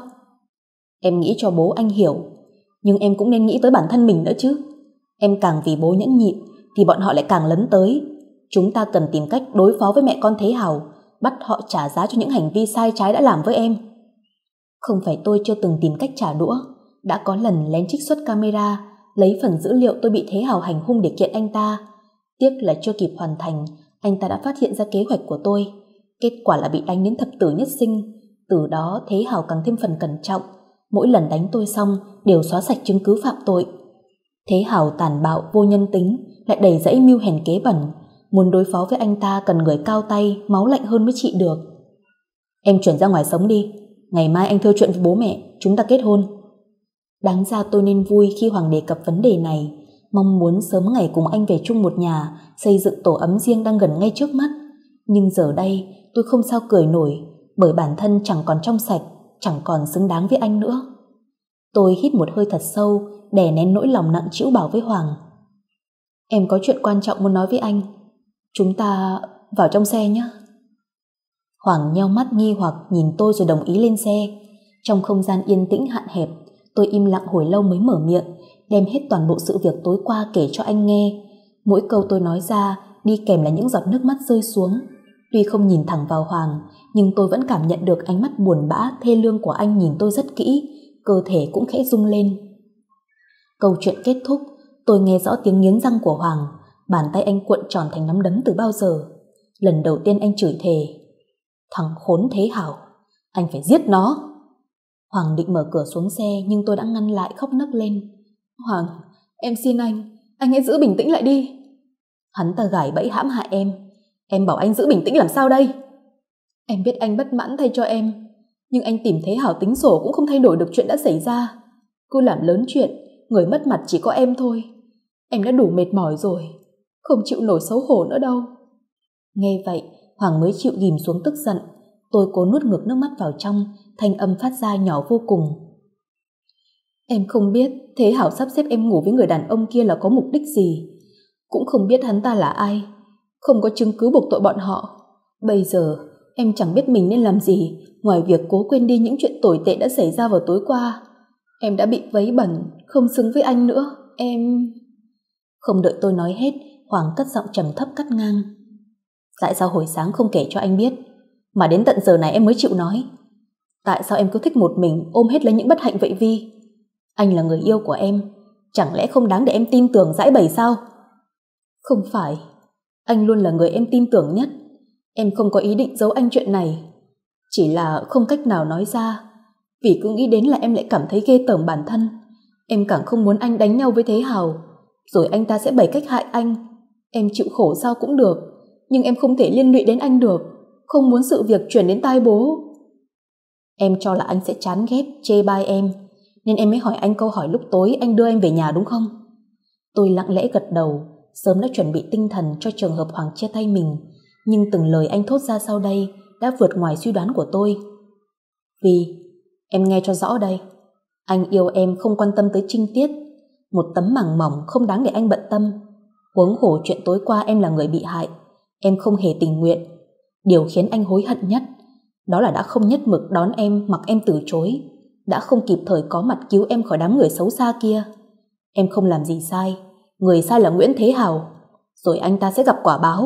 Em nghĩ cho bố anh hiểu, nhưng em cũng nên nghĩ tới bản thân mình nữa chứ. Em càng vì bố nhẫn nhịn thì bọn họ lại càng lấn tới. Chúng ta cần tìm cách đối phó với mẹ con Thế Hào, bắt họ trả giá cho những hành vi sai trái đã làm với em. Không phải tôi chưa từng tìm cách trả đũa, đã có lần lén trích xuất camera, lấy phần dữ liệu tôi bị Thế Hào hành hung để kiện anh ta. Tiếc là chưa kịp hoàn thành, anh ta đã phát hiện ra kế hoạch của tôi. Kết quả là bị đánh đến thập tử nhất sinh. Từ đó Thế Hào càng thêm phần cẩn trọng, mỗi lần đánh tôi xong đều xóa sạch chứng cứ phạm tội. Thế Hào tàn bạo vô nhân tính, lại đầy dẫy mưu hèn kế bẩn. Muốn đối phó với anh ta cần người cao tay, máu lạnh hơn mới trị được. Em chuyển ra ngoài sống đi, ngày mai anh thưa chuyện với bố mẹ, chúng ta kết hôn. Đáng ra tôi nên vui khi Hoàng đề cập vấn đề này, mong muốn sớm ngày cùng anh về chung một nhà, xây dựng tổ ấm riêng đang gần ngay trước mắt. Nhưng giờ đây tôi không sao cười nổi, bởi bản thân chẳng còn trong sạch, chẳng còn xứng đáng với anh nữa. Tôi hít một hơi thật sâu, đè nén nỗi lòng nặng trĩu bảo với Hoàng. Em có chuyện quan trọng muốn nói với anh, chúng ta vào trong xe nhé. Hoàng nheo mắt nghi hoặc nhìn tôi rồi đồng ý lên xe. Trong không gian yên tĩnh hạn hẹp, tôi im lặng hồi lâu mới mở miệng, đem hết toàn bộ sự việc tối qua kể cho anh nghe. Mỗi câu tôi nói ra đi kèm là những giọt nước mắt rơi xuống. Tuy không nhìn thẳng vào Hoàng, nhưng tôi vẫn cảm nhận được ánh mắt buồn bã thê lương của anh nhìn tôi rất kỹ, cơ thể cũng khẽ rung lên. Câu chuyện kết thúc, tôi nghe rõ tiếng nghiến răng của Hoàng. Bàn tay anh cuộn tròn thành nắm đấm từ bao giờ. Lần đầu tiên anh chửi thề: "Thằng khốn Thế Hảo, anh phải giết nó." Hoàng định mở cửa xuống xe nhưng tôi đã ngăn lại, khóc nấc lên: "Hoàng, em xin anh hãy giữ bình tĩnh lại đi." Hắn ta gài bẫy hãm hại em bảo anh giữ bình tĩnh làm sao đây? Em biết anh bất mãn thay cho em, nhưng anh tìm Thế Hảo tính sổ cũng không thay đổi được chuyện đã xảy ra. Cứ làm lớn chuyện, người mất mặt chỉ có em thôi. Em đã đủ mệt mỏi rồi, không chịu nổi xấu hổ nữa đâu. Nghe vậy, Hoàng mới chịu ghìm xuống tức giận. Tôi cố nuốt ngược nước mắt vào trong, thanh âm phát ra nhỏ vô cùng: "Em không biết Thế Hảo sắp xếp em ngủ với người đàn ông kia là có mục đích gì, cũng không biết hắn ta là ai, không có chứng cứ buộc tội bọn họ. Bây giờ em chẳng biết mình nên làm gì ngoài việc cố quên đi những chuyện tồi tệ đã xảy ra vào tối qua. Em đã bị vấy bẩn, không xứng với anh nữa. Em..." Không đợi tôi nói hết, Hoàng cất giọng trầm thấp cắt ngang: "Tại sao hồi sáng không kể cho anh biết, mà đến tận giờ này em mới chịu nói? Tại sao em cứ thích một mình ôm hết lấy những bất hạnh vậy Vi? Anh là người yêu của em, chẳng lẽ không đáng để em tin tưởng giãi bày sao?" "Không phải, anh luôn là người em tin tưởng nhất. Em không có ý định giấu anh chuyện này, chỉ là không cách nào nói ra, vì cứ nghĩ đến là em lại cảm thấy ghê tởm bản thân. Em càng không muốn anh đánh nhau với Thế Hào, rồi anh ta sẽ bày cách hại anh. Em chịu khổ sao cũng được, nhưng em không thể liên lụy đến anh được, không muốn sự việc chuyển đến tai bố." "Em cho là anh sẽ chán ghét, chê bai em, nên em mới hỏi anh câu hỏi lúc tối anh đưa em về nhà đúng không?" Tôi lặng lẽ gật đầu, sớm đã chuẩn bị tinh thần cho trường hợp Hoàng chia tay mình, nhưng từng lời anh thốt ra sau đây đã vượt ngoài suy đoán của tôi. "Vì, em nghe cho rõ đây, anh yêu em không quan tâm tới trinh tiết, một tấm màng mỏng không đáng để anh bận tâm. Huống hồ chuyện tối qua em là người bị hại, em không hề tình nguyện. Điều khiến anh hối hận nhất, đó là đã không nhất mực đón em mặc em từ chối, đã không kịp thời có mặt cứu em khỏi đám người xấu xa kia. Em không làm gì sai, người sai là Nguyễn Thế Hào, rồi anh ta sẽ gặp quả báo.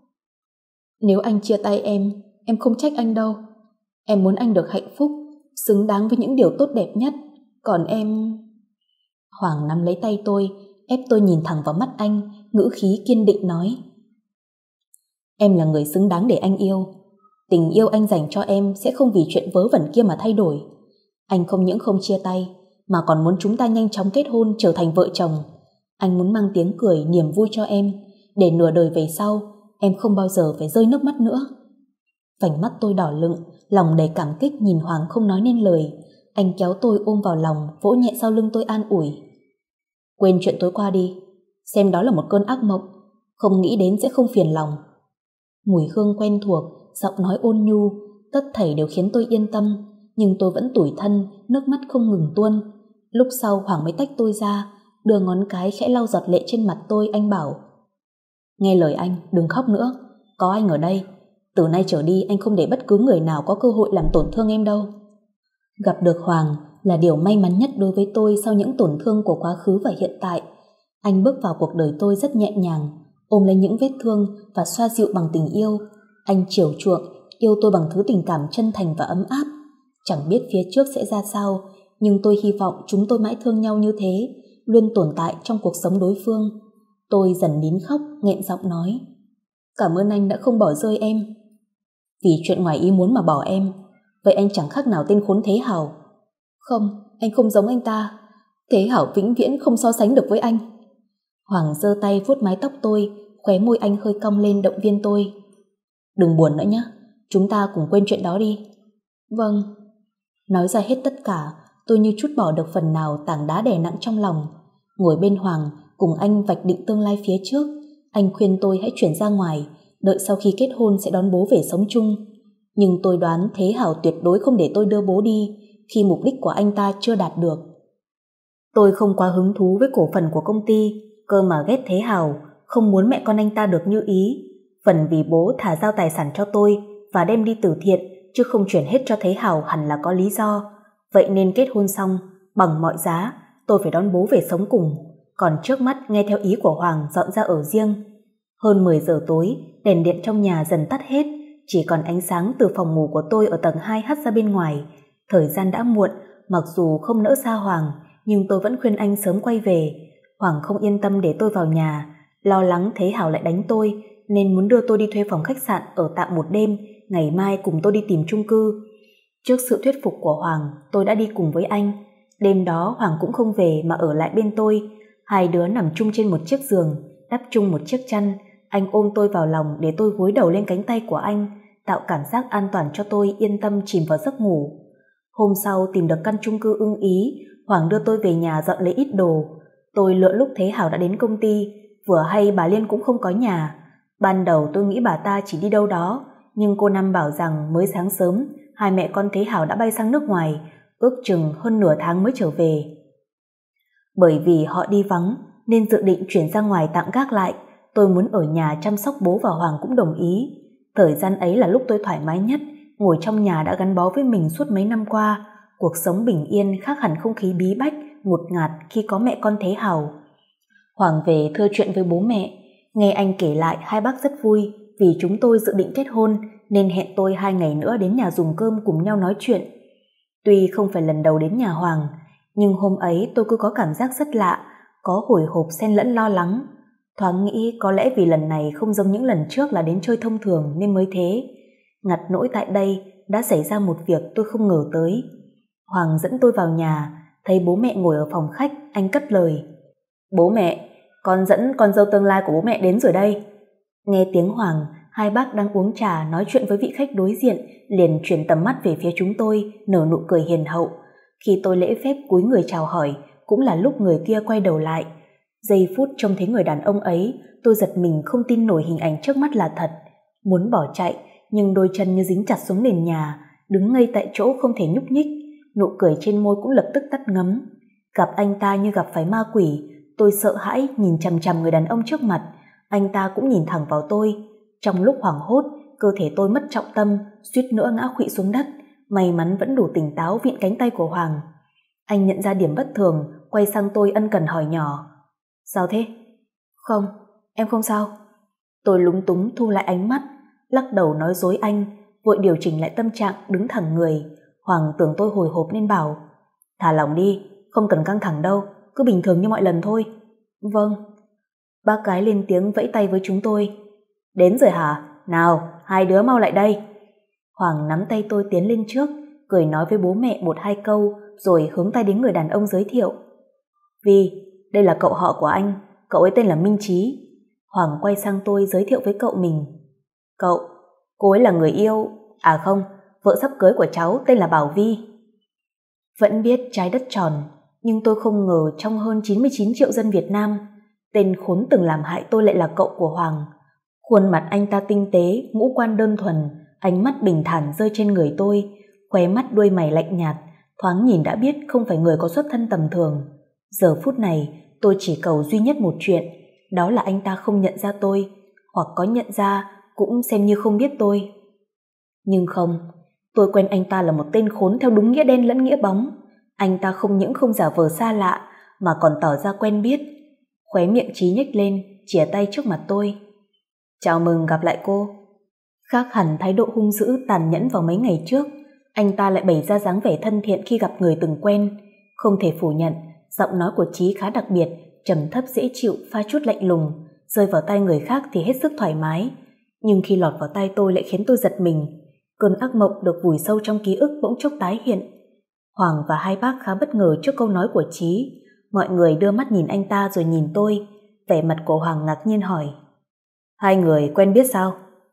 Nếu anh chia tay em không trách anh đâu. Em muốn anh được hạnh phúc, xứng đáng với những điều tốt đẹp nhất. Còn em..." Hoàng nắm lấy tay tôi, ép tôi nhìn thẳng vào mắt anh, ngữ khí kiên định nói: "Em là người xứng đáng để anh yêu. Tình yêu anh dành cho em sẽ không vì chuyện vớ vẩn kia mà thay đổi. Anh không những không chia tay, mà còn muốn chúng ta nhanh chóng kết hôn, trở thành vợ chồng. Anh muốn mang tiếng cười, niềm vui cho em, để nửa đời về sau em không bao giờ phải rơi nước mắt nữa." Vành mắt tôi đỏ lựng, lòng đầy cảm kích nhìn Hoàng không nói nên lời. Anh kéo tôi ôm vào lòng, vỗ nhẹ sau lưng tôi an ủi: "Quên chuyện tối qua đi, xem đó là một cơn ác mộng, không nghĩ đến sẽ không phiền lòng." Mùi hương quen thuộc, giọng nói ôn nhu, tất thảy đều khiến tôi yên tâm, nhưng tôi vẫn tủi thân, nước mắt không ngừng tuôn. Lúc sau Hoàng mới tách tôi ra, đưa ngón cái khẽ lau giọt lệ trên mặt tôi. Anh bảo: "Nghe lời anh, đừng khóc nữa, có anh ở đây. Từ nay trở đi anh không để bất cứ người nào có cơ hội làm tổn thương em đâu." Gặp được Hoàng là điều may mắn nhất đối với tôi sau những tổn thương của quá khứ và hiện tại. Anh bước vào cuộc đời tôi rất nhẹ nhàng, ôm lấy những vết thương và xoa dịu bằng tình yêu. Anh chiều chuộng, yêu tôi bằng thứ tình cảm chân thành và ấm áp. Chẳng biết phía trước sẽ ra sao, nhưng tôi hy vọng chúng tôi mãi thương nhau như thế, luôn tồn tại trong cuộc sống đối phương. Tôi dần nín khóc, nghẹn giọng nói: "Cảm ơn anh đã không bỏ rơi em." "Vì chuyện ngoài ý muốn mà bỏ em? Vậy anh chẳng khác nào tên khốn Thế Hào." "Không, anh không giống anh ta. Thế Hảo vĩnh viễn không so sánh được với anh." Hoàng giơ tay vuốt mái tóc tôi, khóe môi anh hơi cong lên động viên tôi: "Đừng buồn nữa nhé, chúng ta cùng quên chuyện đó đi." "Vâng." Nói ra hết tất cả, tôi như trút bỏ được phần nào tảng đá đè nặng trong lòng. Ngồi bên Hoàng, cùng anh vạch định tương lai phía trước. Anh khuyên tôi hãy chuyển ra ngoài, đợi sau khi kết hôn sẽ đón bố về sống chung. Nhưng tôi đoán Thế Hảo tuyệt đối không để tôi đưa bố đi khi mục đích của anh ta chưa đạt được. Tôi không quá hứng thú với cổ phần của công ty, cơ mà ghét Thế Hảo, không muốn mẹ con anh ta được như ý. Phần vì bố thả giao tài sản cho tôi và đem đi từ thiện, chứ không chuyển hết cho Thế Hảo hẳn là có lý do. Vậy nên kết hôn xong, bằng mọi giá, tôi phải đón bố về sống cùng. Còn trước mắt nghe theo ý của Hoàng dọn ra ở riêng. Hơn 10 giờ tối, đèn điện trong nhà dần tắt hết, chỉ còn ánh sáng từ phòng ngủ của tôi ở tầng 2 hắt ra bên ngoài. Thời gian đã muộn, mặc dù không nỡ xa Hoàng, nhưng tôi vẫn khuyên anh sớm quay về. Hoàng không yên tâm để tôi vào nhà, Lo lắng Thế Hào lại đánh tôi nên muốn đưa tôi đi thuê phòng khách sạn ở tạm một đêm, ngày mai cùng tôi đi tìm chung cư. Trước sự thuyết phục của Hoàng, tôi đã đi cùng với anh. Đêm đó Hoàng cũng không về mà ở lại bên tôi. Hai đứa nằm chung trên một chiếc giường, đắp chung một chiếc chăn. Anh ôm tôi vào lòng để tôi gối đầu lên cánh tay của anh, tạo cảm giác an toàn cho tôi yên tâm chìm vào giấc ngủ. Hôm sau tìm được căn chung cư ưng ý, Hoàng đưa tôi về nhà dọn lấy ít đồ. Tôi lựa lúc Thế Hào đã đến công ty, vừa hay bà Liên cũng không có nhà. Ban đầu tôi nghĩ bà ta chỉ đi đâu đó, nhưng cô Năm bảo rằng mới sáng sớm hai mẹ con Thế Hào đã bay sang nước ngoài, ước chừng hơn nửa tháng mới trở về. Bởi vì họ đi vắng nên dự định chuyển ra ngoài tạm gác lại. Tôi muốn ở nhà chăm sóc bố và Hoàng cũng đồng ý. Thời gian ấy là lúc tôi thoải mái nhất, ngồi trong nhà đã gắn bó với mình suốt mấy năm qua. Cuộc sống bình yên khác hẳn không khí bí bách, ngột ngạt khi có mẹ con Thế Hào. Hoàng về thưa chuyện với bố mẹ. Nghe anh kể lại, hai bác rất vui vì chúng tôi dự định kết hôn nên hẹn tôi 2 ngày nữa đến nhà dùng cơm cùng nhau nói chuyện. Tuy không phải lần đầu đến nhà Hoàng, nhưng hôm ấy tôi cứ có cảm giác rất lạ, có hồi hộp xen lẫn lo lắng. Thoáng nghĩ có lẽ vì lần này không giống những lần trước là đến chơi thông thường nên mới thế. Ngặt nỗi tại đây đã xảy ra một việc tôi không ngờ tới. Hoàng dẫn tôi vào nhà, thấy bố mẹ ngồi ở phòng khách, anh cất lời: "Bố mẹ, con dẫn con dâu tương lai của bố mẹ đến rồi đây." Nghe tiếng Hoàng, hai bác đang uống trà nói chuyện với vị khách đối diện liền chuyển tầm mắt về phía chúng tôi, nở nụ cười hiền hậu. Khi tôi lễ phép cúi người chào hỏi, cũng là lúc người kia quay đầu lại. Giây phút trông thấy người đàn ông ấy, tôi giật mình không tin nổi hình ảnh trước mắt là thật. Muốn bỏ chạy, nhưng đôi chân như dính chặt xuống nền nhà, đứng ngây tại chỗ không thể nhúc nhích. Nụ cười trên môi cũng lập tức tắt ngấm. Gặp anh ta như gặp phải ma quỷ, tôi sợ hãi nhìn chằm chằm người đàn ông trước mặt. Anh ta cũng nhìn thẳng vào tôi. Trong lúc hoảng hốt, cơ thể tôi mất trọng tâm, suýt nữa ngã khuỵu xuống đất. May mắn vẫn đủ tỉnh táo vịn cánh tay của Hoàng. Anh nhận ra điểm bất thường, quay sang tôi ân cần hỏi nhỏ: "Sao thế?" "Không, em không sao." Tôi lúng túng thu lại ánh mắt, lắc đầu nói dối anh, vội điều chỉnh lại tâm trạng đứng thẳng người. Hoàng tưởng tôi hồi hộp nên bảo: "Thả lỏng đi, không cần căng thẳng đâu, cứ bình thường như mọi lần thôi." "Vâng." Bác gái lên tiếng vẫy tay với chúng tôi: "Đến rồi hả? Nào, hai đứa mau lại đây." Hoàng nắm tay tôi tiến lên trước, cười nói với bố mẹ 1-2 câu, rồi hướng tay đến người đàn ông giới thiệu: "Vi, đây là cậu họ của anh, cậu ấy tên là Minh Trí." Hoàng quay sang tôi giới thiệu với cậu mình: Cô ấy là người yêu, à không, vợ sắp cưới của cháu, tên là Bảo Vi." Vẫn biết trái đất tròn, nhưng tôi không ngờ trong hơn 99 triệu dân Việt Nam, tên khốn từng làm hại tôi lại là cậu của Hoàng. Khuôn mặt anh ta tinh tế, ngũ quan đơn thuần, ánh mắt bình thản rơi trên người tôi, khóe mắt đuôi mày lạnh nhạt, thoáng nhìn đã biết không phải người có xuất thân tầm thường. Giờ phút này tôi chỉ cầu duy nhất một chuyện, đó là anh ta không nhận ra tôi, hoặc có nhận ra cũng xem như không biết tôi. Nhưng không, tôi quen anh ta là một tên khốn theo đúng nghĩa đen lẫn nghĩa bóng. Anh ta không những không giả vờ xa lạ mà còn tỏ ra quen biết. Khóe miệng Trí nhếch lên, chìa tay trước mặt tôi: "Chào mừng gặp lại cô." Khác hẳn thái độ hung dữ tàn nhẫn vào mấy ngày trước, anh ta lại bày ra dáng vẻ thân thiện khi gặp người từng quen. Không thể phủ nhận, giọng nói của Trí khá đặc biệt, trầm thấp dễ chịu pha chút lạnh lùng, rơi vào tai người khác thì hết sức thoải mái, nhưng khi lọt vào tai tôi lại khiến tôi giật mình. Cơn ác mộng được vùi sâu trong ký ức bỗng chốc tái hiện. Hoàng và hai bác khá bất ngờ trước câu nói của Trí. Mọi người đưa mắt nhìn anh ta rồi nhìn tôi. Vẻ mặt của Hoàng ngạc nhiên hỏi: "Hai người quen biết sao?"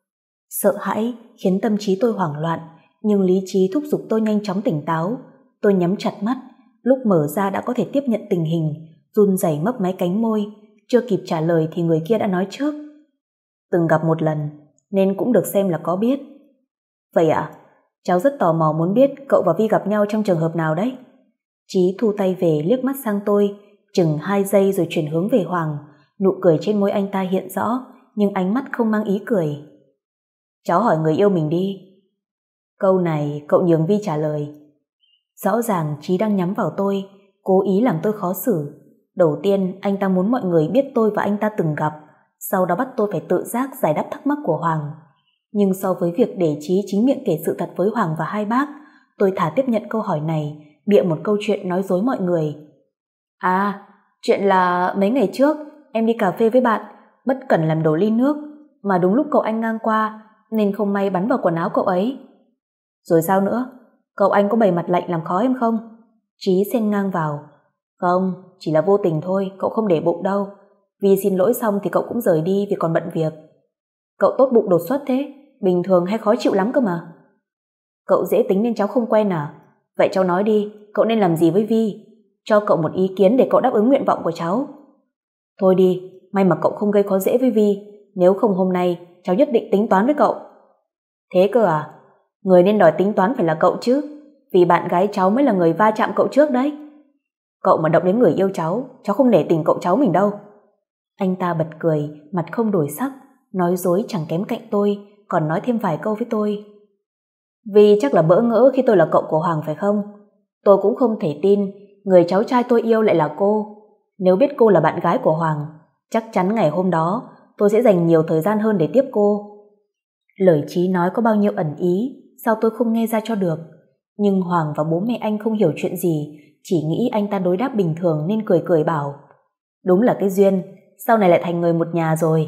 Sợ hãi khiến tâm trí tôi hoảng loạn, nhưng lý trí thúc giục tôi nhanh chóng tỉnh táo. Tôi nhắm chặt mắt, lúc mở ra đã có thể tiếp nhận tình hình, run rẩy mấp máy cánh môi. Chưa kịp trả lời thì người kia đã nói trước: "Từng gặp một lần, nên cũng được xem là có biết." "Vậy ạ? Cháu rất tò mò muốn biết cậu và Vi gặp nhau trong trường hợp nào đấy." Trí thu tay về liếc mắt sang tôi, chừng 2 giây rồi chuyển hướng về Hoàng. Nụ cười trên môi anh ta hiện rõ, nhưng ánh mắt không mang ý cười. "Cháu hỏi người yêu mình đi." Câu này cậu nhường Vi trả lời. Rõ ràng Trí đang nhắm vào tôi, cố ý làm tôi khó xử. Đầu tiên anh ta muốn mọi người biết tôi và anh ta từng gặp, sau đó bắt tôi phải tự giác giải đáp thắc mắc của Hoàng. Nhưng so với việc để Trí chính miệng kể sự thật với Hoàng và hai bác, tôi thà tiếp nhận câu hỏi này, bịa một câu chuyện nói dối mọi người. "À, chuyện là mấy ngày trước em đi cà phê với bạn, bất cẩn làm đổ ly nước, mà đúng lúc cậu anh ngang qua nên không may bắn vào quần áo cậu ấy. Rồi sao nữa? Cậu anh có bày mặt lạnh làm khó em không? Trí xen ngang vào. Không, chỉ là vô tình thôi, cậu không để bụng đâu. Vi xin lỗi xong thì cậu cũng rời đi vì còn bận việc. Cậu tốt bụng đột xuất thế, bình thường hay khó chịu lắm cơ mà. Cậu dễ tính nên cháu không quen à? Vậy cháu nói đi, cậu nên làm gì với Vi? Cho cậu một ý kiến để cậu đáp ứng nguyện vọng của cháu. Thôi đi, may mà cậu không gây khó dễ với Vi, nếu không hôm nay cháu nhất định tính toán với cậu. Thế cơ à? Người nên đòi tính toán phải là cậu chứ, vì bạn gái cháu mới là người va chạm cậu trước đấy. Cậu mà động đến người yêu cháu không nể tình cậu cháu mình đâu. Anh ta bật cười, mặt không đổi sắc, nói dối chẳng kém cạnh tôi, còn nói thêm vài câu với tôi. Vì chắc là bỡ ngỡ khi tôi là cậu của Hoàng phải không? Tôi cũng không thể tin người cháu trai tôi yêu lại là cô. Nếu biết cô là bạn gái của Hoàng, chắc chắn ngày hôm đó tôi sẽ dành nhiều thời gian hơn để tiếp cô. Lời Trí nói có bao nhiêu ẩn ý, sao tôi không nghe ra cho được. Nhưng Hoàng và bố mẹ anh không hiểu chuyện gì, chỉ nghĩ anh ta đối đáp bình thường nên cười cười bảo. Đúng là cái duyên, sau này lại thành người một nhà rồi.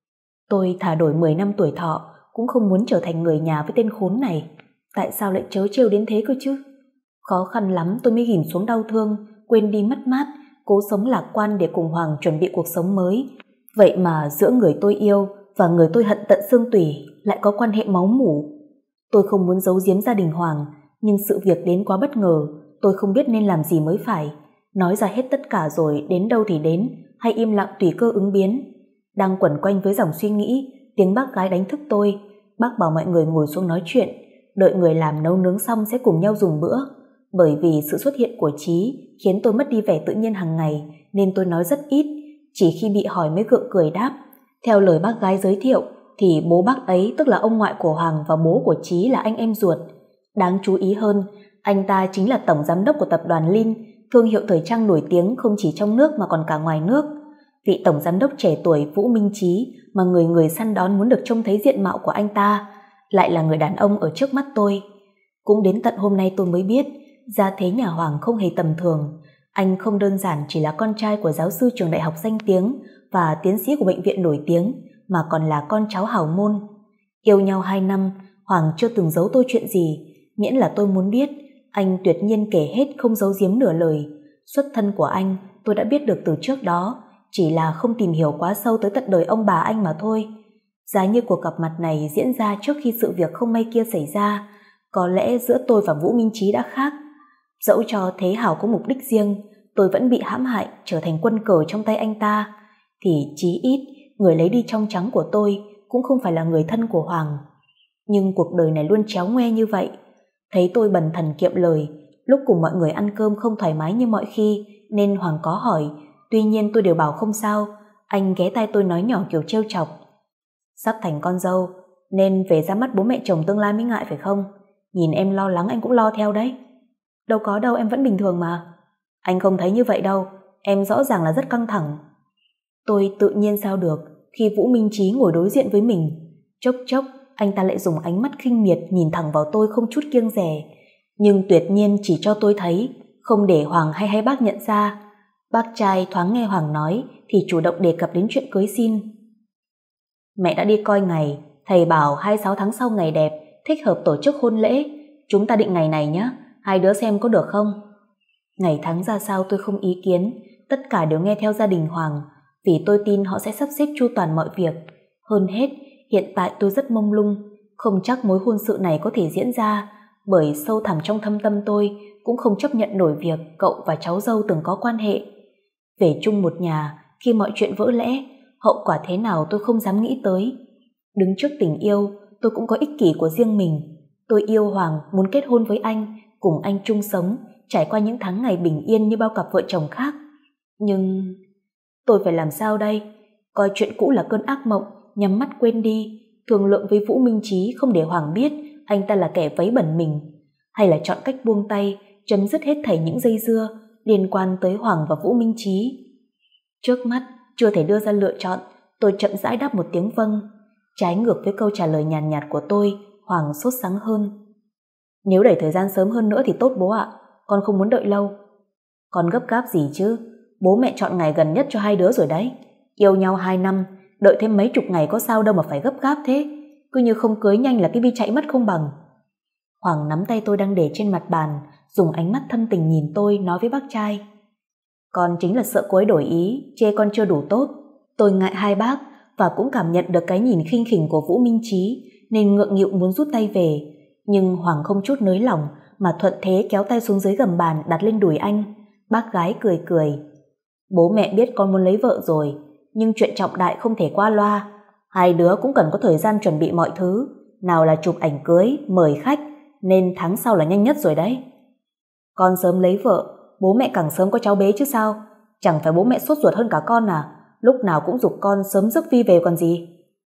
Tôi thà đổi 10 năm tuổi thọ cũng không muốn trở thành người nhà với tên khốn này. Tại sao lại trớ trêu đến thế cơ chứ? Khó khăn lắm tôi mới ghim xuống đau thương, quên đi mất mát, cố sống lạc quan để cùng Hoàng chuẩn bị cuộc sống mới. Vậy mà giữa người tôi yêu và người tôi hận tận xương tủy lại có quan hệ máu mủ. Tôi không muốn giấu giếm gia đình Hoàng, nhưng sự việc đến quá bất ngờ, tôi không biết nên làm gì mới phải. Nói ra hết tất cả rồi đến đâu thì đến, hay im lặng tùy cơ ứng biến. Đang quẩn quanh với dòng suy nghĩ, tiếng bác gái đánh thức tôi. Bác bảo mọi người ngồi xuống nói chuyện, đợi người làm nấu nướng xong sẽ cùng nhau dùng bữa. Bởi vì sự xuất hiện của Trí khiến tôi mất đi vẻ tự nhiên hàng ngày, nên tôi nói rất ít, chỉ khi bị hỏi mới gượng cười đáp. Theo lời bác gái giới thiệu thì bố bác ấy, tức là ông ngoại của Hoàng, và bố của Trí là anh em ruột. Đáng chú ý hơn, anh ta chính là tổng giám đốc của tập đoàn Lin, thương hiệu thời trang nổi tiếng không chỉ trong nước mà còn cả ngoài nước. Vị tổng giám đốc trẻ tuổi Vũ Minh Trí mà người người săn đón muốn được trông thấy diện mạo của anh ta lại là người đàn ông ở trước mắt tôi. Cũng đến tận hôm nay tôi mới biết gia thế nhà Hoàng không hề tầm thường. Anh không đơn giản chỉ là con trai của giáo sư trường đại học danh tiếng và tiến sĩ của bệnh viện nổi tiếng, mà còn là con cháu hào môn. Yêu nhau 2 năm, Hoàng chưa từng giấu tôi chuyện gì, miễn là tôi muốn biết, anh tuyệt nhiên kể hết không giấu giếm nửa lời. Xuất thân của anh tôi đã biết được từ trước đó, chỉ là không tìm hiểu quá sâu tới tận đời ông bà anh mà thôi. Giá như cuộc gặp mặt này diễn ra trước khi sự việc không may kia xảy ra, có lẽ giữa tôi và Vũ Minh Trí đã khác. Dẫu cho Thế Hảo có mục đích riêng, tôi vẫn bị hãm hại trở thành quân cờ trong tay anh ta, thì chí ít người lấy đi trong trắng của tôi cũng không phải là người thân của Hoàng. Nhưng cuộc đời này luôn chéo ngoe như vậy. Thấy tôi bần thần kiệm lời, lúc cùng mọi người ăn cơm không thoải mái như mọi khi, nên Hoàng có hỏi, tuy nhiên tôi đều bảo không sao. Anh ghé tai tôi nói nhỏ kiểu trêu chọc. Sắp thành con dâu nên về ra mắt bố mẹ chồng tương lai mới ngại phải không? Nhìn em lo lắng anh cũng lo theo đấy. Đâu có đâu, em vẫn bình thường mà. Anh không thấy như vậy đâu, em rõ ràng là rất căng thẳng. Tôi tự nhiên sao được khi Vũ Minh Trí ngồi đối diện với mình. Chốc chốc anh ta lại dùng ánh mắt khinh miệt nhìn thẳng vào tôi không chút kiêng dè, nhưng tuyệt nhiên chỉ cho tôi thấy, không để Hoàng hay bác nhận ra. Bác trai thoáng nghe Hoàng nói thì chủ động đề cập đến chuyện cưới xin. Mẹ đã đi coi ngày, thầy bảo 26 tháng sau ngày đẹp, thích hợp tổ chức hôn lễ. Chúng ta định ngày này nhé, hai đứa xem có được không? Ngày tháng ra sao tôi không ý kiến, tất cả đều nghe theo gia đình Hoàng, vì tôi tin họ sẽ sắp xếp chu toàn mọi việc. Hơn hết, hiện tại tôi rất mông lung, không chắc mối hôn sự này có thể diễn ra, bởi sâu thẳm trong thâm tâm tôi cũng không chấp nhận nổi việc cậu và cháu dâu từng có quan hệ. Về chung một nhà, khi mọi chuyện vỡ lẽ, hậu quả thế nào tôi không dám nghĩ tới. Đứng trước tình yêu, tôi cũng có ích kỷ của riêng mình. Tôi yêu Hoàng, muốn kết hôn với anh, cùng anh chung sống, trải qua những tháng ngày bình yên như bao cặp vợ chồng khác. Nhưng tôi phải làm sao đây? Coi chuyện cũ là cơn ác mộng, nhắm mắt quên đi, thương lượng với Vũ Minh Trí không để Hoàng biết anh ta là kẻ vấy bẩn mình, hay là chọn cách buông tay, chấm dứt hết thảy những dây dưa liên quan tới Hoàng và Vũ Minh Trí. Trước mắt chưa thể đưa ra lựa chọn, tôi chậm rãi đáp một tiếng vâng. Trái ngược với câu trả lời nhàn nhạt của tôi, Hoàng sốt sắng hơn. Nếu đẩy thời gian sớm hơn nữa thì tốt bố ạ, con không muốn đợi lâu. Con gấp gáp gì chứ, bố mẹ chọn ngày gần nhất cho hai đứa rồi đấy. Yêu nhau 2 năm, Đợi thêm mấy chục ngày có sao đâu mà phải gấp gáp thế, cứ như không cưới nhanh là cái bi chạy mất không bằng. Hoàng nắm tay tôi đang để trên mặt bàn, dùng ánh mắt thâm tình nhìn tôi, nói với bác trai. Con chính là sợ cô ấy đổi ý, chê con chưa đủ tốt. Tôi ngại hai bác và cũng cảm nhận được cái nhìn khinh khỉnh của Vũ Minh Trí nên ngượng nghịu muốn rút tay về, nhưng Hoàng không chút nới lỏng mà thuận thế kéo tay xuống dưới gầm bàn đặt lên đùi anh. Bác gái cười cười. Bố mẹ biết con muốn lấy vợ rồi, nhưng chuyện trọng đại không thể qua loa. Hai đứa cũng cần có thời gian chuẩn bị mọi thứ, nào là chụp ảnh cưới, mời khách, nên tháng sau là nhanh nhất rồi đấy. Con sớm lấy vợ, bố mẹ càng sớm có cháu bé chứ sao. Chẳng phải bố mẹ sốt ruột hơn cả con à, lúc nào cũng giục con sớm rước Vi về còn gì.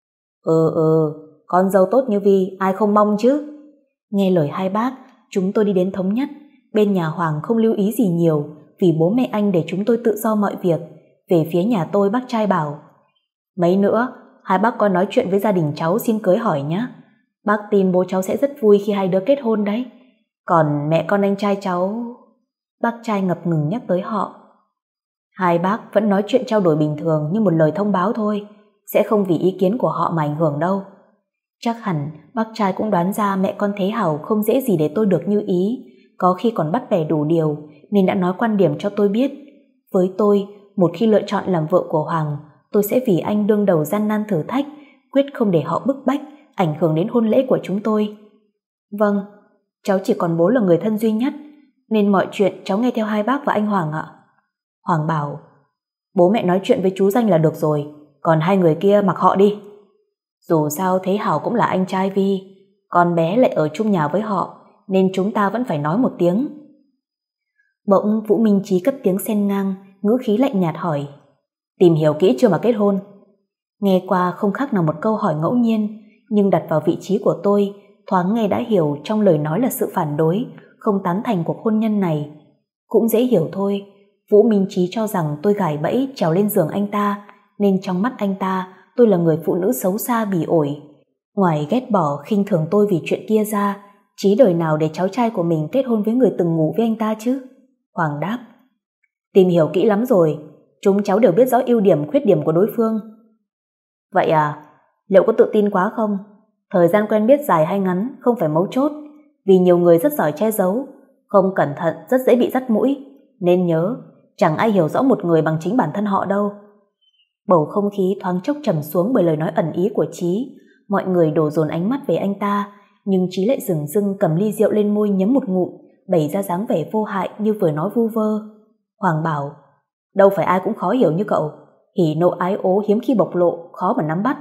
Con dâu tốt như Vi ai không mong chứ. Nghe lời hai bác, chúng tôi đi đến thống nhất. Bên nhà Hoàng không lưu ý gì nhiều, vì bố mẹ anh để chúng tôi tự do mọi việc. Về phía nhà tôi, bác trai bảo, mấy nữa hai bác con nói chuyện với gia đình cháu xin cưới hỏi nhé. Bác tin bố cháu sẽ rất vui khi hai đứa kết hôn đấy. Còn mẹ con anh trai cháu... Bác trai ngập ngừng nhắc tới họ. Hai bác vẫn nói chuyện trao đổi bình thường như một lời thông báo thôi, sẽ không vì ý kiến của họ mà ảnh hưởng đâu. Chắc hẳn bác trai cũng đoán ra mẹ con Thế Hào không dễ gì để tôi được như ý, có khi còn bắt bẻ đủ điều, nên đã nói quan điểm cho tôi biết. Với tôi, một khi lựa chọn làm vợ của Hoàng, tôi sẽ vì anh đương đầu gian nan thử thách, quyết không để họ bức bách, ảnh hưởng đến hôn lễ của chúng tôi. Vâng, cháu chỉ còn bố là người thân duy nhất, nên mọi chuyện cháu nghe theo hai bác và anh Hoàng ạ. Hoàng bảo, bố mẹ nói chuyện với chú Danh là được rồi, còn hai người kia mặc họ đi. Dù sao Thế Hào cũng là anh trai Vi, con bé lại ở chung nhà với họ, nên chúng ta vẫn phải nói một tiếng. Bỗng Vũ Minh Trí cất tiếng xen ngang, ngữ khí lạnh nhạt hỏi, tìm hiểu kỹ chưa mà kết hôn? Nghe qua không khác nào một câu hỏi ngẫu nhiên, nhưng đặt vào vị trí của tôi, thoáng nghe đã hiểu trong lời nói là sự phản đối, không tán thành cuộc hôn nhân này. Cũng dễ hiểu thôi, Vũ Minh Trí cho rằng tôi gài bẫy trèo lên giường anh ta, nên trong mắt anh ta tôi là người phụ nữ xấu xa bỉ ổi. Ngoài ghét bỏ khinh thường tôi vì chuyện kia ra, Trí đời nào để cháu trai của mình kết hôn với người từng ngủ với anh ta chứ? Hoàng đáp, tìm hiểu kỹ lắm rồi, chúng cháu đều biết rõ ưu điểm khuyết điểm của đối phương. Vậy à, liệu có tự tin quá không? Thời gian quen biết dài hay ngắn không phải mấu chốt, vì nhiều người rất giỏi che giấu, không cẩn thận rất dễ bị dắt mũi, nên nhớ, chẳng ai hiểu rõ một người bằng chính bản thân họ đâu. Bầu không khí thoáng chốc trầm xuống bởi lời nói ẩn ý của Trí, mọi người đổ dồn ánh mắt về anh ta, nhưng Trí lại dửng dưng cầm ly rượu lên môi nhấm một ngụm, bày ra dáng vẻ vô hại như vừa nói vu vơ. Hoàng bảo, đâu phải ai cũng khó hiểu như cậu, hỉ nộ ái ố hiếm khi bộc lộ, khó mà nắm bắt.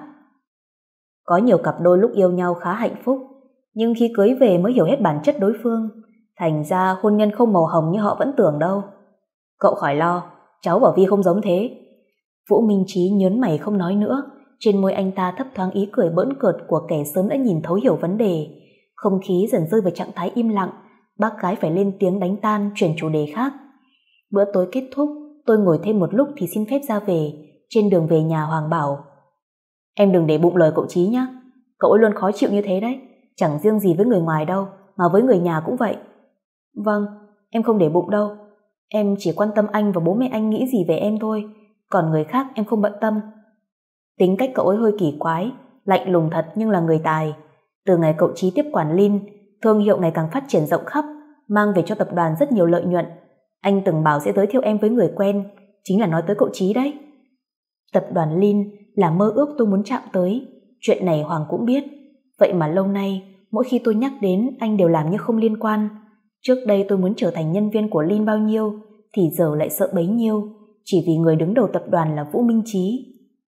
Có nhiều cặp đôi lúc yêu nhau khá hạnh phúc, nhưng khi cưới về mới hiểu hết bản chất đối phương, thành ra hôn nhân không màu hồng như họ vẫn tưởng đâu. Cậu khỏi lo, cháu bảo Vi không giống thế. Vũ Minh Trí nhớn mày không nói nữa, trên môi anh ta thấp thoáng ý cười bỡn cợt của kẻ sớm đã nhìn thấu hiểu vấn đề. Không khí dần rơi vào trạng thái im lặng, bác gái phải lên tiếng đánh tan, chuyển chủ đề khác. Bữa tối kết thúc, tôi ngồi thêm một lúc thì xin phép ra về. Trên đường về nhà Hoàng bảo, em đừng để bụng lời cậu Trí nhé, cậu ấy luôn khó chịu như thế đấy, chẳng riêng gì với người ngoài đâu, mà với người nhà cũng vậy. Vâng, em không để bụng đâu, em chỉ quan tâm anh và bố mẹ anh nghĩ gì về em thôi, còn người khác em không bận tâm. Tính cách cậu ấy hơi kỳ quái, lạnh lùng thật nhưng là người tài. Từ ngày cậu Trí tiếp quản Lin, thương hiệu ngày càng phát triển rộng khắp, mang về cho tập đoàn rất nhiều lợi nhuận. Anh từng bảo sẽ giới thiệu em với người quen, chính là nói tới cậu Trí đấy. Tập đoàn Lin là mơ ước tôi muốn chạm tới, chuyện này Hoàng cũng biết. Vậy mà lâu nay, mỗi khi tôi nhắc đến anh đều làm như không liên quan. Trước đây tôi muốn trở thành nhân viên của Lin bao nhiêu, thì giờ lại sợ bấy nhiêu, chỉ vì người đứng đầu tập đoàn là Vũ Minh Trí.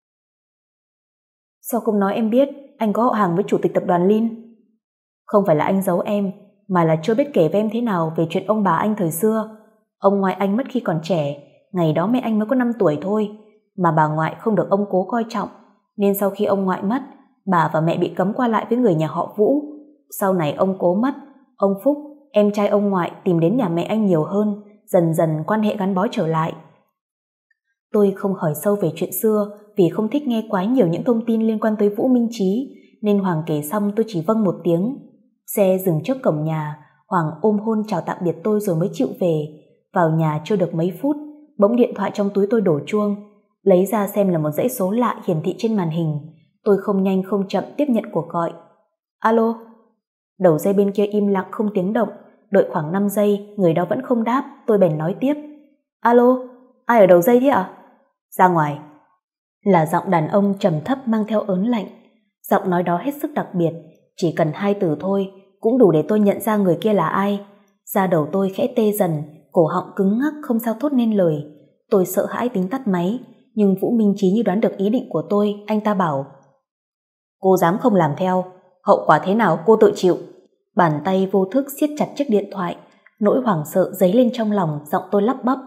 Sao không nói em biết anh có họ hàng với chủ tịch tập đoàn Lin? Không phải là anh giấu em, mà là chưa biết kể với em thế nào về chuyện ông bà anh thời xưa. Ông ngoại anh mất khi còn trẻ, ngày đó mẹ anh mới có 5 tuổi thôi, mà bà ngoại không được ông cố coi trọng, nên sau khi ông ngoại mất, bà và mẹ bị cấm qua lại với người nhà họ Vũ. Sau này ông cố mất, ông Phúc, em trai ông ngoại tìm đến nhà mẹ anh nhiều hơn, dần dần quan hệ gắn bó trở lại. Tôi không hỏi sâu về chuyện xưa vì không thích nghe quá nhiều những thông tin liên quan tới Vũ Minh Trí, nên Hoàng kể xong tôi chỉ vâng một tiếng. Xe dừng trước cổng nhà, Hoàng ôm hôn chào tạm biệt tôi rồi mới chịu về. Vào nhà chưa được mấy phút, bỗng điện thoại trong túi tôi đổ chuông. Lấy ra xem là một dãy số lạ hiển thị trên màn hình. Tôi không nhanh không chậm tiếp nhận cuộc gọi. Alo? Đầu dây bên kia im lặng không tiếng động. Đợi khoảng 5 giây, người đó vẫn không đáp. Tôi bèn nói tiếp. Alo? Ai ở đầu dây thế ạ? Ra ngoài. Là giọng đàn ông trầm thấp mang theo ớn lạnh. Giọng nói đó hết sức đặc biệt. Chỉ cần 2 từ thôi cũng đủ để tôi nhận ra người kia là ai. Da đầu tôi khẽ tê dần, cổ họng cứng ngắc không sao thốt nên lời. Tôi sợ hãi tính tắt máy, nhưng Vũ Minh Chí như đoán được ý định của tôi. Anh ta bảo: cô dám không làm theo, hậu quả thế nào cô tự chịu. Bàn tay vô thức siết chặt chiếc điện thoại. Nỗi hoảng sợ dấy lên trong lòng. Giọng tôi lắp bắp: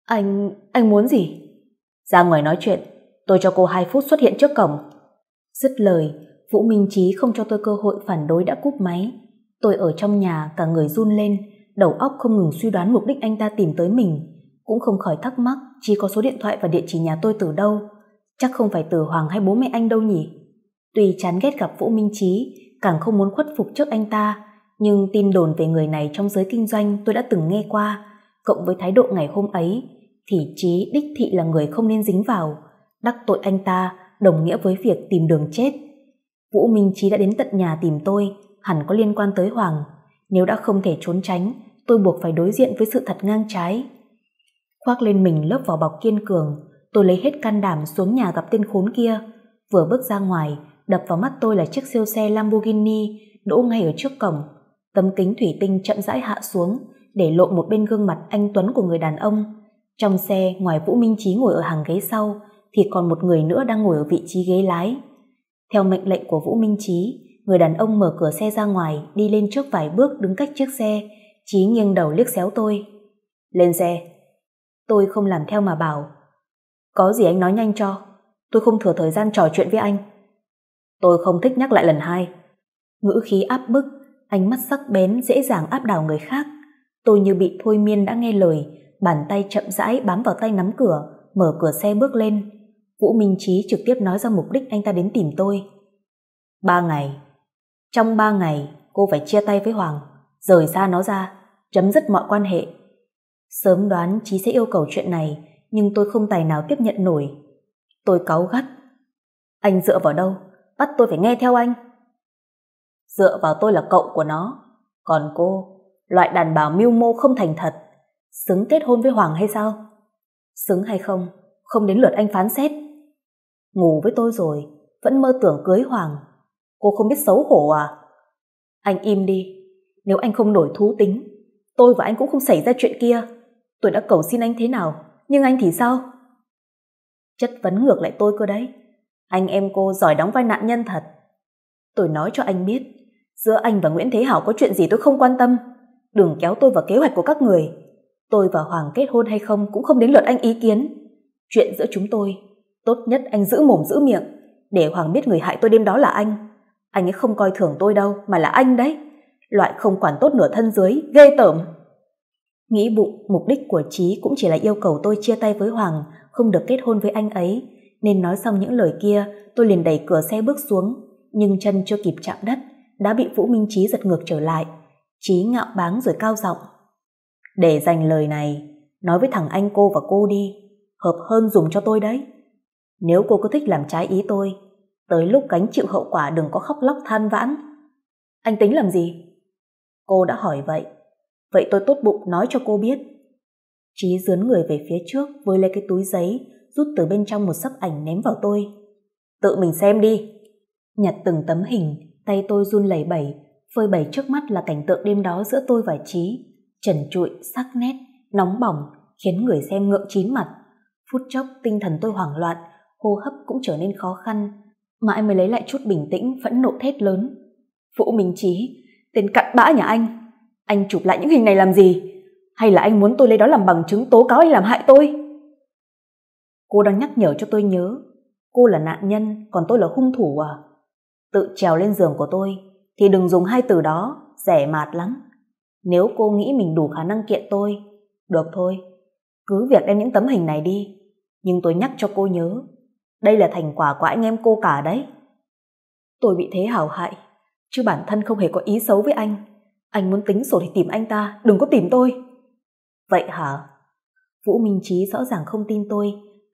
anh muốn gì? Ra ngoài nói chuyện, tôi cho cô 2 phút xuất hiện trước cổng. Dứt lời, Vũ Minh Chí không cho tôi cơ hội phản đối đã cúp máy. Tôi ở trong nhà cả người run lên, đầu óc không ngừng suy đoán mục đích anh ta tìm tới mình. Cũng không khỏi thắc mắc Chí có số điện thoại và địa chỉ nhà tôi từ đâu. Chắc không phải từ Hoàng hay bố mẹ anh đâu nhỉ. Tuy chán ghét gặp Vũ Minh Chí, càng không muốn khuất phục trước anh ta, nhưng tin đồn về người này trong giới kinh doanh tôi đã từng nghe qua, cộng với thái độ ngày hôm ấy thì Chí đích thị là người không nên dính vào. Đắc tội anh ta đồng nghĩa với việc tìm đường chết. Vũ Minh Chí đã đến tận nhà tìm tôi, hẳn có liên quan tới Hoàng. Nếu đã không thể trốn tránh, tôi buộc phải đối diện với sự thật ngang trái. Khoác lên mình lớp vỏ bọc kiên cường, tôi lấy hết can đảm xuống nhà gặp tên khốn kia. Vừa bước ra ngoài, đập vào mắt tôi là chiếc siêu xe Lamborghini đỗ ngay ở trước cổng. Tấm kính thủy tinh chậm rãi hạ xuống, để lộ một bên gương mặt anh tuấn của người đàn ông. Trong xe, ngoài Vũ Minh Chí ngồi ở hàng ghế sau, thì còn một người nữa đang ngồi ở vị trí ghế lái. Theo mệnh lệnh của Vũ Minh Chí, người đàn ông mở cửa xe ra ngoài, đi lên trước vài bước đứng cách chiếc xe. Chí nghiêng đầu liếc xéo tôi. Lên xe. Tôi không làm theo mà bảo: có gì anh nói nhanh cho, tôi không thừa thời gian trò chuyện với anh. Tôi không thích nhắc lại lần 2. Ngữ khí áp bức, ánh mắt sắc bén dễ dàng áp đảo người khác. Tôi như bị thôi miên đã nghe lời, bàn tay chậm rãi bám vào tay nắm cửa, mở cửa xe bước lên. Vũ Minh Chí trực tiếp nói ra mục đích anh ta đến tìm tôi. 3 ngày. Trong 3 ngày cô phải chia tay với Hoàng, rời xa nó ra, chấm dứt mọi quan hệ. Sớm đoán Chí sẽ yêu cầu chuyện này, nhưng tôi không tài nào tiếp nhận nổi. Tôi cáu gắt: anh dựa vào đâu bắt tôi phải nghe theo anh? Dựa vào tôi là cậu của nó, còn cô, loại đàn bà mưu mô không thành thật, xứng kết hôn với Hoàng hay sao? Xứng hay không, không đến lượt anh phán xét. Ngủ với tôi rồi, vẫn mơ tưởng cưới Hoàng, cô không biết xấu hổ à? Anh im đi, nếu anh không đổi thú tính, tôi và anh cũng không xảy ra chuyện kia. Tôi đã cầu xin anh thế nào, nhưng anh thì sao? Chất vấn ngược lại tôi cơ đấy. Anh em cô giỏi đóng vai nạn nhân thật. Tôi nói cho anh biết, giữa anh và Nguyễn Thế Hảo có chuyện gì tôi không quan tâm. Đừng kéo tôi vào kế hoạch của các người. Tôi và Hoàng kết hôn hay không cũng không đến lượt anh ý kiến. Chuyện giữa chúng tôi, tốt nhất anh giữ mồm giữ miệng, để Hoàng biết người hại tôi đêm đó là anh. Anh ấy không coi thường tôi đâu, mà là anh đấy. Loại không quản tốt nửa thân dưới, ghê tởm. Nghĩ bụng mục đích của Chí cũng chỉ là yêu cầu tôi chia tay với Hoàng, không được kết hôn với anh ấy. Nên nói xong những lời kia, tôi liền đẩy cửa xe bước xuống, nhưng chân chưa kịp chạm đất đã bị Vũ Minh Chí giật ngược trở lại. Chí ngạo báng rồi cao giọng: để dành lời này, nói với thằng anh cô và cô đi, hợp hơn dùng cho tôi đấy. Nếu cô cứ thích làm trái ý tôi, tới lúc gánh chịu hậu quả đừng có khóc lóc than vãn. Anh tính làm gì? Cô đã hỏi vậy, vậy tôi tốt bụng nói cho cô biết. Chí dướn người về phía trước, với lấy cái túi giấy, rút từ bên trong một sấp ảnh ném vào tôi. Tự mình xem đi. Nhặt từng tấm hình, tay tôi run lẩy bẩy, phơi bày trước mắt là cảnh tượng đêm đó giữa tôi và Chí, trần trụi, sắc nét, nóng bỏng, khiến người xem ngượng chín mặt. Phút chốc tinh thần tôi hoảng loạn, hô hấp cũng trở nên khó khăn, mãi mới lấy lại chút bình tĩnh, phẫn nộ thét lớn: Vũ Minh Chí, tên cặn bã nhà anh chụp lại những hình này làm gì? Hay là anh muốn tôi lấy đó làm bằng chứng tố cáo anh làm hại tôi? Cô đang nhắc nhở cho tôi nhớ, cô là nạn nhân, còn tôi là hung thủ à? Tự trèo lên giường của tôi thì đừng dùng 2 từ đó, rẻ mạt lắm. Nếu cô nghĩ mình đủ khả năng kiện tôi, được thôi, cứ việc đem những tấm hình này đi. Nhưng tôi nhắc cho cô nhớ, đây là thành quả của anh em cô cả đấy. Tôi bị Thế Hảo hại, chứ bản thân không hề có ý xấu với anh. Anh muốn tính sổ thì tìm anh ta, đừng có tìm tôi. Vậy hả? Vũ Minh Chí rõ ràng không tin tôi.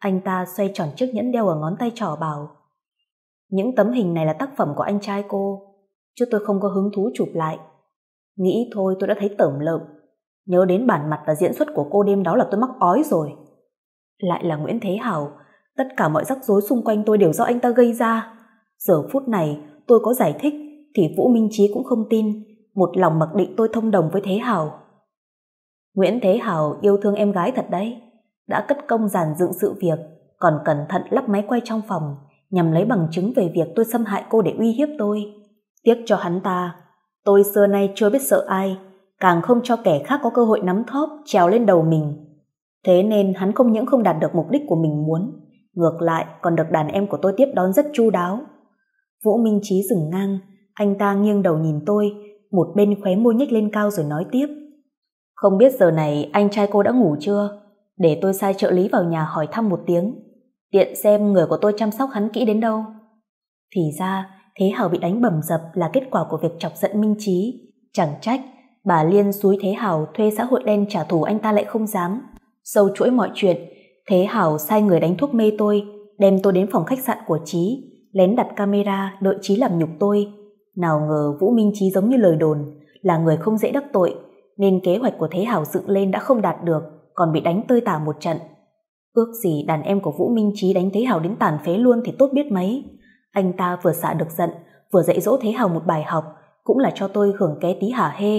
Anh ta xoay tròn chiếc nhẫn đeo ở ngón tay trỏ bảo: những tấm hình này là tác phẩm của anh trai cô, chứ tôi không có hứng thú chụp lại. Nghĩ thôi tôi đã thấy tởm lợm. Nhớ đến bản mặt và diễn xuất của cô đêm đó là tôi mắc ói rồi. Lại là Nguyễn Thế Hào. Tất cả mọi rắc rối xung quanh tôi đều do anh ta gây ra. Giờ phút này tôi có giải thích thì Vũ Minh Chí cũng không tin, một lòng mặc định tôi thông đồng với Thế Hào. Nguyễn Thế Hào yêu thương em gái thật đấy, đã cất công dàn dựng sự việc, còn cẩn thận lắp máy quay trong phòng nhằm lấy bằng chứng về việc tôi xâm hại cô để uy hiếp tôi. Tiếc cho hắn ta, tôi xưa nay chưa biết sợ ai, càng không cho kẻ khác có cơ hội nắm thóp trèo lên đầu mình. Thế nên hắn không những không đạt được mục đích của mình muốn, ngược lại còn được đàn em của tôi tiếp đón rất chu đáo. Vũ Minh Chí dừng ngang, anh ta nghiêng đầu nhìn tôi, một bên khóe môi nhếch lên cao rồi nói tiếp: không biết giờ này anh trai cô đã ngủ chưa? Để tôi sai trợ lý vào nhà hỏi thăm một tiếng, tiện xem người của tôi chăm sóc hắn kỹ đến đâu. Thì ra Thế Hào bị đánh bầm dập là kết quả của việc chọc giận Minh Chí. Chẳng trách bà Liên xúi Thế Hào thuê xã hội đen trả thù anh ta lại không dám. Sâu chuỗi mọi chuyện, Thế Hào sai người đánh thuốc mê tôi, đem tôi đến phòng khách sạn của Chí, lén đặt camera đợi Chí làm nhục tôi. Nào ngờ Vũ Minh Chí giống như lời đồn, là người không dễ đắc tội, nên kế hoạch của Thế Hào dựng lên đã không đạt được, còn bị đánh tơi tả một trận. Ước gì đàn em của Vũ Minh Chí đánh Thế Hào đến tàn phế luôn thì tốt biết mấy. Anh ta vừa xả được giận, vừa dạy dỗ Thế Hào một bài học, cũng là cho tôi hưởng ké tí hả hê.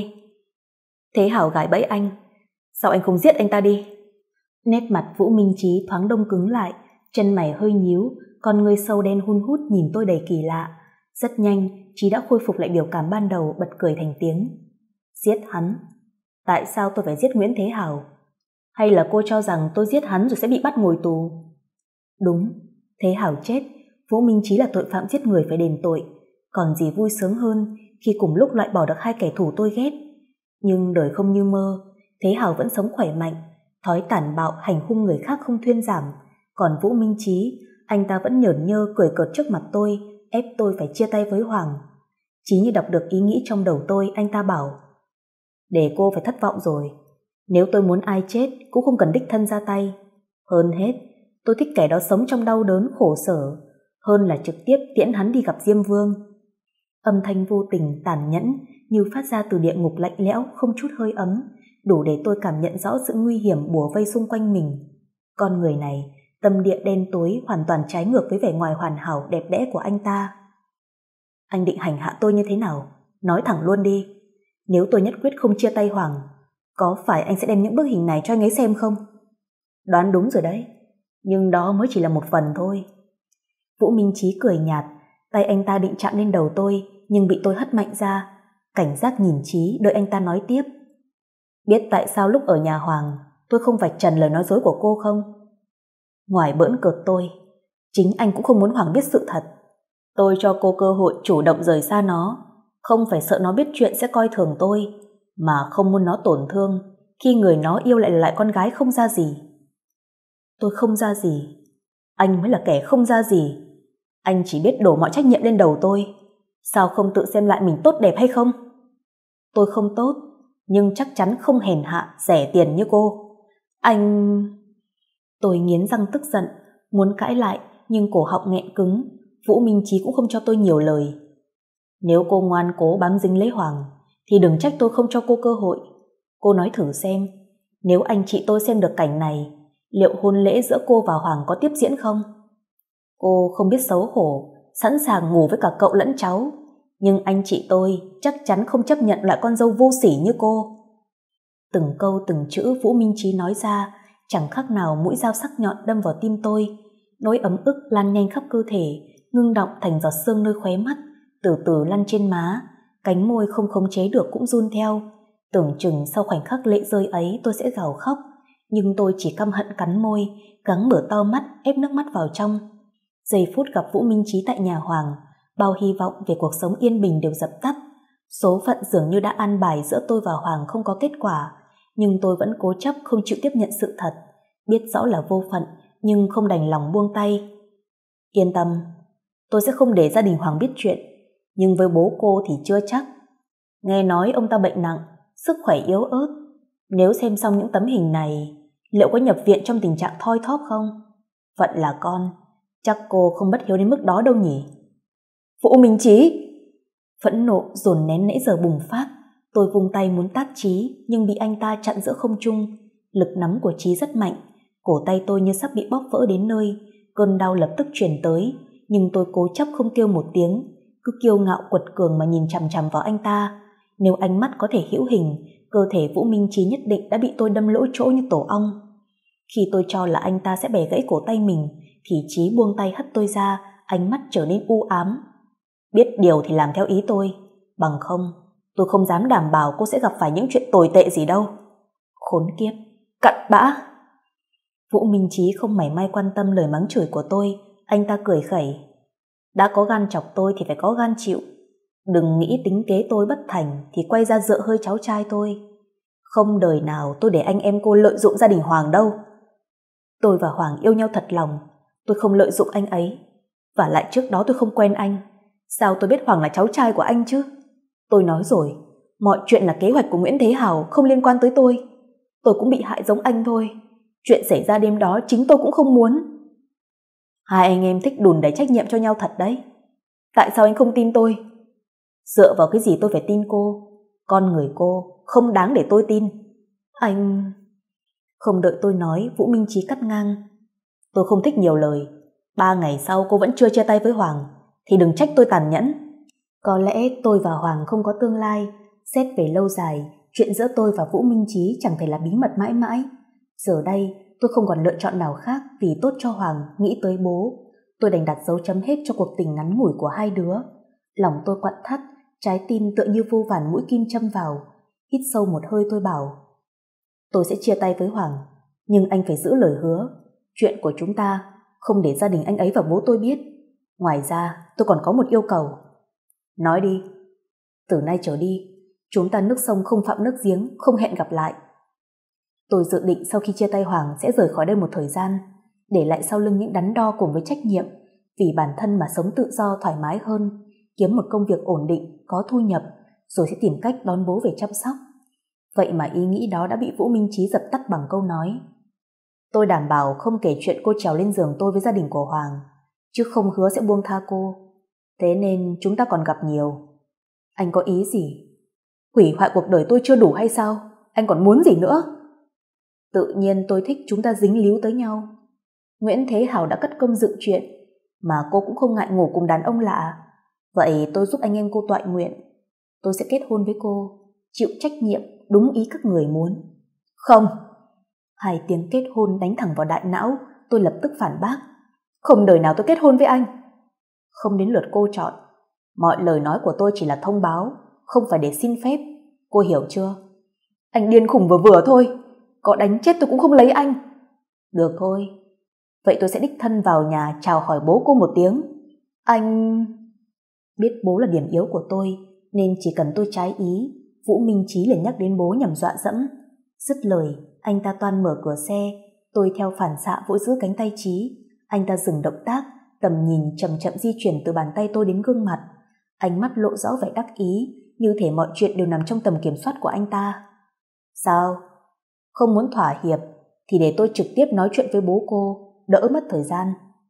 Thế Hào gài bẫy anh, sao anh không giết anh ta đi? Nét mặt Vũ Minh Chí thoáng đông cứng lại, chân mày hơi nhíu, con ngươi sâu đen hun hút nhìn tôi đầy kỳ lạ. Rất nhanh Chí đã khôi phục lại biểu cảm ban đầu, bật cười thành tiếng. Giết hắn? Tại sao tôi phải giết Nguyễn Thế Hào? Hay là cô cho rằng tôi giết hắn rồi sẽ bị bắt ngồi tù? Đúng, Thế Hào chết, Vũ Minh Chí là tội phạm giết người phải đền tội, còn gì vui sướng hơn khi cùng lúc loại bỏ được hai kẻ thù tôi ghét. Nhưng đời không như mơ, Thế Hào vẫn sống khỏe mạnh, thói tàn bạo hành hung người khác không thuyên giảm, còn Vũ Minh Chí, anh ta vẫn nhởn nhơ cười cợt trước mặt tôi, ép tôi phải chia tay với Hoàng. Chí như đọc được ý nghĩ trong đầu tôi, anh ta bảo: để cô phải thất vọng rồi, nếu tôi muốn ai chết cũng không cần đích thân ra tay. Hơn hết, tôi thích kẻ đó sống trong đau đớn khổ sở, hơn là trực tiếp tiễn hắn đi gặp Diêm Vương. Âm thanh vô tình tàn nhẫn như phát ra từ địa ngục lạnh lẽo không chút hơi ấm, đủ để tôi cảm nhận rõ sự nguy hiểm bủa vây xung quanh mình. Con người này, tâm địa đen tối, hoàn toàn trái ngược với vẻ ngoài hoàn hảo đẹp đẽ của anh ta. Anh định hành hạ tôi như thế nào? Nói thẳng luôn đi. Nếu tôi nhất quyết không chia tay Hoàng, có phải anh sẽ đem những bức hình này cho anh ấy xem không? Đoán đúng rồi đấy, nhưng đó mới chỉ là một phần thôi. Vũ Minh Chí cười nhạt, tay anh ta định chạm lên đầu tôi, nhưng bị tôi hất mạnh ra. Cảnh giác nhìn Chí, đợi anh ta nói tiếp. Biết tại sao lúc ở nhà Hoàng tôi không vạch trần lời nói dối của cô không? Ngoài bỡn cợt tôi, chính anh cũng không muốn Hoàng biết sự thật. Tôi cho cô cơ hội chủ động rời xa nó, không phải sợ nó biết chuyện sẽ coi thường tôi, mà không muốn nó tổn thương khi người nó yêu lại là lại con gái không ra gì. Tôi không ra gì, anh mới là kẻ không ra gì. Anh chỉ biết đổ mọi trách nhiệm lên đầu tôi, sao không tự xem lại mình tốt đẹp hay không? Tôi không tốt, nhưng chắc chắn không hèn hạ, rẻ tiền như cô. Anh... Tôi nghiến răng tức giận, muốn cãi lại, nhưng cổ họng nghẹn cứng. Vũ Minh Chí cũng không cho tôi nhiều lời. Nếu cô ngoan cố bám dính lấy Hoàng, thì đừng trách tôi không cho cô cơ hội. Cô nói thử xem, nếu anh chị tôi xem được cảnh này, liệu hôn lễ giữa cô và Hoàng có tiếp diễn không? Cô không biết xấu hổ, sẵn sàng ngủ với cả cậu lẫn cháu, nhưng anh chị tôi chắc chắn không chấp nhận loại con dâu vô sỉ như cô. Từng câu từng chữ Vũ Minh Chí nói ra chẳng khác nào mũi dao sắc nhọn đâm vào tim tôi. Nỗi ấm ức lan nhanh khắp cơ thể, ngưng đọng thành giọt sương nơi khóe mắt, từ từ lăn trên má, cánh môi không khống chế được cũng run theo. Tưởng chừng sau khoảnh khắc lệ rơi ấy tôi sẽ gào khóc, nhưng tôi chỉ căm hận cắn môi, gắng mở to mắt ép nước mắt vào trong. Giây phút gặp Vũ Minh Chí tại nhà Hoàng, bao hy vọng về cuộc sống yên bình đều dập tắt. Số phận dường như đã an bài giữa tôi và Hoàng không có kết quả, nhưng tôi vẫn cố chấp không chịu tiếp nhận sự thật, biết rõ là vô phận nhưng không đành lòng buông tay. Yên tâm, tôi sẽ không để gia đình Hoàng biết chuyện, nhưng với bố cô thì chưa chắc. Nghe nói ông ta bệnh nặng, sức khỏe yếu ớt. Nếu xem xong những tấm hình này, liệu có nhập viện trong tình trạng thoi thóp không? Phận là con, chắc cô không bất hiếu đến mức đó đâu nhỉ? Vũ Minh Chí! Phẫn nộ dồn nén nãy giờ bùng phát, tôi vung tay muốn tát Chí nhưng bị anh ta chặn giữa không trung. Lực nắm của Chí rất mạnh, cổ tay tôi như sắp bị bóp vỡ đến nơi, cơn đau lập tức truyền tới, nhưng tôi cố chấp không kêu một tiếng, cứ kiêu ngạo quật cường mà nhìn chằm chằm vào anh ta. Nếu ánh mắt có thể hữu hình, cơ thể Vũ Minh Chí nhất định đã bị tôi đâm lỗ chỗ như tổ ong. Khi tôi cho là anh ta sẽ bẻ gãy cổ tay mình, thì Chí buông tay hất tôi ra, ánh mắt trở nên u ám. Biết điều thì làm theo ý tôi, bằng không tôi không dám đảm bảo cô sẽ gặp phải những chuyện tồi tệ gì đâu. Khốn kiếp, cặn bã! Vũ Minh Chí không mảy may quan tâm lời mắng chửi của tôi, anh ta cười khẩy. Đã có gan chọc tôi thì phải có gan chịu. Đừng nghĩ tính kế tôi bất thành thì quay ra dựa hơi cháu trai tôi. Không đời nào tôi để anh em cô lợi dụng gia đình Hoàng đâu. Tôi và Hoàng yêu nhau thật lòng, tôi không lợi dụng anh ấy. Và lại trước đó tôi không quen anh, sao tôi biết Hoàng là cháu trai của anh chứ? Tôi nói rồi, mọi chuyện là kế hoạch của Nguyễn Thế Hào, không liên quan tới tôi. Tôi cũng bị hại giống anh thôi. Chuyện xảy ra đêm đó chính tôi cũng không muốn. Hai anh em thích đùn đẩy trách nhiệm cho nhau thật đấy. Tại sao anh không tin tôi? Dựa vào cái gì tôi phải tin cô? Con người cô không đáng để tôi tin. Anh... Không đợi tôi nói, Vũ Minh Chí cắt ngang. Tôi không thích nhiều lời. 3 ngày sau cô vẫn chưa chia tay với Hoàng thì đừng trách tôi tàn nhẫn. Có lẽ tôi và Hoàng không có tương lai. Xét về lâu dài, chuyện giữa tôi và Vũ Minh Chí chẳng thể là bí mật mãi mãi. Giờ đây tôi không còn lựa chọn nào khác vì tốt cho Hoàng, nghĩ tới bố. Tôi đành đặt dấu chấm hết cho cuộc tình ngắn ngủi của hai đứa. Lòng tôi quặn thắt, trái tim tựa như vô vàn mũi kim châm vào. Hít sâu một hơi tôi bảo, tôi sẽ chia tay với Hoàng, nhưng anh phải giữ lời hứa. Chuyện của chúng ta không để gia đình anh ấy và bố tôi biết. Ngoài ra tôi còn có một yêu cầu. Nói đi. Từ nay trở đi, chúng ta nước sông không phạm nước giếng, không hẹn gặp lại. Tôi dự định sau khi chia tay Hoàng sẽ rời khỏi đây một thời gian, để lại sau lưng những đắn đo cùng với trách nhiệm, vì bản thân mà sống tự do thoải mái hơn, kiếm một công việc ổn định, có thu nhập, rồi sẽ tìm cách đón bố về chăm sóc. Vậy mà ý nghĩ đó đã bị Vũ Minh Chí dập tắt bằng câu nói, tôi đảm bảo không kể chuyện cô trèo lên giường tôi với gia đình của Hoàng, chứ không hứa sẽ buông tha cô. Thế nên chúng ta còn gặp nhiều. Anh có ý gì? Hủy hoại cuộc đời tôi chưa đủ hay sao? Anh còn muốn gì nữa? Tự nhiên tôi thích chúng ta dính líu tới nhau. Nguyễn Thế Hào đã cất công dựng chuyện, mà cô cũng không ngại ngủ cùng đàn ông lạ. Vậy tôi giúp anh em cô toại nguyện. Tôi sẽ kết hôn với cô, chịu trách nhiệm đúng ý các người muốn. Không! 2 tiếng kết hôn đánh thẳng vào đại não. Tôi lập tức phản bác. Không đời nào tôi kết hôn với anh. Không đến lượt cô chọn. Mọi lời nói của tôi chỉ là thông báo, không phải để xin phép. Cô hiểu chưa? Anh điên khùng vừa vừa thôi. Có đánh chết tôi cũng không lấy anh. Được thôi. Vậy tôi sẽ đích thân vào nhà chào hỏi bố cô một tiếng. Anh... Biết bố là điểm yếu của tôi, nên chỉ cần tôi trái ý, Vũ Minh Chí liền nhắc đến bố nhằm dọa dẫm. Dứt lời, anh ta toan mở cửa xe. Tôi theo phản xạ vội giữ cánh tay Chí. Anh ta dừng động tác, tầm nhìn chậm chậm di chuyển từ bàn tay tôi đến gương mặt. Ánh mắt lộ rõ vẻ đắc ý, như thể mọi chuyện đều nằm trong tầm kiểm soát của anh ta. Sao? Không muốn thỏa hiệp thì để tôi trực tiếp nói chuyện với bố cô, đỡ mất thời gian.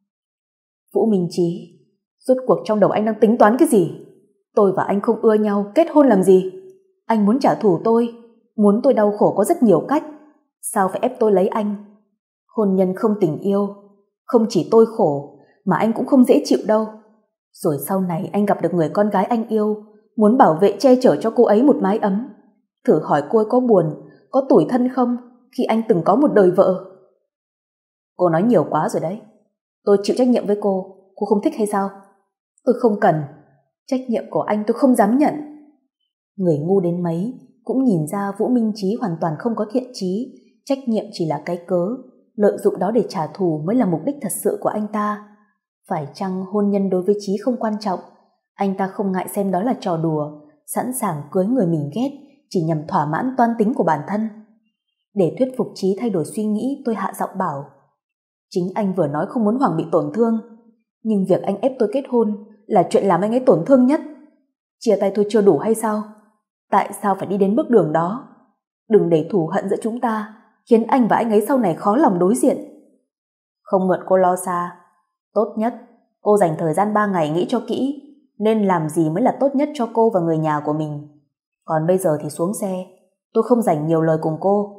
Vũ Minh Chí, rốt cuộc trong đầu anh đang tính toán cái gì? Tôi và anh không ưa nhau, kết hôn làm gì? Anh muốn trả thù tôi, muốn tôi đau khổ có rất nhiều cách. Sao phải ép tôi lấy anh? Hôn nhân không tình yêu, không chỉ tôi khổ mà anh cũng không dễ chịu đâu. Rồi sau này anh gặp được người con gái anh yêu, muốn bảo vệ che chở cho cô ấy một mái ấm. Thử hỏi cô ấy có buồn, có tủi thân không khi anh từng có một đời vợ? Cô nói nhiều quá rồi đấy. Tôi chịu trách nhiệm với cô không thích hay sao? Tôi không cần. Trách nhiệm của anh tôi không dám nhận. Người ngu đến mấy cũng nhìn ra Vũ Minh Chí hoàn toàn không có thiện chí. Trách nhiệm chỉ là cái cớ, lợi dụng đó để trả thù mới là mục đích thật sự của anh ta. Phải chăng hôn nhân đối với Chí không quan trọng? Anh ta không ngại xem đó là trò đùa, sẵn sàng cưới người mình ghét chỉ nhằm thỏa mãn toan tính của bản thân. Để thuyết phục Chí thay đổi suy nghĩ, tôi hạ giọng bảo, chính anh vừa nói không muốn Hoàng bị tổn thương, nhưng việc anh ép tôi kết hôn là chuyện làm anh ấy tổn thương nhất. Chia tay tôi chưa đủ hay sao? Tại sao phải đi đến bước đường đó? Đừng để thù hận giữa chúng ta khiến anh và anh ấy sau này khó lòng đối diện. Không mượn cô lo xa. Tốt nhất, cô dành thời gian 3 ngày nghĩ cho kỹ, nên làm gì mới là tốt nhất cho cô và người nhà của mình. Còn bây giờ thì xuống xe, tôi không dành nhiều lời cùng cô.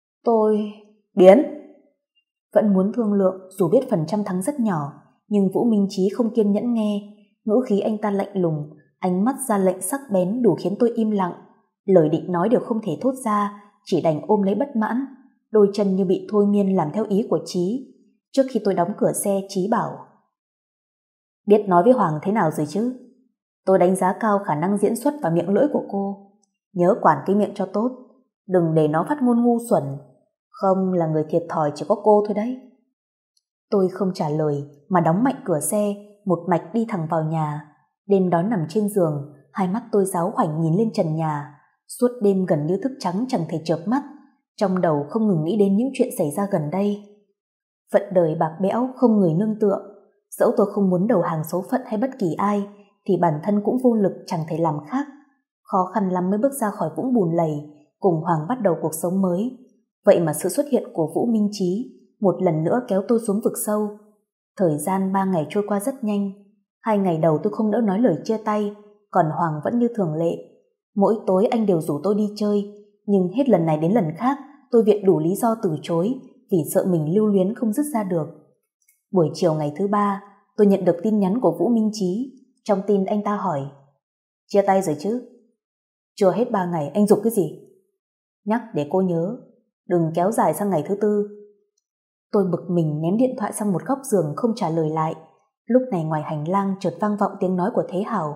Biến! Vẫn muốn thương lượng dù biết phần trăm thắng rất nhỏ, nhưng Vũ Minh Chí không kiên nhẫn nghe. Ngữ khí anh ta lạnh lùng, ánh mắt ra lệnh sắc bén đủ khiến tôi im lặng. Lời định nói đều không thể thốt ra, chỉ đành ôm lấy bất mãn. Đôi chân như bị thôi miên làm theo ý của Chí. Trước khi tôi đóng cửa xe, Chí bảo: biết nói với Hoàng thế nào rồi chứ? Tôi đánh giá cao khả năng diễn xuất và miệng lưỡi của cô. Nhớ quản cái miệng cho tốt, đừng để nó phát ngôn ngu xuẩn, không là người thiệt thòi chỉ có cô thôi đấy. Tôi không trả lời mà đóng mạnh cửa xe, một mạch đi thẳng vào nhà. Đêm đó nằm trên giường, hai mắt tôi giáo hoảnh nhìn lên trần nhà. Suốt đêm gần như thức trắng chẳng thể chợp mắt, trong đầu không ngừng nghĩ đến những chuyện xảy ra gần đây. Phận đời bạc bẽo không người nương tựa, dẫu tôi không muốn đầu hàng số phận hay bất kỳ ai thì bản thân cũng vô lực chẳng thể làm khác. Khó khăn lắm mới bước ra khỏi vũng bùn lầy, cùng Hoàng bắt đầu cuộc sống mới. Vậy mà sự xuất hiện của Vũ Minh Chí một lần nữa kéo tôi xuống vực sâu. Thời gian 3 ngày trôi qua rất nhanh. 2 ngày đầu tôi không đỡ nói lời chia tay, còn Hoàng vẫn như thường lệ. Mỗi tối anh đều rủ tôi đi chơi, nhưng hết lần này đến lần khác tôi viện đủ lý do từ chối vì sợ mình lưu luyến không dứt ra được. Buổi chiều ngày thứ 3, tôi nhận được tin nhắn của Vũ Minh Chí. Trong tin anh ta hỏi: chia tay rồi chứ? Chưa hết 3 ngày anh giục cái gì? Nhắc để cô nhớ, đừng kéo dài sang ngày thứ 4. Tôi bực mình ném điện thoại sang một góc giường không trả lời lại. Lúc này ngoài hành lang chợt vang vọng tiếng nói của Thế Hào: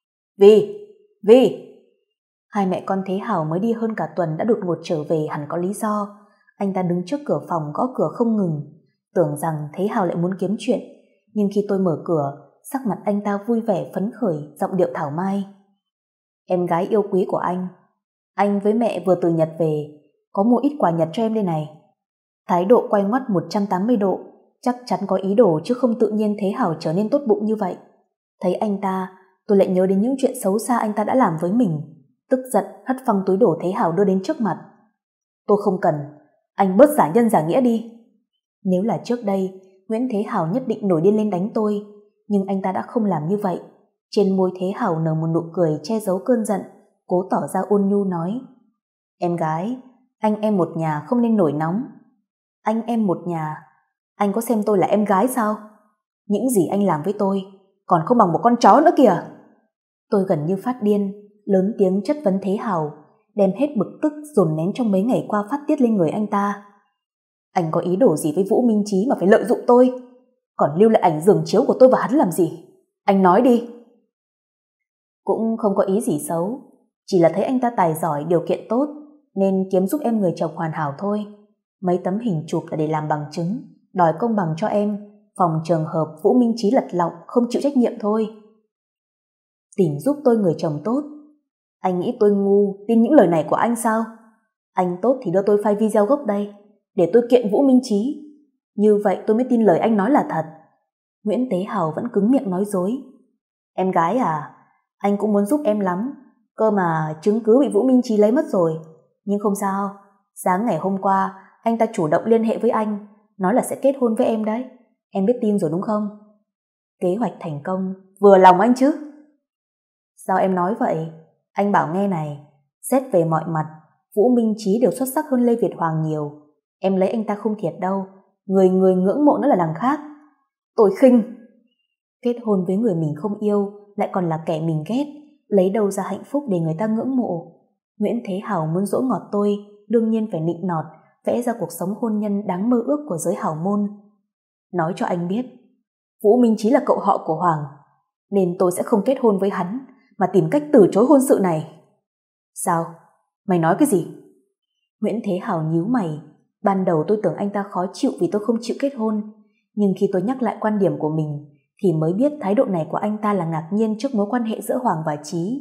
Vi! Hai mẹ con Thế Hào mới đi hơn cả tuần đã đột ngột trở về hẳn có lý do. Anh ta đứng trước cửa phòng gõ cửa không ngừng, tưởng rằng Thế Hào lại muốn kiếm chuyện, nhưng khi tôi mở cửa, sắc mặt anh ta vui vẻ phấn khởi, giọng điệu thảo mai: em gái yêu quý của anh với mẹ vừa từ Nhật về, có mua ít quà Nhật cho em đây này. Thái độ quay ngoắt 180 độ, chắc chắn có ý đồ chứ không tự nhiên Thế Hào trở nên tốt bụng như vậy. Thấy anh ta, tôi lại nhớ đến những chuyện xấu xa anh ta đã làm với mình, tức giận hất phăng túi đồ Thế Hào đưa đến trước mặt. Tôi không cần, anh bớt giả nhân giả nghĩa đi. Nếu là trước đây, Nguyễn Thế Hào nhất định nổi điên lên đánh tôi, nhưng anh ta đã không làm như vậy. Trên môi Thế Hào nở một nụ cười che giấu cơn giận, cố tỏ ra ôn nhu nói: em gái, anh em một nhà không nên nổi nóng. Anh em một nhà? Anh có xem tôi là em gái sao? Những gì anh làm với tôi còn không bằng một con chó nữa kìa. Tôi gần như phát điên, lớn tiếng chất vấn Thế Hào, đem hết bực tức dồn nén trong mấy ngày qua phát tiết lên người anh ta. Anh có ý đồ gì với Vũ Minh Chí mà phải lợi dụng tôi, còn lưu lại ảnh giường chiếu của tôi và hắn làm gì? Anh nói đi. Cũng không có ý gì xấu, chỉ là thấy anh ta tài giỏi, điều kiện tốt nên kiếm giúp em người chồng hoàn hảo thôi. Mấy tấm hình chụp là để làm bằng chứng, đòi công bằng cho em, phòng trường hợp Vũ Minh Chí lật lọng không chịu trách nhiệm thôi. Tìm giúp tôi người chồng tốt? Anh nghĩ tôi ngu tin những lời này của anh sao? Anh tốt thì đưa tôi file video gốc đây, để tôi kiện Vũ Minh Chí. Như vậy tôi mới tin lời anh nói là thật. Nguyễn Tế Hào vẫn cứng miệng nói dối. Em gái à, anh cũng muốn giúp em lắm, cơ mà chứng cứ bị Vũ Minh Chí lấy mất rồi. Nhưng không sao, sáng ngày hôm qua anh ta chủ động liên hệ với anh, nói là sẽ kết hôn với em đấy. Em biết tin rồi đúng không? Kế hoạch thành công, vừa lòng anh chứ? Sao em nói vậy? Anh bảo nghe này, xét về mọi mặt, Vũ Minh Chí đều xuất sắc hơn Lê Việt Hoàng nhiều. Em lấy anh ta không thiệt đâu, người người ngưỡng mộ nó là đằng khác. Tôi khinh. Kết hôn với người mình không yêu, lại còn là kẻ mình ghét, lấy đâu ra hạnh phúc để người ta ngưỡng mộ? Nguyễn Thế Hào muốn dỗ ngọt tôi, đương nhiên phải nịnh nọt, vẽ ra cuộc sống hôn nhân đáng mơ ước của giới hào môn. Nói cho anh biết, Vũ Minh Chí là cậu họ của Hoàng, nên tôi sẽ không kết hôn với hắn, mà tìm cách từ chối hôn sự này. Sao? Mày nói cái gì? Nguyễn Thế Hào nhíu mày. Ban đầu tôi tưởng anh ta khó chịu vì tôi không chịu kết hôn, nhưng khi tôi nhắc lại quan điểm của mình thì mới biết thái độ này của anh ta là ngạc nhiên trước mối quan hệ giữa Hoàng và Chí.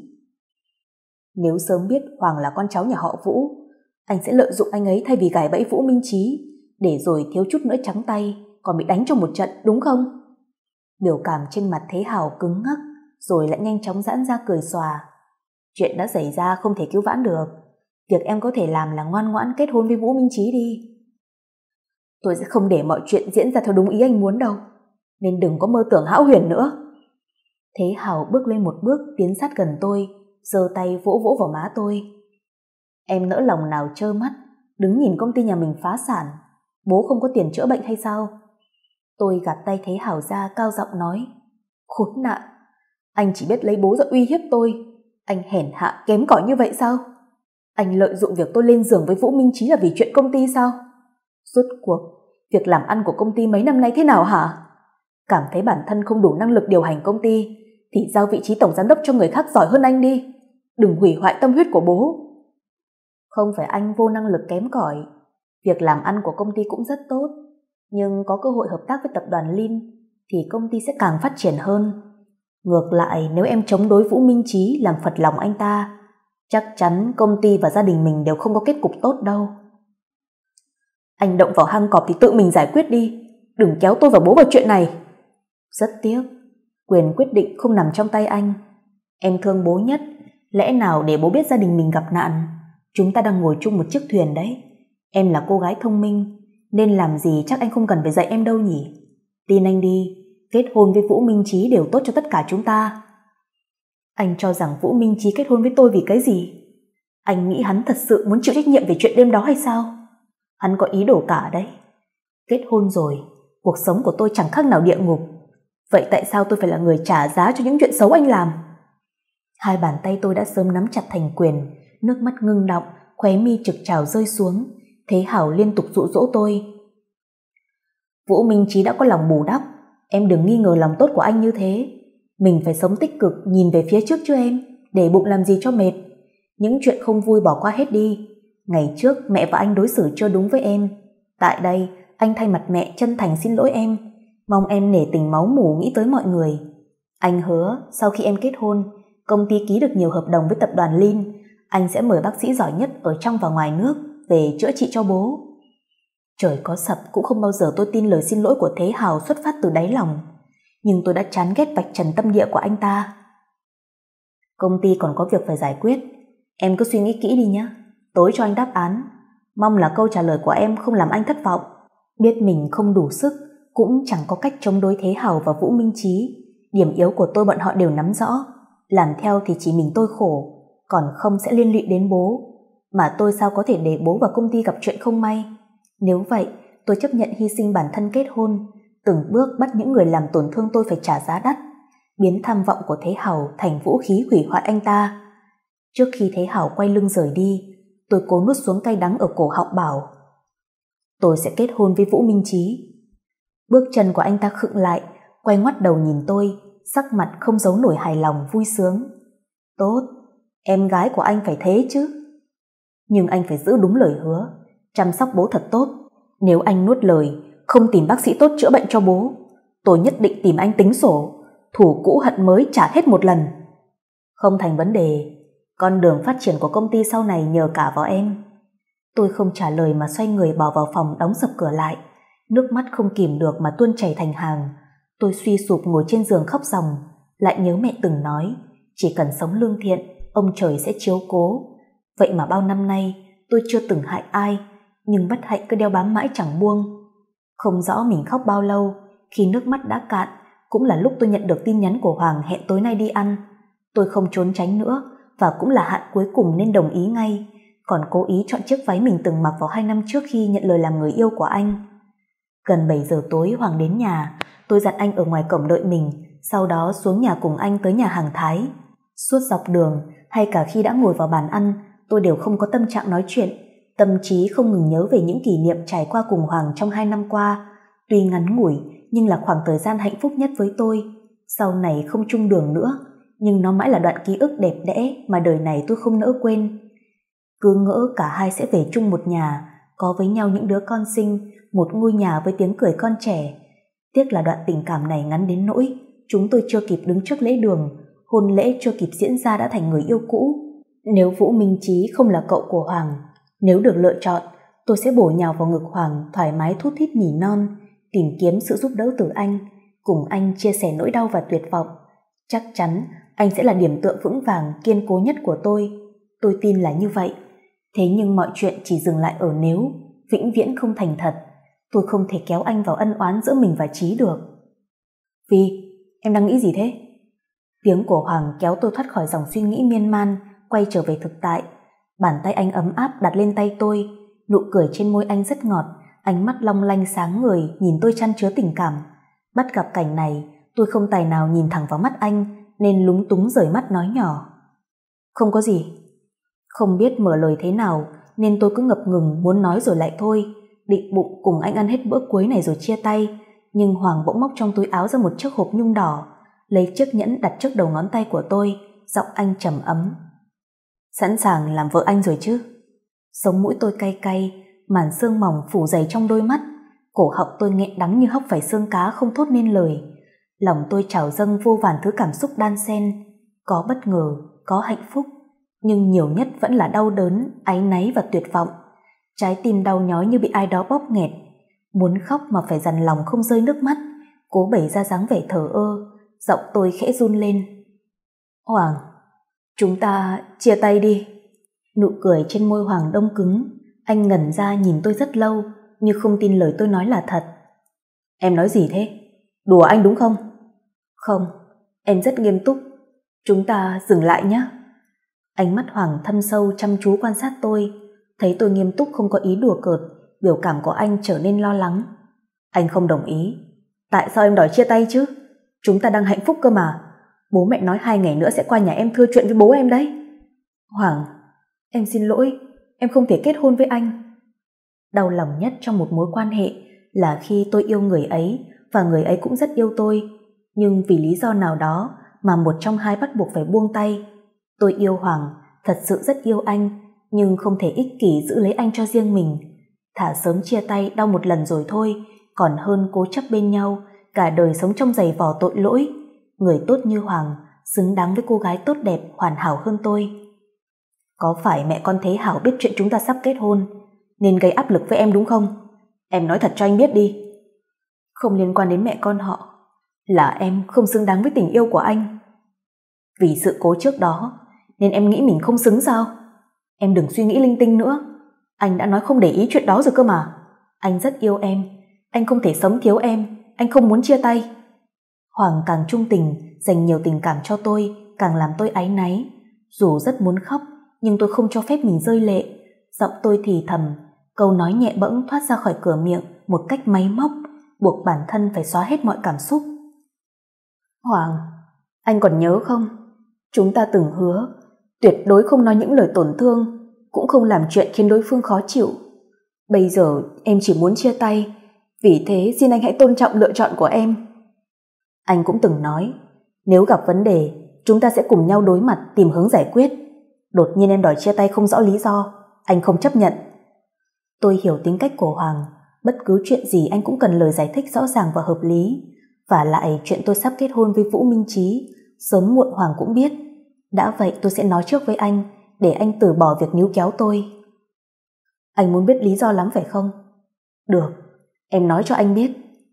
Nếu sớm biết Hoàng là con cháu nhà họ Vũ, anh sẽ lợi dụng anh ấy thay vì gài bẫy Vũ Minh Chí, để rồi thiếu chút nữa trắng tay còn bị đánh trong một trận, đúng không? Biểu cảm trên mặt Thế Hào cứng ngắc, rồi lại nhanh chóng giãn ra cười xòa. Chuyện đã xảy ra không thể cứu vãn được, việc em có thể làm là ngoan ngoãn kết hôn với Vũ Minh Chí đi. Tôi sẽ không để mọi chuyện diễn ra theo đúng ý anh muốn đâu, nên đừng có mơ tưởng hão huyền nữa. Thế Hào bước lên một bước tiến sát gần tôi, giơ tay vỗ vỗ vào má tôi. Em nỡ lòng nào trơ mắt đứng nhìn công ty nhà mình phá sản, bố không có tiền chữa bệnh hay sao? Tôi gạt tay Thế Hào ra, cao giọng nói: Khốn nạn, anh chỉ biết lấy bố ra uy hiếp tôi. Anh hèn hạ kém cỏi như vậy sao? Anh lợi dụng việc tôi lên giường với Vũ Minh Chí là vì chuyện công ty sao? Rốt cuộc việc làm ăn của công ty mấy năm nay thế nào hả? Cảm thấy bản thân không đủ năng lực điều hành công ty thì giao vị trí tổng giám đốc cho người khác giỏi hơn anh đi. Đừng hủy hoại tâm huyết của bố. Không phải anh vô năng lực kém cỏi, việc làm ăn của công ty cũng rất tốt, nhưng có cơ hội hợp tác với tập đoàn Lin thì công ty sẽ càng phát triển hơn. Ngược lại, nếu em chống đối Vũ Minh Chí làm phật lòng anh ta, chắc chắn công ty và gia đình mình đều không có kết cục tốt đâu. Anh động vào hang cọp thì tự mình giải quyết đi, đừng kéo tôi và bố vào chuyện này. Rất tiếc, quyền quyết định không nằm trong tay anh. Em thương bố nhất, lẽ nào để bố biết gia đình mình gặp nạn? Chúng ta đang ngồi chung một chiếc thuyền đấy. Em là cô gái thông minh, nên làm gì chắc anh không cần phải dạy em đâu nhỉ? Tin anh đi, kết hôn với Vũ Minh Chí đều tốt cho tất cả chúng ta. Anh cho rằng Vũ Minh Chí kết hôn với tôi vì cái gì? Anh nghĩ hắn thật sự muốn chịu trách nhiệm về chuyện đêm đó hay sao? Hắn có ý đồ cả đấy. Kết hôn rồi, cuộc sống của tôi chẳng khác nào địa ngục. Vậy tại sao tôi phải là người trả giá cho những chuyện xấu anh làm? Hai bàn tay tôi đã sớm nắm chặt thành quyền, nước mắt ngưng đọng, khóe mi trực trào rơi xuống. Thế Hảo liên tục dụ dỗ tôi. Vũ Minh Chí đã có lòng bù đắp, em đừng nghi ngờ lòng tốt của anh như thế. Mình phải sống tích cực, nhìn về phía trước chứ em, để bụng làm gì cho mệt. Những chuyện không vui bỏ qua hết đi. Ngày trước mẹ và anh đối xử chưa đúng với em. Tại đây, anh thay mặt mẹ chân thành xin lỗi em. Mong em nể tình máu mủ nghĩ tới mọi người. Anh hứa sau khi em kết hôn, công ty ký được nhiều hợp đồng với tập đoàn Lin, anh sẽ mời bác sĩ giỏi nhất ở trong và ngoài nước về chữa trị cho bố. Trời có sập cũng không bao giờ tôi tin lời xin lỗi của Thế Hào xuất phát từ đáy lòng. Nhưng tôi đã chán ghét vạch trần tâm địa của anh ta. Công ty còn có việc phải giải quyết, em cứ suy nghĩ kỹ đi nhé. Tối cho anh đáp án. Mong là câu trả lời của em không làm anh thất vọng. Biết mình không đủ sức, cũng chẳng có cách chống đối Thế Hào và Vũ Minh Chí. Điểm yếu của tôi bọn họ đều nắm rõ. Làm theo thì chỉ mình tôi khổ, còn không sẽ liên lụy đến bố. Mà tôi sao có thể để bố và công ty gặp chuyện không may? Nếu vậy, tôi chấp nhận hy sinh bản thân kết hôn, từng bước bắt những người làm tổn thương tôi phải trả giá đắt, biến tham vọng của Thế Hào thành vũ khí hủy hoại anh ta. Trước khi Thế Hào quay lưng rời đi, tôi cố nuốt xuống cay đắng ở cổ họng bảo: tôi sẽ kết hôn với Vũ Minh Chí. Bước chân của anh ta khựng lại, quay ngoắt đầu nhìn tôi, sắc mặt không giấu nổi hài lòng vui sướng. Tốt, em gái của anh phải thế chứ. Nhưng anh phải giữ đúng lời hứa, chăm sóc bố thật tốt. Nếu anh nuốt lời, không tìm bác sĩ tốt chữa bệnh cho bố, tôi nhất định tìm anh tính sổ, thù cũ hận mới trả hết một lần. Không thành vấn đề, con đường phát triển của công ty sau này nhờ cả vào em. Tôi không trả lời mà xoay người bỏ vào phòng, đóng sập cửa lại. Nước mắt không kìm được mà tuôn chảy thành hàng. Tôi suy sụp ngồi trên giường khóc ròng, lại nhớ mẹ từng nói, chỉ cần sống lương thiện, ông trời sẽ chiếu cố. Vậy mà bao năm nay tôi chưa từng hại ai, nhưng bất hạnh cứ đeo bám mãi chẳng buông. Không rõ mình khóc bao lâu, khi nước mắt đã cạn, cũng là lúc tôi nhận được tin nhắn của Hoàng hẹn tối nay đi ăn. Tôi không trốn tránh nữa, và cũng là hạn cuối cùng nên đồng ý ngay, còn cố ý chọn chiếc váy mình từng mặc vào 2 năm trước khi nhận lời làm người yêu của anh. Gần 7 giờ tối Hoàng đến nhà, tôi dặn anh ở ngoài cổng đợi mình, sau đó xuống nhà cùng anh tới nhà hàng Thái. Suốt dọc đường, hay cả khi đã ngồi vào bàn ăn, tôi đều không có tâm trạng nói chuyện, tâm trí không ngừng nhớ về những kỷ niệm trải qua cùng Hoàng trong 2 năm qua. Tuy ngắn ngủi, nhưng là khoảng thời gian hạnh phúc nhất với tôi. Sau này không chung đường nữa, nhưng nó mãi là đoạn ký ức đẹp đẽ mà đời này tôi không nỡ quên. Cứ ngỡ cả hai sẽ về chung một nhà, có với nhau những đứa con sinh, một ngôi nhà với tiếng cười con trẻ. Tiếc là đoạn tình cảm này ngắn đến nỗi chúng tôi chưa kịp đứng trước lễ đường, hôn lễ chưa kịp diễn ra đã thành người yêu cũ. Nếu Vũ Minh Chí không là cậu của Hoàng, nếu được lựa chọn, tôi sẽ bổ nhào vào ngực Hoàng, thoải mái thút thít nỉ non, tìm kiếm sự giúp đỡ từ anh, cùng anh chia sẻ nỗi đau và tuyệt vọng. Chắc chắn anh sẽ là điểm tựa vững vàng, kiên cố nhất của tôi. Tôi tin là như vậy. Thế nhưng mọi chuyện chỉ dừng lại ở nếu, vĩnh viễn không thành thật. Tôi không thể kéo anh vào ân oán giữa mình và Chí được. Vì, em đang nghĩ gì thế? Tiếng của Hoàng kéo tôi thoát khỏi dòng suy nghĩ miên man, quay trở về thực tại. Bàn tay anh ấm áp đặt lên tay tôi, nụ cười trên môi anh rất ngọt, ánh mắt long lanh sáng người nhìn tôi chan chứa tình cảm. Bắt gặp cảnh này, tôi không tài nào nhìn thẳng vào mắt anh nên lúng túng rời mắt nói nhỏ. Không có gì. Không biết mở lời thế nào nên tôi cứ ngập ngừng muốn nói rồi lại thôi, định bụng cùng anh ăn hết bữa cuối này rồi chia tay. Nhưng Hoàng bỗng móc trong túi áo ra một chiếc hộp nhung đỏ, lấy chiếc nhẫn đặt trước đầu ngón tay của tôi, giọng anh trầm ấm. Sẵn sàng làm vợ anh rồi chứ? Sống mũi tôi cay cay, màn sương mỏng phủ dày trong đôi mắt, cổ họng tôi nghẹn đắng như hốc phải xương cá không thốt nên lời. Lòng tôi trào dâng vô vàn thứ cảm xúc đan xen, có bất ngờ, có hạnh phúc, nhưng nhiều nhất vẫn là đau đớn, áy náy và tuyệt vọng. Trái tim đau nhói như bị ai đó bóp nghẹt, muốn khóc mà phải dằn lòng không rơi nước mắt, cố bày ra dáng vẻ thờ ơ. Giọng tôi khẽ run lên. Hoàng, chúng ta chia tay đi. Nụ cười trên môi Hoàng đông cứng, anh ngẩn ra nhìn tôi rất lâu, như không tin lời tôi nói là thật. Em nói gì thế? Đùa anh đúng không? Không, em rất nghiêm túc. Chúng ta dừng lại nhé. Ánh mắt Hoàng thâm sâu chăm chú quan sát tôi, thấy tôi nghiêm túc không có ý đùa cợt, biểu cảm của anh trở nên lo lắng. Anh không đồng ý. Tại sao em đòi chia tay chứ? Chúng ta đang hạnh phúc cơ mà. Bố mẹ nói 2 ngày nữa sẽ qua nhà em thưa chuyện với bố em đấy. Hoàng, em xin lỗi, em không thể kết hôn với anh. Đau lòng nhất trong một mối quan hệ là khi tôi yêu người ấy và người ấy cũng rất yêu tôi, nhưng vì lý do nào đó mà một trong hai bắt buộc phải buông tay. Tôi yêu Hoàng, thật sự rất yêu anh, nhưng không thể ích kỷ giữ lấy anh cho riêng mình. Thà sớm chia tay đau một lần rồi thôi, còn hơn cố chấp bên nhau, cả đời sống trong giày vò tội lỗi. Người tốt như Hoàng xứng đáng với cô gái tốt đẹp hoàn hảo hơn tôi. Có phải mẹ con Thế Hảo biết chuyện chúng ta sắp kết hôn nên gây áp lực với em đúng không? Em nói thật cho anh biết đi. Không liên quan đến mẹ con họ, là em không xứng đáng với tình yêu của anh. Vì sự cố trước đó nên em nghĩ mình không xứng sao? Em đừng suy nghĩ linh tinh nữa. Anh đã nói không để ý chuyện đó rồi cơ mà. Anh rất yêu em, anh không thể sống thiếu em, anh không muốn chia tay. Hoàng càng trung tình, dành nhiều tình cảm cho tôi, càng làm tôi áy náy. Dù rất muốn khóc, nhưng tôi không cho phép mình rơi lệ. Giọng tôi thì thầm, câu nói nhẹ bẫng thoát ra khỏi cửa miệng một cách máy móc, buộc bản thân phải xóa hết mọi cảm xúc. Hoàng, anh còn nhớ không? Chúng ta từng hứa tuyệt đối không nói những lời tổn thương, cũng không làm chuyện khiến đối phương khó chịu. Bây giờ em chỉ muốn chia tay, vì thế xin anh hãy tôn trọng lựa chọn của em. Anh cũng từng nói, nếu gặp vấn đề, chúng ta sẽ cùng nhau đối mặt tìm hướng giải quyết. Đột nhiên em đòi chia tay không rõ lý do, anh không chấp nhận. Tôi hiểu tính cách của Hoàng, bất cứ chuyện gì anh cũng cần lời giải thích rõ ràng và hợp lý. Và lại chuyện tôi sắp kết hôn với Vũ Minh Chí, sớm muộn Hoàng cũng biết. Đã vậy tôi sẽ nói trước với anh, để anh từ bỏ việc níu kéo tôi. Anh muốn biết lý do lắm phải không? Được, em nói cho anh biết.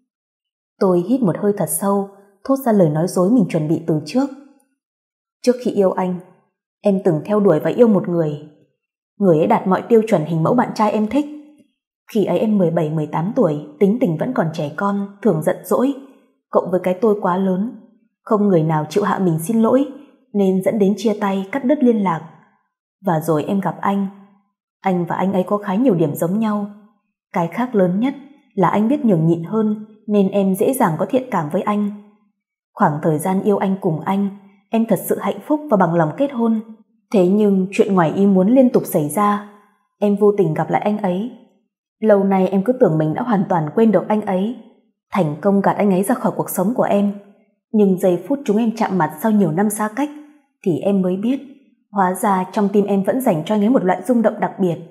Tôi hít một hơi thật sâu, thốt ra lời nói dối mình chuẩn bị từ trước. Trước khi yêu anh, em từng theo đuổi và yêu một người. Người ấy đạt mọi tiêu chuẩn hình mẫu bạn trai em thích. Khi ấy em 17-18 tuổi, tính tình vẫn còn trẻ con, thường giận dỗi. Cộng với cái tôi quá lớn, không người nào chịu hạ mình xin lỗi, nên dẫn đến chia tay, cắt đứt liên lạc. Và rồi em gặp anh. Anh và anh ấy có khá nhiều điểm giống nhau. Cái khác lớn nhất là anh biết nhường nhịn hơn, nên em dễ dàng có thiện cảm với anh. Khoảng thời gian yêu anh cùng anh, em thật sự hạnh phúc và bằng lòng kết hôn. Thế nhưng chuyện ngoài ý muốn liên tục xảy ra. Em vô tình gặp lại anh ấy. Lâu nay em cứ tưởng mình đã hoàn toàn quên được anh ấy, thành công gạt anh ấy ra khỏi cuộc sống của em. Nhưng giây phút chúng em chạm mặt sau nhiều năm xa cách, thì em mới biết, hóa ra trong tim em vẫn dành cho anh ấy một loại rung động đặc biệt.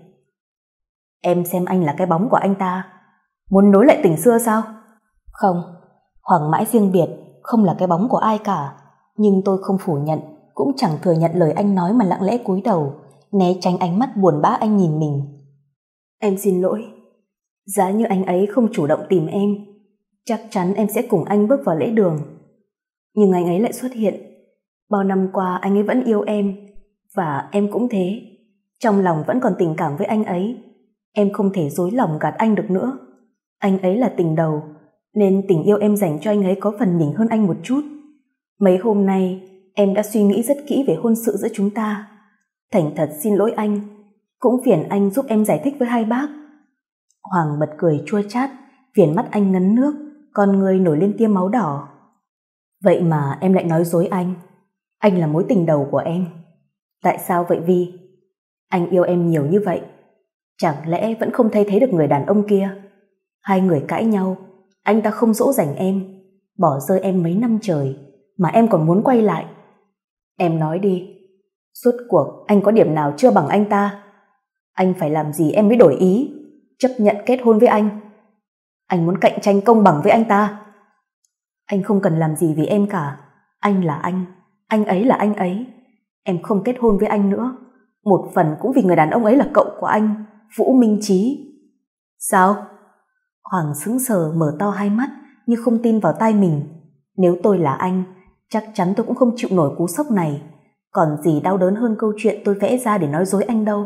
Em xem anh là cái bóng của anh ta, muốn nối lại tình xưa sao? Không, Hoàng mãi riêng biệt, không là cái bóng của ai cả. Nhưng tôi không phủ nhận, cũng chẳng thừa nhận lời anh nói mà lặng lẽ cúi đầu, né tránh ánh mắt buồn bã anh nhìn mình. Em xin lỗi. Giá như anh ấy không chủ động tìm em, chắc chắn em sẽ cùng anh bước vào lễ đường. Nhưng anh ấy lại xuất hiện. Bao năm qua anh ấy vẫn yêu em, và em cũng thế. Trong lòng vẫn còn tình cảm với anh ấy. Em không thể dối lòng gạt anh được nữa. Anh ấy là tình đầu, nên tình yêu em dành cho anh ấy có phần nhỉnh hơn anh một chút. Mấy hôm nay em đã suy nghĩ rất kỹ về hôn sự giữa chúng ta. Thành thật xin lỗi anh, cũng phiền anh giúp em giải thích với hai bác. Hoàng bật cười chua chát, viền mắt anh ngấn nước, con người nổi lên tia máu đỏ. Vậy mà em lại nói dối anh. Anh là mối tình đầu của em. Tại sao vậy Vi? Anh yêu em nhiều như vậy, chẳng lẽ vẫn không thay thế được người đàn ông kia? Hai người cãi nhau, anh ta không dỗ dành em, bỏ rơi em mấy năm trời, mà em còn muốn quay lại. Em nói đi, rốt cuộc anh có điểm nào chưa bằng anh ta? Anh phải làm gì em mới đổi ý, chấp nhận kết hôn với anh? Anh muốn cạnh tranh công bằng với anh ta? Anh không cần làm gì vì em cả. Anh là anh ấy là anh ấy. Em không kết hôn với anh nữa, một phần cũng vì người đàn ông ấy là cậu của anh, Vũ Minh Chí. Sao? Hoàng sững sờ mở to hai mắt như không tin vào tai mình. Nếu tôi là anh, chắc chắn tôi cũng không chịu nổi cú sốc này. Còn gì đau đớn hơn câu chuyện tôi vẽ ra để nói dối anh đâu.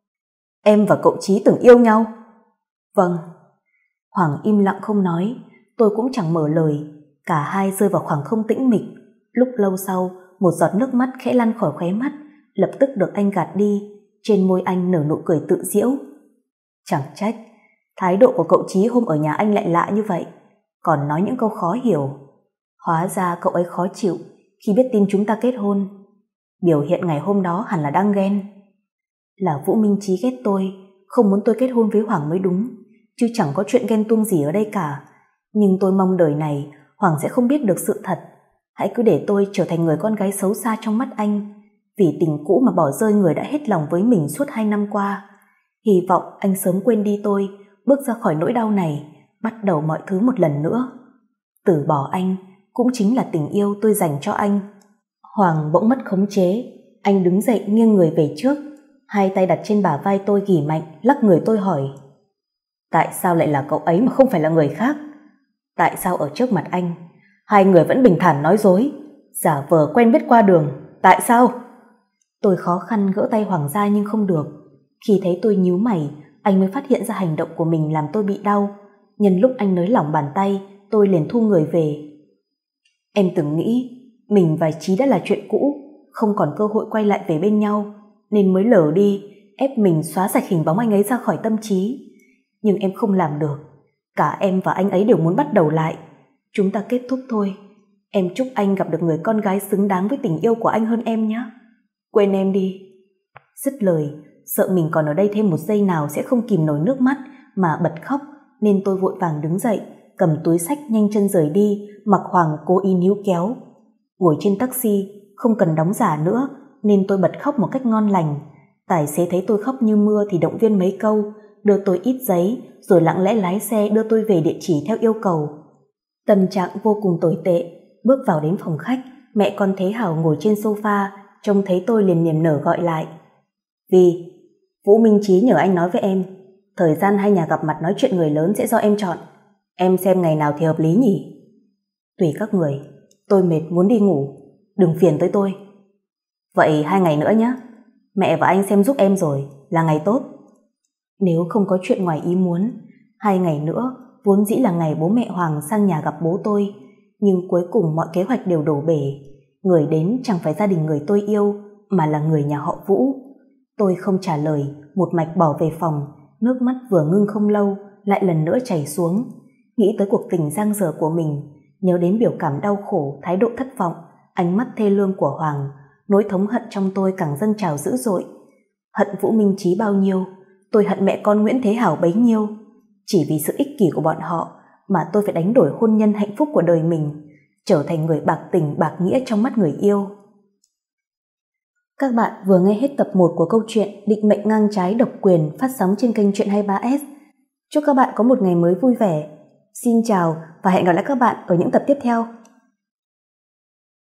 Em và cậu Chí từng yêu nhau? Vâng. Hoàng im lặng không nói, tôi cũng chẳng mở lời. Cả hai rơi vào khoảng không tĩnh mịch. Lúc lâu sau, một giọt nước mắt khẽ lăn khỏi khóe mắt, lập tức được anh gạt đi. Trên môi anh nở nụ cười tự giễu. Chẳng trách thái độ của cậu Chí hôm ở nhà anh lại lạ như vậy, còn nói những câu khó hiểu. Hóa ra cậu ấy khó chịu khi biết tin chúng ta kết hôn. Biểu hiện ngày hôm đó hẳn là đang ghen. Là Vũ Minh Chí ghét tôi, không muốn tôi kết hôn với Hoàng mới đúng, chứ chẳng có chuyện ghen tuông gì ở đây cả. Nhưng tôi mong đời này Hoàng sẽ không biết được sự thật. Hãy cứ để tôi trở thành người con gái xấu xa trong mắt anh, vì tình cũ mà bỏ rơi người đã hết lòng với mình suốt 2 năm qua. Hy vọng anh sớm quên đi tôi, bước ra khỏi nỗi đau này, bắt đầu mọi thứ một lần nữa. Từ bỏ anh cũng chính là tình yêu tôi dành cho anh. Hoàng bỗng mất khống chế, anh đứng dậy nghiêng người về trước, hai tay đặt trên bả vai tôi ghì mạnh, lắc người tôi hỏi. Tại sao lại là cậu ấy mà không phải là người khác? Tại sao ở trước mặt anh hai người vẫn bình thản nói dối, giả vờ quen biết qua đường? Tại sao? Tôi khó khăn gỡ tay Hoàng ra nhưng không được. Khi thấy tôi nhíu mày, anh mới phát hiện ra hành động của mình làm tôi bị đau. Nhân lúc anh nới lỏng bàn tay, tôi liền thu người về. Em từng nghĩ mình và Chí đã là chuyện cũ, không còn cơ hội quay lại về bên nhau, nên mới lờ đi, ép mình xóa sạch hình bóng anh ấy ra khỏi tâm trí. Nhưng em không làm được. Cả em và anh ấy đều muốn bắt đầu lại. Chúng ta kết thúc thôi. Em chúc anh gặp được người con gái xứng đáng với tình yêu của anh hơn em nhé. Quên em đi. Dứt lời, sợ mình còn ở đây thêm một giây nào sẽ không kìm nổi nước mắt mà bật khóc, nên tôi vội vàng đứng dậy, cầm túi xách nhanh chân rời đi, mặc Hoàng cố ý níu kéo. Ngồi trên taxi, không cần đóng giả nữa, nên tôi bật khóc một cách ngon lành. Tài xế thấy tôi khóc như mưa thì động viên mấy câu, đưa tôi ít giấy, rồi lặng lẽ lái xe đưa tôi về địa chỉ theo yêu cầu. Tâm trạng vô cùng tồi tệ. Bước vào đến phòng khách, mẹ con Thế Hảo ngồi trên sofa, trông thấy tôi liền niềm nở gọi lại. Vì Vũ Minh Chí nhờ anh nói với em, thời gian hai nhà gặp mặt nói chuyện người lớn sẽ do em chọn. Em xem ngày nào thì hợp lý nhỉ? Tùy các người, tôi mệt muốn đi ngủ, đừng phiền tới tôi. Vậy 2 ngày nữa nhé, mẹ và anh xem giúp em rồi, là ngày tốt. Nếu không có chuyện ngoài ý muốn, 2 ngày nữa vốn dĩ là ngày bố mẹ Hoàng sang nhà gặp bố tôi, nhưng cuối cùng mọi kế hoạch đều đổ bể. Người đến chẳng phải gia đình người tôi yêu, mà là người nhà họ Vũ. Tôi không trả lời, một mạch bỏ về phòng, nước mắt vừa ngưng không lâu lại lần nữa chảy xuống. Nghĩ tới cuộc tình giang dở của mình, nhớ đến biểu cảm đau khổ, thái độ thất vọng, ánh mắt thê lương của Hoàng, nỗi thống hận trong tôi càng dâng trào dữ dội. Hận Vũ Minh Chí bao nhiêu, tôi hận mẹ con Nguyễn Thế Hảo bấy nhiêu. Chỉ vì sự ích kỷ của bọn họ mà tôi phải đánh đổi hôn nhân hạnh phúc của đời mình, trở thành người bạc tình bạc nghĩa trong mắt người yêu. Các bạn vừa nghe hết tập 1 của câu chuyện Định mệnh ngang trái độc quyền phát sóng trên kênh Truyện 23S. Chúc các bạn có một ngày mới vui vẻ. Xin chào và hẹn gặp lại các bạn ở những tập tiếp theo.